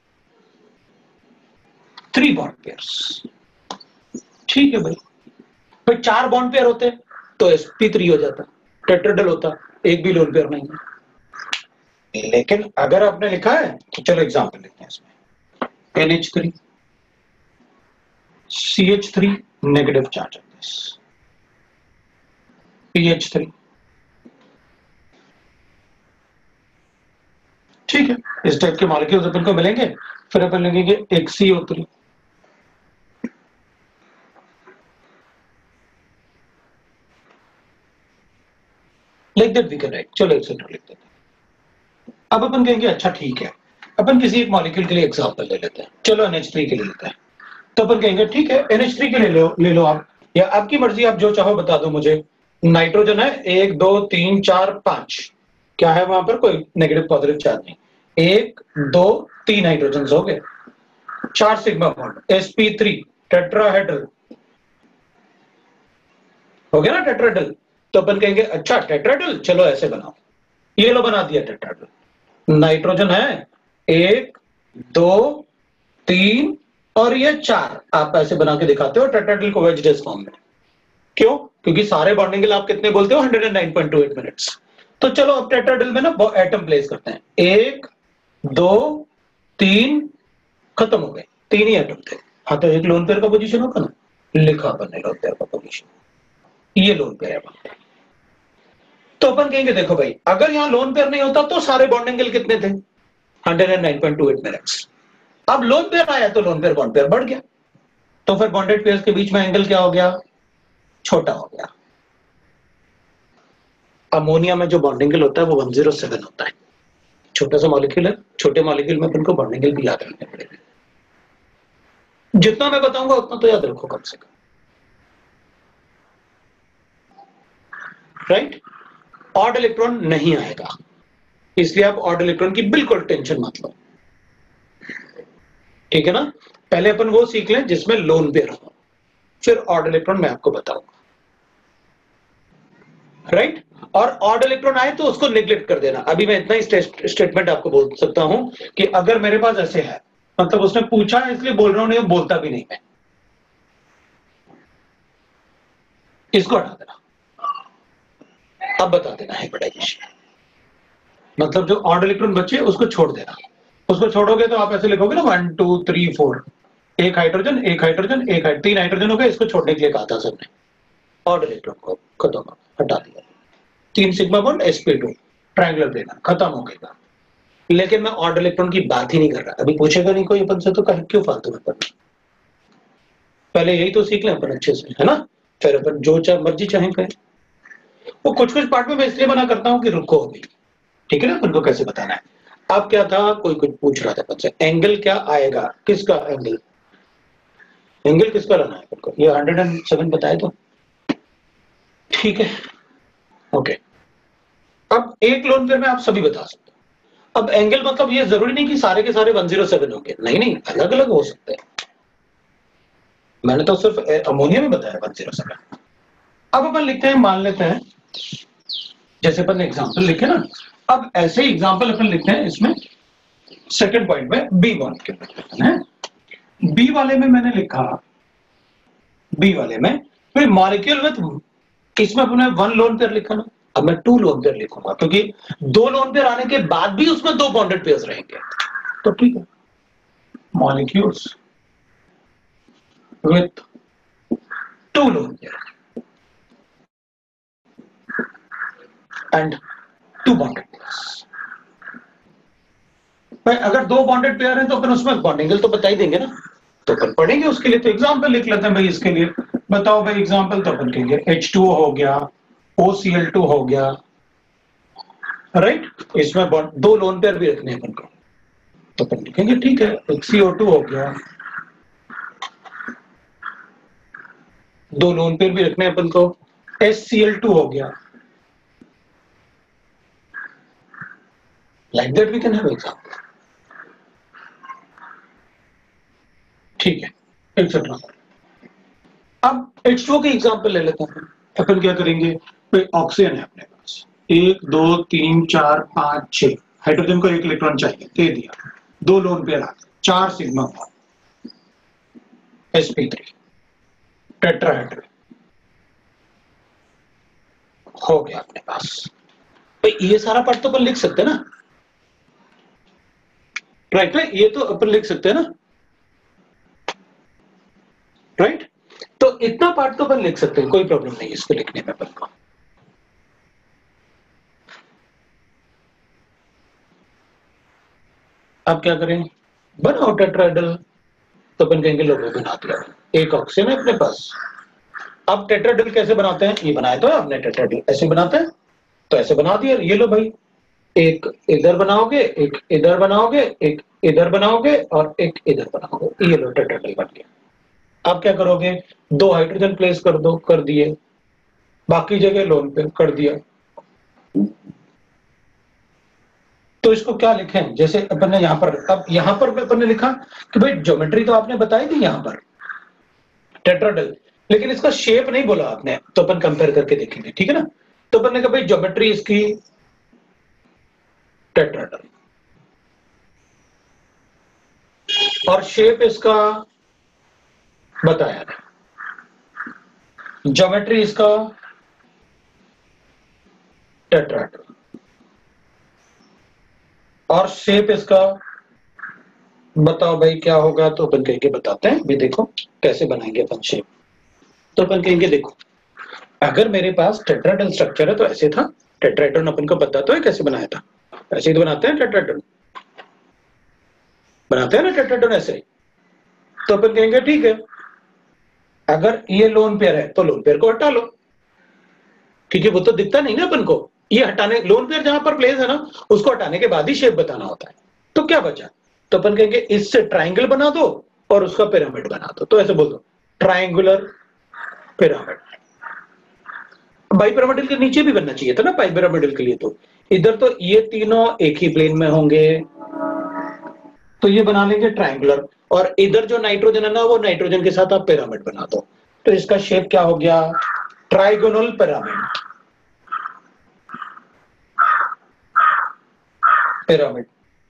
3 bond pairs. ठीक है भाई, भाई 4 बॉन्ड पेयर होते तो sp3 हो जाता, टेट्राहेड्रल होता, एक भी लोन पेयर नहीं है। लेकिन अगर आपने लिखा है तो चलो एग्जांपल लेते हैं इसमें, NH3 CH3 negative charge of this, PH3, ठीक है, इस टाइप के मॉलिक्यूल्स अपन को मिलेंगे, फिर अपन लिखेंगे एक CO3, like that we can write, चलो एक सेंटर लिख देते हैं। अब अपन कहेंगे अच्छा ठीक है, अपन किसी एक मॉलिक्यूल के लिए एग्जांपल ले लेते हैं, चलो NH3 के लिए लेते हैं, तो अपन कहेंगे ठीक है NH3 के लिए ले लो आप, या आपकी मर्जी, आप जो चाहो बता दो मुझे। नाइट्रोजन है 1 2 3 4 5, क्या है वहां पर, कोई नेगेटिव पॉजिटिव चार्ज नहीं, 1 2 3 हाइड्रोजन हो गए, 4 सिग्मा बॉन्ड, sp3 टेट्राहेड्रल हो गया ना टेट्राहेड्रल, तो अपन कहेंगे अच्छा टेट्राहेड्रल, चलो ऐसे बनाओ, ये लो बना दिया टेट्राहेड्रल, नाइट्रोजन है 1 2 3 और ये 4, आप ऐसे बना के दिखाते हो टेट्राहेड्रल को वेज फॉर्म में, क्यों, क्योंकि सारे बॉन्ड एंगल आप कितने बोलते हो 109.28 मिनट्स। तो चलो अब टेट्राहेड्रल में ना एटम प्लेस करते हैं, 1 2 3 खत्म हो गए, 3 ही एटम थे, हाँ तो एक लोन पेयर का पोजीशन होगा ना, लिखा अपन ने लोन पेयर का पोजीशन, ये लोन पेयर है। तो अपन कहेंगे देखो भाई अगर यहां लोन पेयर नहीं होता तो सारे बॉन्ड एंगल कितने थे, 109.28 मिनट्स। अब लोन पेयर आया तो लोन पेयर बॉन्ड पेयर बढ़ गया, तो फिर बॉन्डेड पेयर्स के बीच में एंगल क्या हो गया, छोटा हो गया। अमोनिया में जो बॉन्ड एंगल होता है वो 107 होता है, छोटा सा मॉलिक्यूल है, छोटे मॉलिक्यूल में अपन को बॉन्ड एंगल भी याद रखने पड़ेगा, जितना मैं बताऊंगा उतना तो याद रखो कम से कम। राइट? ऑड इलेक्ट्रॉन नहीं आएगा, इसलिए आप ऑड इलेक्ट्रॉन की बिल्कुल टेंशन मत लो, ठीक है ना? पहले अपन वो सीख लें जिसमें लोन पेयर हो, फिर ऑड इलेक्ट्रॉन मैं आपको बताऊंगा, राइट? और ऑड इलेक्ट्रॉन आए तो उसको नेग्लेक्ट कर देना। अभी मैं इतना ही स्टेटमेंट आपको बोल सकता हूं कि अगर मेरे पास ऐसे है, मतलब उसने पूछा है इसलिए बोल रहा हूं, नहीं बोलता भी नहीं मैं, इसको हटा देना। अब बता देना हाइब्रिडाइजेशन, मतलब जो ऑड इलेक्ट्रॉन बचे उसको छोड़ देना। उसको छोड़ोगे तो आप ऐसे लिखोगे ना 1 2 3 4, एक हाइड्रोजन एक हाइड्रोजन एक 3 हाइड्रोजन हो गए, इसको छोड़ने के लिए कहा था सबने, ऑड इलेक्ट्रॉन को खत्म, हटा दिया। 3 sigma bond sp2 triangular planar, खत्म हो गया। लेकिन मैं ऑड इलेक्ट्रॉन की बात ही नहीं कर रहा, अभी पूछेगा नहीं कोई अपन से तो क्यों फालतू में करना, पहले यही तो सीख लें अपन अच्छे से, है ना? फिर अपन जो मर्जी चाहे करें। वो कुछ पार्ट में मैं इसलिए मना करता हूं कि रुको अभी, ठीक है ना? अपन को कैसे बताना है। अब क्या था, कोई कुछ पूछ रहा था अपन से, एंगल क्या आएगा, किसका एंगल, एंगल किसका लाना है अपन को, ये 107 बताए तो, ठीक है, ओके। अब एक लोन पेयर में आप सभी बता सकते हो। अब एंगल मतलब ये जरूरी नहीं कि सारे के सारे 107 होंगे, नहीं नहीं, अलग अलग हो सकते हैं। मैंने तो सिर्फ अमोनिया में बताया 107। अब अपन लिखते हैं, मान लेते हैं जैसे अपन ने एग्जांपल लिखे ना, अब ऐसे ही एग्जांपल अपन लिखते हैं इसमें सेकंड पॉइंट में बी बॉन्ड के ऊपर है। बी वाले में मैंने लिखा, बी वाले में फिर मॉलिक्यूल विद, इसमें अपने 1 लोन पेयर लिखा ना, अब मैं 2 लोन पेयर लिखूंगा क्योंकि 2 लोन पेयर आने के बाद भी उसमें 2 बॉन्डेड पेयर्स रहेंगे, तो ठीक है, molecules with 2 lone pair and 2 bonded pairs. भाई अगर 2 बॉन्डेड पेयर हैं तो अपन उसमें बॉन्ड एंगल तो बता ही देंगे ना, तो अपन पढ़ेंगे उसके लिए। तो एग्जांपल लिख लेते हैं भाई, इसके लिए बताओ भाई एग्जांपल, तो अपन कहेंगे H2O हो गया, OCl2 हो गया, राइट? इसमें 2 लोन पेयर भी रखने हैं अपन को, तो अपन लिखेंगे ठीक है, एक CO2 हो गया, 2 लोन पेयर भी रखने हैं अपन को, HCl2 हो गया, like that we can have example, ठीक है, एक्सेट्रा। अब H2O के एग्जांपल ले लेते हैं। अपन क्या करेंगे, भाई ऑक्सीजन है अपने पास, 1 2 3 4 5 6, हाइड्रोजन को 1 इलेक्ट्रॉन चाहिए, दे दिया, 2 लोन पेयर आ गए, 4 सिग्मा sp3 टेट्राहेड्रल हो गया अपने पास। भाई ये सारा पार्ट तो अपन लिख सकते हैं ना, राइट? ये तो अपन लिख सकते हैं ना, राइट? तो इतना पार्ट तो अपन लिख सकते हैं, कोई प्रॉब्लम नहीं इसको लिखने में अपन को। अब क्या करें, बनाओ टेट्राहेड्रल, तो अपन कहेंगे लोगो बना दिया, एक ऑक्सीजन है अपने पास। अब टेट्राहेड्रल कैसे बनाते हैं, ये बनाया तो है आपने, टेट्राहेड्रल ऐसे बनाते हैं, तो ऐसे बना दिया, ये लो भाई, एक इधर बनाओगे, एक इधर बनाओगे, एक इधर बनाओगे और एक इधर बनाओगे, ये लो टेट्राहेड्रल बन गया। अब क्या करोगे, 2 हाइड्रोजन प्लेस कर दो, कर दिए, बाकी जगह लोन पे कर दिया। तो इसको क्या लिखें, जैसे अपन ने यहां पर, अब यहां पर अपन ने लिखा कि भाई ज्योमेट्री तो आपने बताई थी यहां पर टेट्राहेड्रल, लेकिन इसका शेप नहीं बोला आपने, तो अपन कंपेयर करके देखेंगे, ठीक है ना? तो अपन ने कहा भाई ज्योमेट्री इसकी टेट्राहेड्रल और शेप इसका बताया, ज्योमेट्री इसका टेट्राहेड्रल और शेप इसका बताओ भाई क्या होगा, तो अपन कहेंगे बताते हैं भी, देखो कैसे बनाएंगे अपन शेप। तो अपन कहेंगे देखो, अगर मेरे पास टेट्राहेड्रल स्ट्रक्चर है तो ऐसे था, टेट्राहेड्रल अपन को पता तो है कैसे बनाया था, ऐसे ही तो बनाते हैं टेट्राहेड्रल, बनाते हैं ना टेट्राहेड्रल ऐसे। तो अपन कहेंगे ठीक है, अगर ये लोन पेयर है तो लोन पेयर को हटा लो, क्योंकि वो तो दिखता नहीं ना अपन को, ये हटाने, लोन पेयर जहां पर प्लेस है ना उसको हटाने के बाद ही शेप बताना होता है। तो क्या बचा, तो अपन कहेंगे इससे ट्राइंगल बना दो और उसका पिरामिड बना दो, तो ऐसे बोल दो ट्राइंगुलर पिरामिड, बाइपिरामिडल के नीचे भी बनना चाहिए था ना बाइपिरामिडल के लिए। तो इधर तो ये तीनों एक ही प्लेन में होंगे, तो ये बना लेंगे ट्रायंगुलर, और इधर जो नाइट्रोजन है ना वो नाइट्रोजन के साथ आप पिरामिड बना दो, तो इसका शेप क्या हो गया, ट्राइगोनल पिरामिड। पिरामिड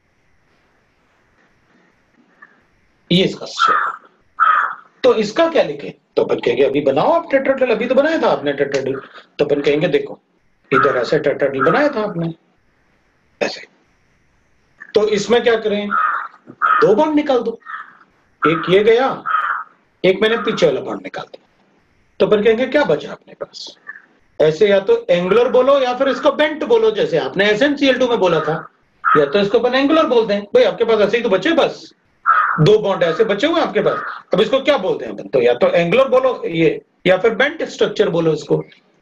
ये इसका शेप। तो इसका क्या लिखे, तो अपन कहेंगे अभी बनाओ आप टेट्राहेड्रल, अभी तो बनाया था आपने टेट्राहेड्रल, तो अपन कहेंगे देखो इधर ऐसे टेट्राहेड्रल बनाया था आपने ऐसे, तो इसमें क्या करें, दो बॉन्ड निकाल दो, एक ये गया, एक मैंने पीछे वाला बॉन्ड निकाल दिया, तो अपन कहेंगे क्या बचा अपने पास, ऐसे या तो एंगुलर बोलो या फिर इसको बेंट बोलो, जैसे आपने SnCl2 में बोला था, या तो इसको अपन एंगुलर बोलते हैं। भाई आपके पास ऐसे ही तो बचे, बस दो बॉन्ड ऐसे बचे हुए आपके पास, अब इसको क्या बोलते हैं अपन, तो या तो एंगुलर बोलो ये, या फिर बेंट स्ट्रक्चर बोलो इसको।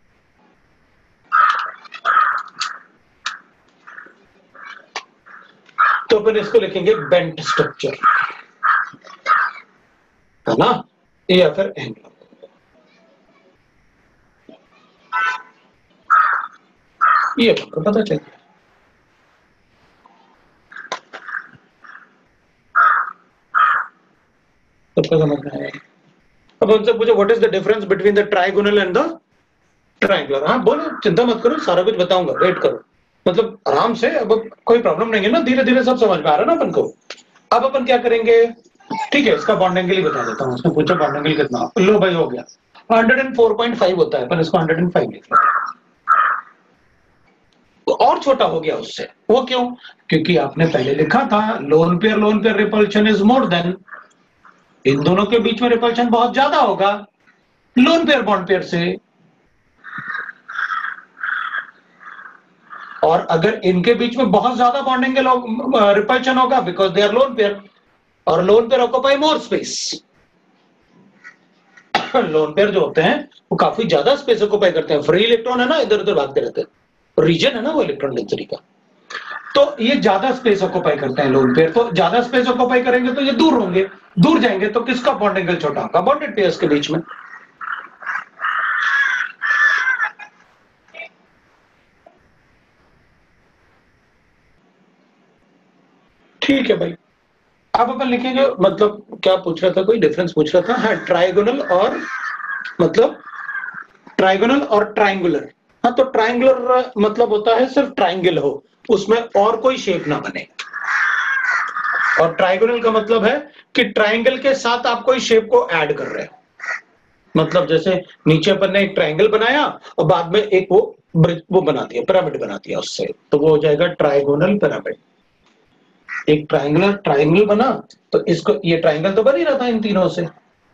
तो अपन इसको लिखेंगे बेंट स्ट्रक्चर, है ना, या फिर एंगुलर। ये आपको पता चल गया। सबको समझ में आया। अब उनसे पूछो what is the difference between the trigonal and the triangular. हाँ बोलो, चिंता मत करो, सारा कुछ बताऊंगा, वेट करो, मतलब आराम से, अब कोई प्रॉब्लम नहीं है ना, धीरे धीरे सब समझ में आ रहा है ना अपन को। अब अपन क्या करेंगे, ठीक है, इसका बॉन्ड एंगल ही बता देता हूँ। उसने पूछा बॉन्ड एंगल कितना, लो भाई हो गया 104.5 होता है, अपन इसको 105 लिख लेते हैं। तो और छोटा हो गया उससे, वो क्यों, क्योंकि आपने पहले लिखा था lone pair repulsion is more than, इन दोनों के बीच में रिपल्शन बहुत ज्यादा होगा लोन पेयर बॉन्ड पेयर से, और अगर इनके बीच में बहुत ज्यादा बॉन्ड एंगल रिपल्शन होगा because they are lone pair, और lone pair occupy more space. Lone pair जो होते हैं वो काफी ज्यादा स्पेस ऑक्यूपाई करते हैं, फ्री इलेक्ट्रॉन है ना, इधर उधर भागते रहते हैं, रीजन है ना वो इलेक्ट्रॉन डेंसिटी का, तो ये ज्यादा स्पेस ऑक्यूपाई करते हैं लोन पेयर, तो ज्यादा स्पेस ऑक्यूपाई करेंगे तो ये दूर होंगे, दूर जाएंगे तो किसका बॉन्ड एंगल छोटा होगा, बॉन्डेड पेयर्स के बीच में। ठीक है भाई, अब अपन लिखेंगे, मतलब क्या पूछ रहा था, कोई डिफरेंस पूछ रहा था, हाँ ट्राइगोनल और, मतलब ट्राइगोनल और ट्रायंगुलर। हाँ तो ट्रायंगुलर मतलब होता है सिर्फ ट्रायंगल हो, उसमें और कोई शेप ना बने, और ट्राइगोनल का मतलब है कि ट्रायंगल के साथ आप कोई शेप को ऐड कर रहे हो, मतलब जैसे नीचे अपन ने एक ट्रायंगल बनाया और बाद में एक वो बना दिया, पिरामिड बना दिया उससे, तो वो हो जाएगा ट्राइगोनल पिरामिड। एक ट्रायंगुलर ट्रायंगल बना, तो इसको, ये ट्रायंगल तो बन ही रहा था इन तीनों से,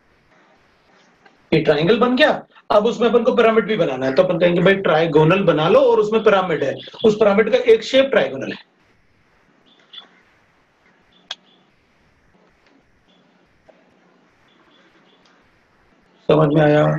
ये ट्रायंगल बन गया, अब उसमें अपन को पिरामिड भी बनाना है, तो अपन कहेंगे भाई ट्राइगोनल बना लो और उसमें पिरामिड है, उस पिरामिड का एक शेप ट्राइगोनल है। समझ में आया,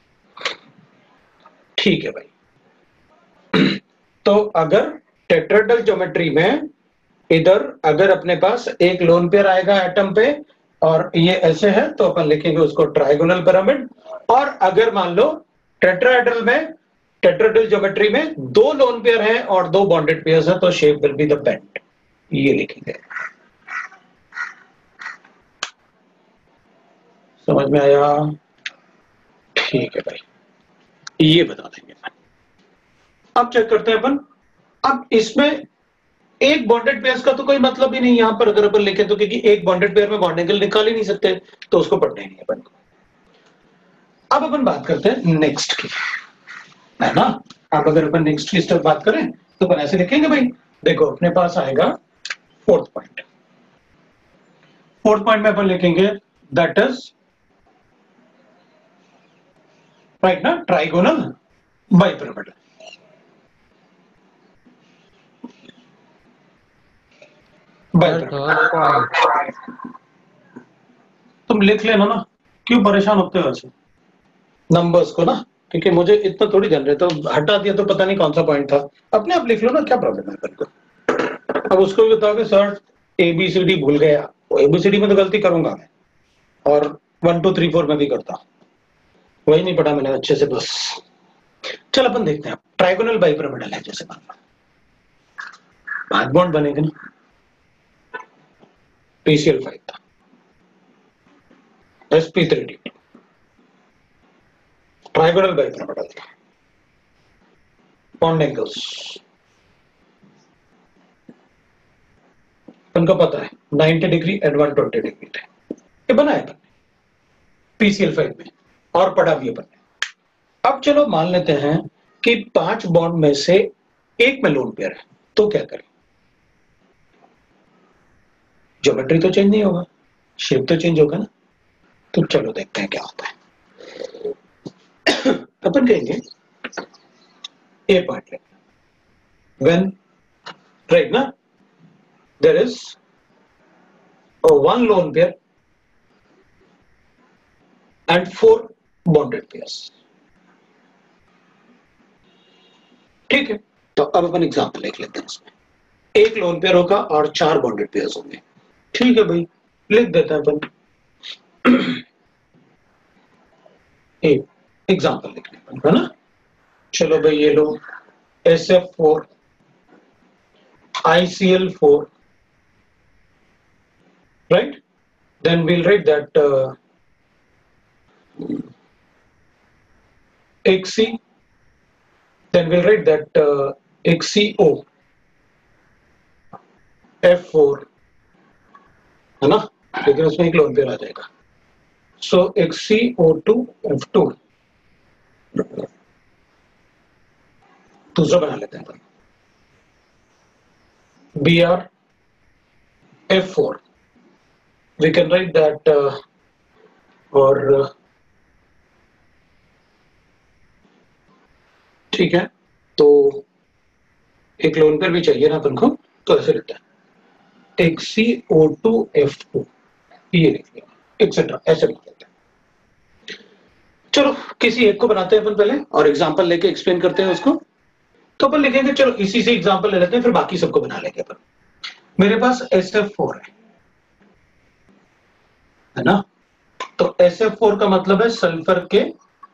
ठीक है भाई। तो अगर टेट्राहेड्रल ज्योमेट्री में इधर अगर अपने पास एक लोन पेयर आएगा एटम पे और ये ऐसे है, तो अपन लिखेंगे उसको ट्राइगोनल पिरामिड, और अगर मान लो टेट्राहेड्रल में, टेट्राहेड्रल ज्योमेट्री में दो लोन पेयर हैं और दो बॉन्डेड पेयर्स हैं, तो shape will be the bent, ये लिखेंगे। समझ में आया, ठीक है भाई, ये बता देंगे। अब चेक करते हैं अपन, अब इसमें एक बॉन्डेड पेयर्स का तो कोई मतलब ही नहीं यहां पर अगर अपन लिखें तो, क्योंकि एक बॉन्डेड पेयर में बॉन्ड एंगल निकाल ही नहीं सकते, तो उसको पढ़ना ही नहीं अपन को। अब अपन बात करते हैं नेक्स्ट की, है ना। अब अगर अपन नेक्स्ट की स्टेप बात करें तो अपन ऐसे लिखेंगे भाई, देखो अपने पास आएगा फोर्थ पॉइंट, फोर्थ पॉइंट में अपन लिखेंगे दैट इज राइट ना, ट्राइगोनल बाइपिरामिड। तुम लिख लेना ना, क्यों परेशान होते हो ऐसे नंबर्स को ना, क्योंकि मुझे इतना थोड़ी ध्यान रहता, तो हटा दिया तो पता नहीं कौन सा पॉइंट था, अपने आप लिख लो ना, क्या प्रॉब्लम है अपन को। अब उसको भी बताओगे सर ABCD भूल गया, ABCD में तो गलती करूंगा मैं, और 1 2 3 4 में भी करता हूं, वही नहीं पढ़ा मैंने अच्छे से बस, चल अपन देखते हैं, ट्राइगोनल बाइपिरामिडल है जैसे मान लो, 5 बॉन्ड बनेंगे ना, PCl5 था, sp3d, ट्राइगोनल बाइपिरामिडल था, बॉन्ड एंगल्स उनको पता है 90 डिग्री एंड 120 डिग्री थे, ये बनाया अपन PCl5 में और पढ़ा भी अपन ने। अब चलो मान लेते हैं कि 5 बॉन्ड में से एक में लोन पेयर है, तो क्या करें? ज्योमेट्री तो चेंज नहीं होगा, शेप तो चेंज होगा ना, तो चलो देखते हैं क्या होता है। अपन कहेंगे ए पार्ट ले, व्हेन राइट ना there is one lone pair and 4 bonded pairs, ठीक है। तो अब अपन एग्जांपल लिख लेते हैं इसमें, एक लोन पेयर होगा और 4 बॉन्डेड पेयर्स होंगे, ठीक है भाई, लिख देते हैं अपन एक एग्जांपल लिख लेते हैं, है ना। चलो भाई ये लो SF4 ICl4, right? Then we'll write that XC, then we'll write that XCO F4, है ना, लेकिन उसमें एक लोन पेयर आ जाएगा, सो XCO2 F2, दूसरा बना लेते हैं अपन, BR F4, we can write that और ठीक है, तो एक लोन पेयर भी चाहिए ना अपन को, तो ऐसे लिखते हैं XCO2F2, ये लिख लिया, एक्सेट्रा ऐसे लिख लेते हैं। चलो किसी एक को बनाते हैं अपन पहले और एग्जांपल लेके एक्सप्लेन करते हैं उसको, तो अपन लिखेंगे, चलो इसी से एग्जांपल ले लेते हैं, फिर बाकी सबको बना लेंगे अपन। मेरे पास SF4 है ना, तो SF4 का मतलब है सल्फर के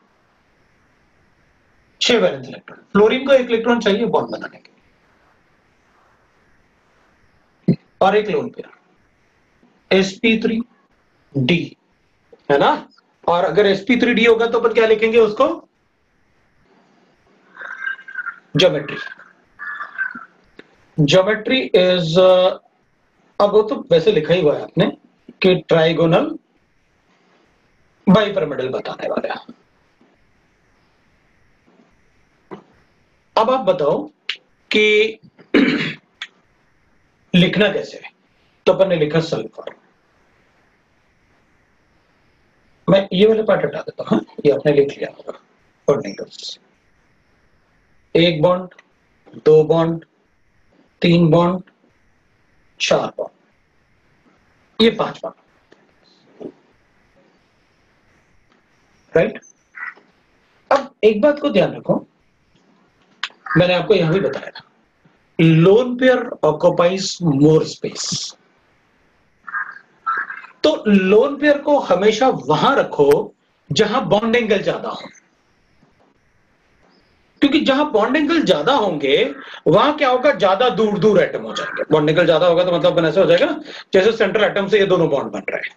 6 वैलेंस इलेक्ट्रॉन, फ्लोरीन को 1 इलेक्ट्रॉन चाहिए बॉन्ड बनाने के लिए, और एक लोन पेयर sp3d, है ना। और अगर sp3d होगा तो अपन क्या लिखेंगे उसको, ज्योमेट्री, ज्योमेट्री इज, अब वो तो वैसे लिखा ही हुआ है आपने कि ट्राइगोनल बाइपिरामिडल बताने वाले हैं। अब आप बताओ कि लिखना कैसे है, तो अपन ने लिखा सल्फर, मैं ये वाले पार्ट हटा देता हूं, ये आपने लिख लिया होगा, bond angles, 1 bond, 2 bond, 3 bond, 4 bond, ये 5 बॉन्ड, राइट। अब एक बात को ध्यान रखो, मैंने आपको यहां भी बताया था, lone pair occupies more space, तो लोन पेयर को हमेशा वहां रखो जहां बॉन्ड एंगल ज्यादा हो, क्योंकि जहां बॉन्ड एंगल ज्यादा होंगे वहां क्या होगा, ज्यादा दूर दूर एटम हो जाएंगे। बॉन्ड एंगल ज्यादा होगा तो मतलब ऐसा हो जाएगा ना, जैसे सेंट्रल एटम से ये दोनों बॉन्ड बन रहे हैं,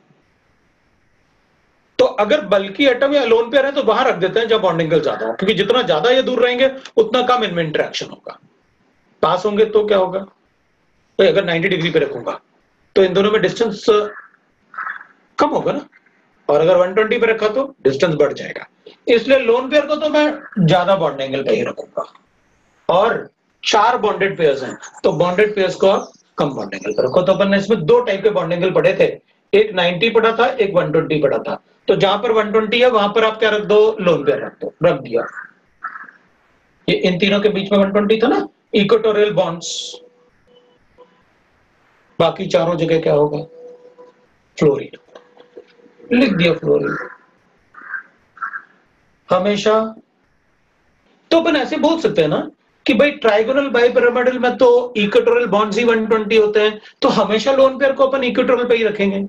तो अगर बल्कि एटम या लोन पेयर है तो वहां रख देते हैं जहां बॉन्ड एंगल ज्यादा हो, क्योंकि जितना ज्यादा ये दूर रहेंगे उतना कम इनमें इंटरेक्शन होगा। पास होंगे तो क्या होगा, तो अगर 90 डिग्री पे रखूंगा तो इन दोनों में डिस्टेंस कम होगा ना, और अगर 120 पे रखा तो डिस्टेंस बढ़ जाएगा, इसलिए लोन पेयर को तो मैं ज्यादा बॉन्ड एंगल पे ही रखूंगा, और 4 बॉन्डेड पेयर्स हैं तो बॉन्डेड पेयर्स को आप कम बॉन्ड एंगल पर रखो। तो अपन ने इसमें 2 टाइप के बॉन्ड एंगल पढ़े थे, एक 90 पढ़ा था, एक 120 पढ़ा था, तो जहां पर 120 है वहां पर आप क्या रख दो, लोन पेयर रख दो, रख दिया। ये इन तीनों के बीच में 120 था ना, इक्वेटोरियल बॉन्ड्स, बाकी चारों जगह क्या होगा, फ्लोरीन, लिख दिया फ्लोरीन हमेशा। तो अपन ऐसे बोल सकते हैं ना कि भाई ट्राइगोनल बाइपिरामिडल में तो इक्वेटोरियल बॉन्ड्स ही 120 होते हैं, तो हमेशा लोन पेयर को अपन इक्वेटोरियल पे ही रखेंगे,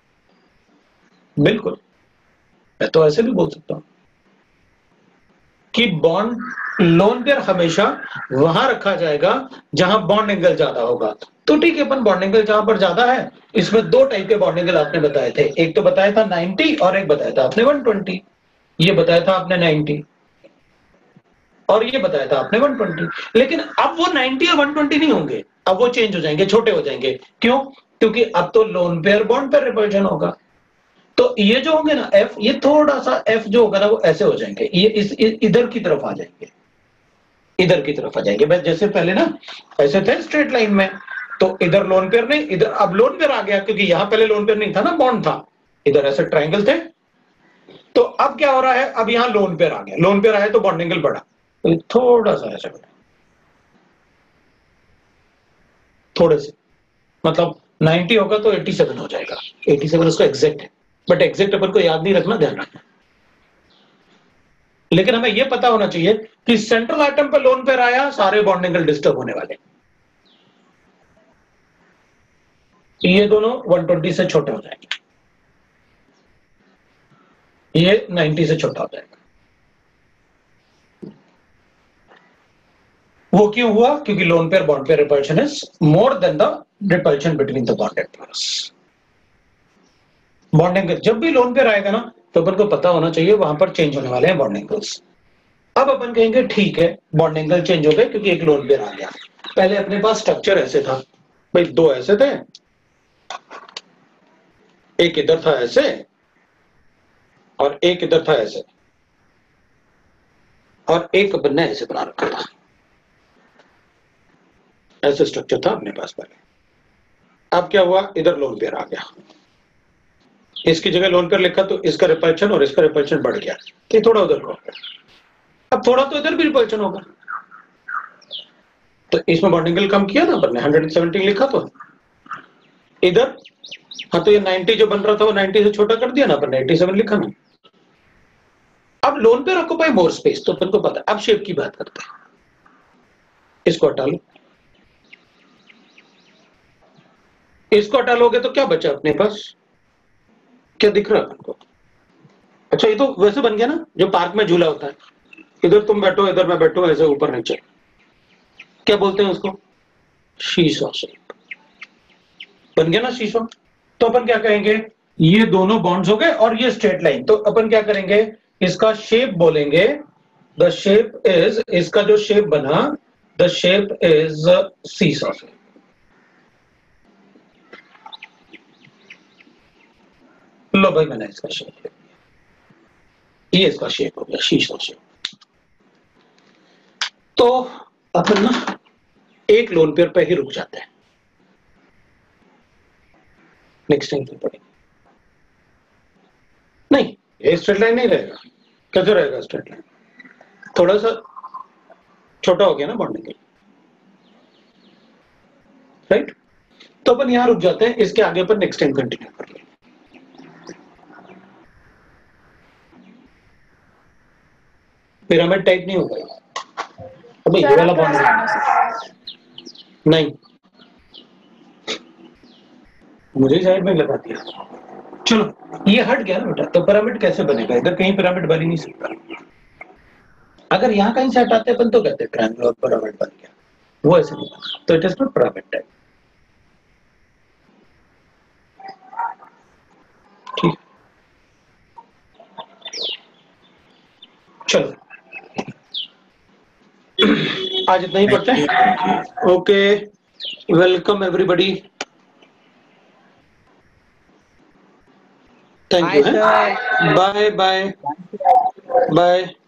बिल्कुल, मैं तो ऐसे भी बोल सकता हूं। कि बॉन्ड लोन पेयर हमेशा वहां रखा जाएगा जहां बॉन्ड एंगल ज्यादा होगा। तो ठीक है, अपन बॉन्ड एंगल जहां पर ज्यादा है, इसमें दो टाइप के बॉन्ड एंगल आपने बताए थे, एक तो बताया था 90 और एक बताया था आपने 120। ये बताया था आपने 90 और ये बताया था आपने 120। लेकिन अब वो 90 और 120 नहीं होंगे, अब वो चेंज हो जाएंगे, छोटे हो जाएंगे। क्यों? क्योंकि अब तो lone pair bond pair repulsion होगा। तो ये जो होंगे ना एफ, ये थोड़ा सा एफ जो होगा ना वो ऐसे हो जाएंगे, ये इधर की तरफ आ जाएंगे, इधर की तरफ आ जाएंगे। बस जैसे पहले ना ऐसे थे स्ट्रेट लाइन में, तो इधर लोन पेयर नहीं, इधर अब लोन पेयर आ गया, क्योंकि यहां पहले लोन पेयर नहीं था ना, बॉन्ड था। इधर ऐसे ट्रायंगल थे, तो अब क्या हो रहा है, अब यहां लोन पेयर आ गया, लोन पेयर आया तो बॉन्ड एंगल बढ़ा, तो थोड़ा सा ऐसे बढ़ा, थोड़े से, मतलब 90 होगा तो 87 हो जाएगा। 87 उसका एग्जैक्ट है, बट एग्जैक्ट अपन को याद नहीं रखना, ध्यान रखना। लेकिन हमें यह पता होना चाहिए कि सेंट्रल आइटम पे लोन पेयर आया, सारे बॉन्ड एंगल डिस्टर्ब होने वाले। ये दोनों 120 से छोटे हो जाएंगे, ये 90 से छोटा हो जाएगा। वो क्यों हुआ? क्योंकि lone pair bond pair repulsion is more than the repulsion between the bonded pairs. Bond angle जब भी लोन पेयर आएगा ना, तो अपन को पता होना चाहिए वहां पर चेंज होने वाले हैं बॉन्ड एंगल्स। अब अपन कहेंगे ठीक है, बॉन्ड एंगल चेंज हो गए क्योंकि एक लोन पेयर आ गया। पहले अपने पास स्ट्रक्चर ऐसे था भाई, दो ऐसे थे, एक इधर था ऐसे और एक इधर था ऐसे, और एक अपन ने ऐसे बना रखा था। ऐसे स्ट्रक्चर था अपने पास पहले। अब क्या हुआ, इधर लोन पेयर आ गया, इसकी जगह लोन पेयर लिखा तो इसका रिपल्शन और इसका रिपल्शन बढ़ गया, कि थोड़ा उधर को, अब थोड़ा तो इधर भी रिपल्शन होगा, तो इसमें बॉन्ड एंगल कम किया ना अपन ने, 117 लिखा तो इधर, हाँ तो ये 90 जो बन रहा था वो 90 से छोटा कर दिया ना अपन ने, 87 लिखा ना। अब lone pair occupy more space, तो अपन को पता है। अब शेप की बात करते हैं, इसको हटा लो, इसको हटा लोगे तो क्या बचा अपने पास, क्या दिख रहा है अपन को? अच्छा, ये तो वैसे बन गया ना जो पार्क में झूला होता है, इधर तुम बैठो इधर मैं बैठो, ऐसे ऊपर नीचे, क्या बोलते हैं उसको? शीशो शेप बन गया ना, शीशो। तो अपन क्या कहेंगे, ये दोनों बॉन्ड्स हो गए और ये स्ट्रेट लाइन, तो अपन क्या करेंगे, इसका शेप बोलेंगे, द शेप इज, इसका जो शेप बना, the shape is seesaw shape. लो भाई, मैंने इसका शेप, ये इसका शेप हो गया शीशो शेप। तो अपन ना एक लोन पेयर पे ही रुक जाते हैं, नेक्स्ट टाइम पढ़ेंगे। नहीं, ये स्ट्रेट लाइन नहीं रहेगा, कैसे रहेगा स्ट्रेट लाइन? थोड़ा सा छोटा हो गया ना बॉन्ड एंगल, राइट? तो अपन यहां रुक जाते हैं, इसके आगे अपन नेक्स्ट टाइम कंटिन्यू कर लेंगे। पिरामिड टाइप नहीं होगा अबे, ये वाला बॉन्ड नहीं, मुझे साइड में लगा दिया। चलो ये हट गया ना बेटा, तो पिरामिड कैसे बनेगा? इधर कहीं पिरामिड बन ही नहीं सकता। अगर यहां कहीं से हटाते अपन तो कहते ट्रायंगल और पिरामिड बन गया, वो ऐसे नहीं बना, तो it is not pyramid type. ठीक, चलो आज इतना ही पढ़ते हैं। Okay, welcome everybody, thank you, bye bye bye.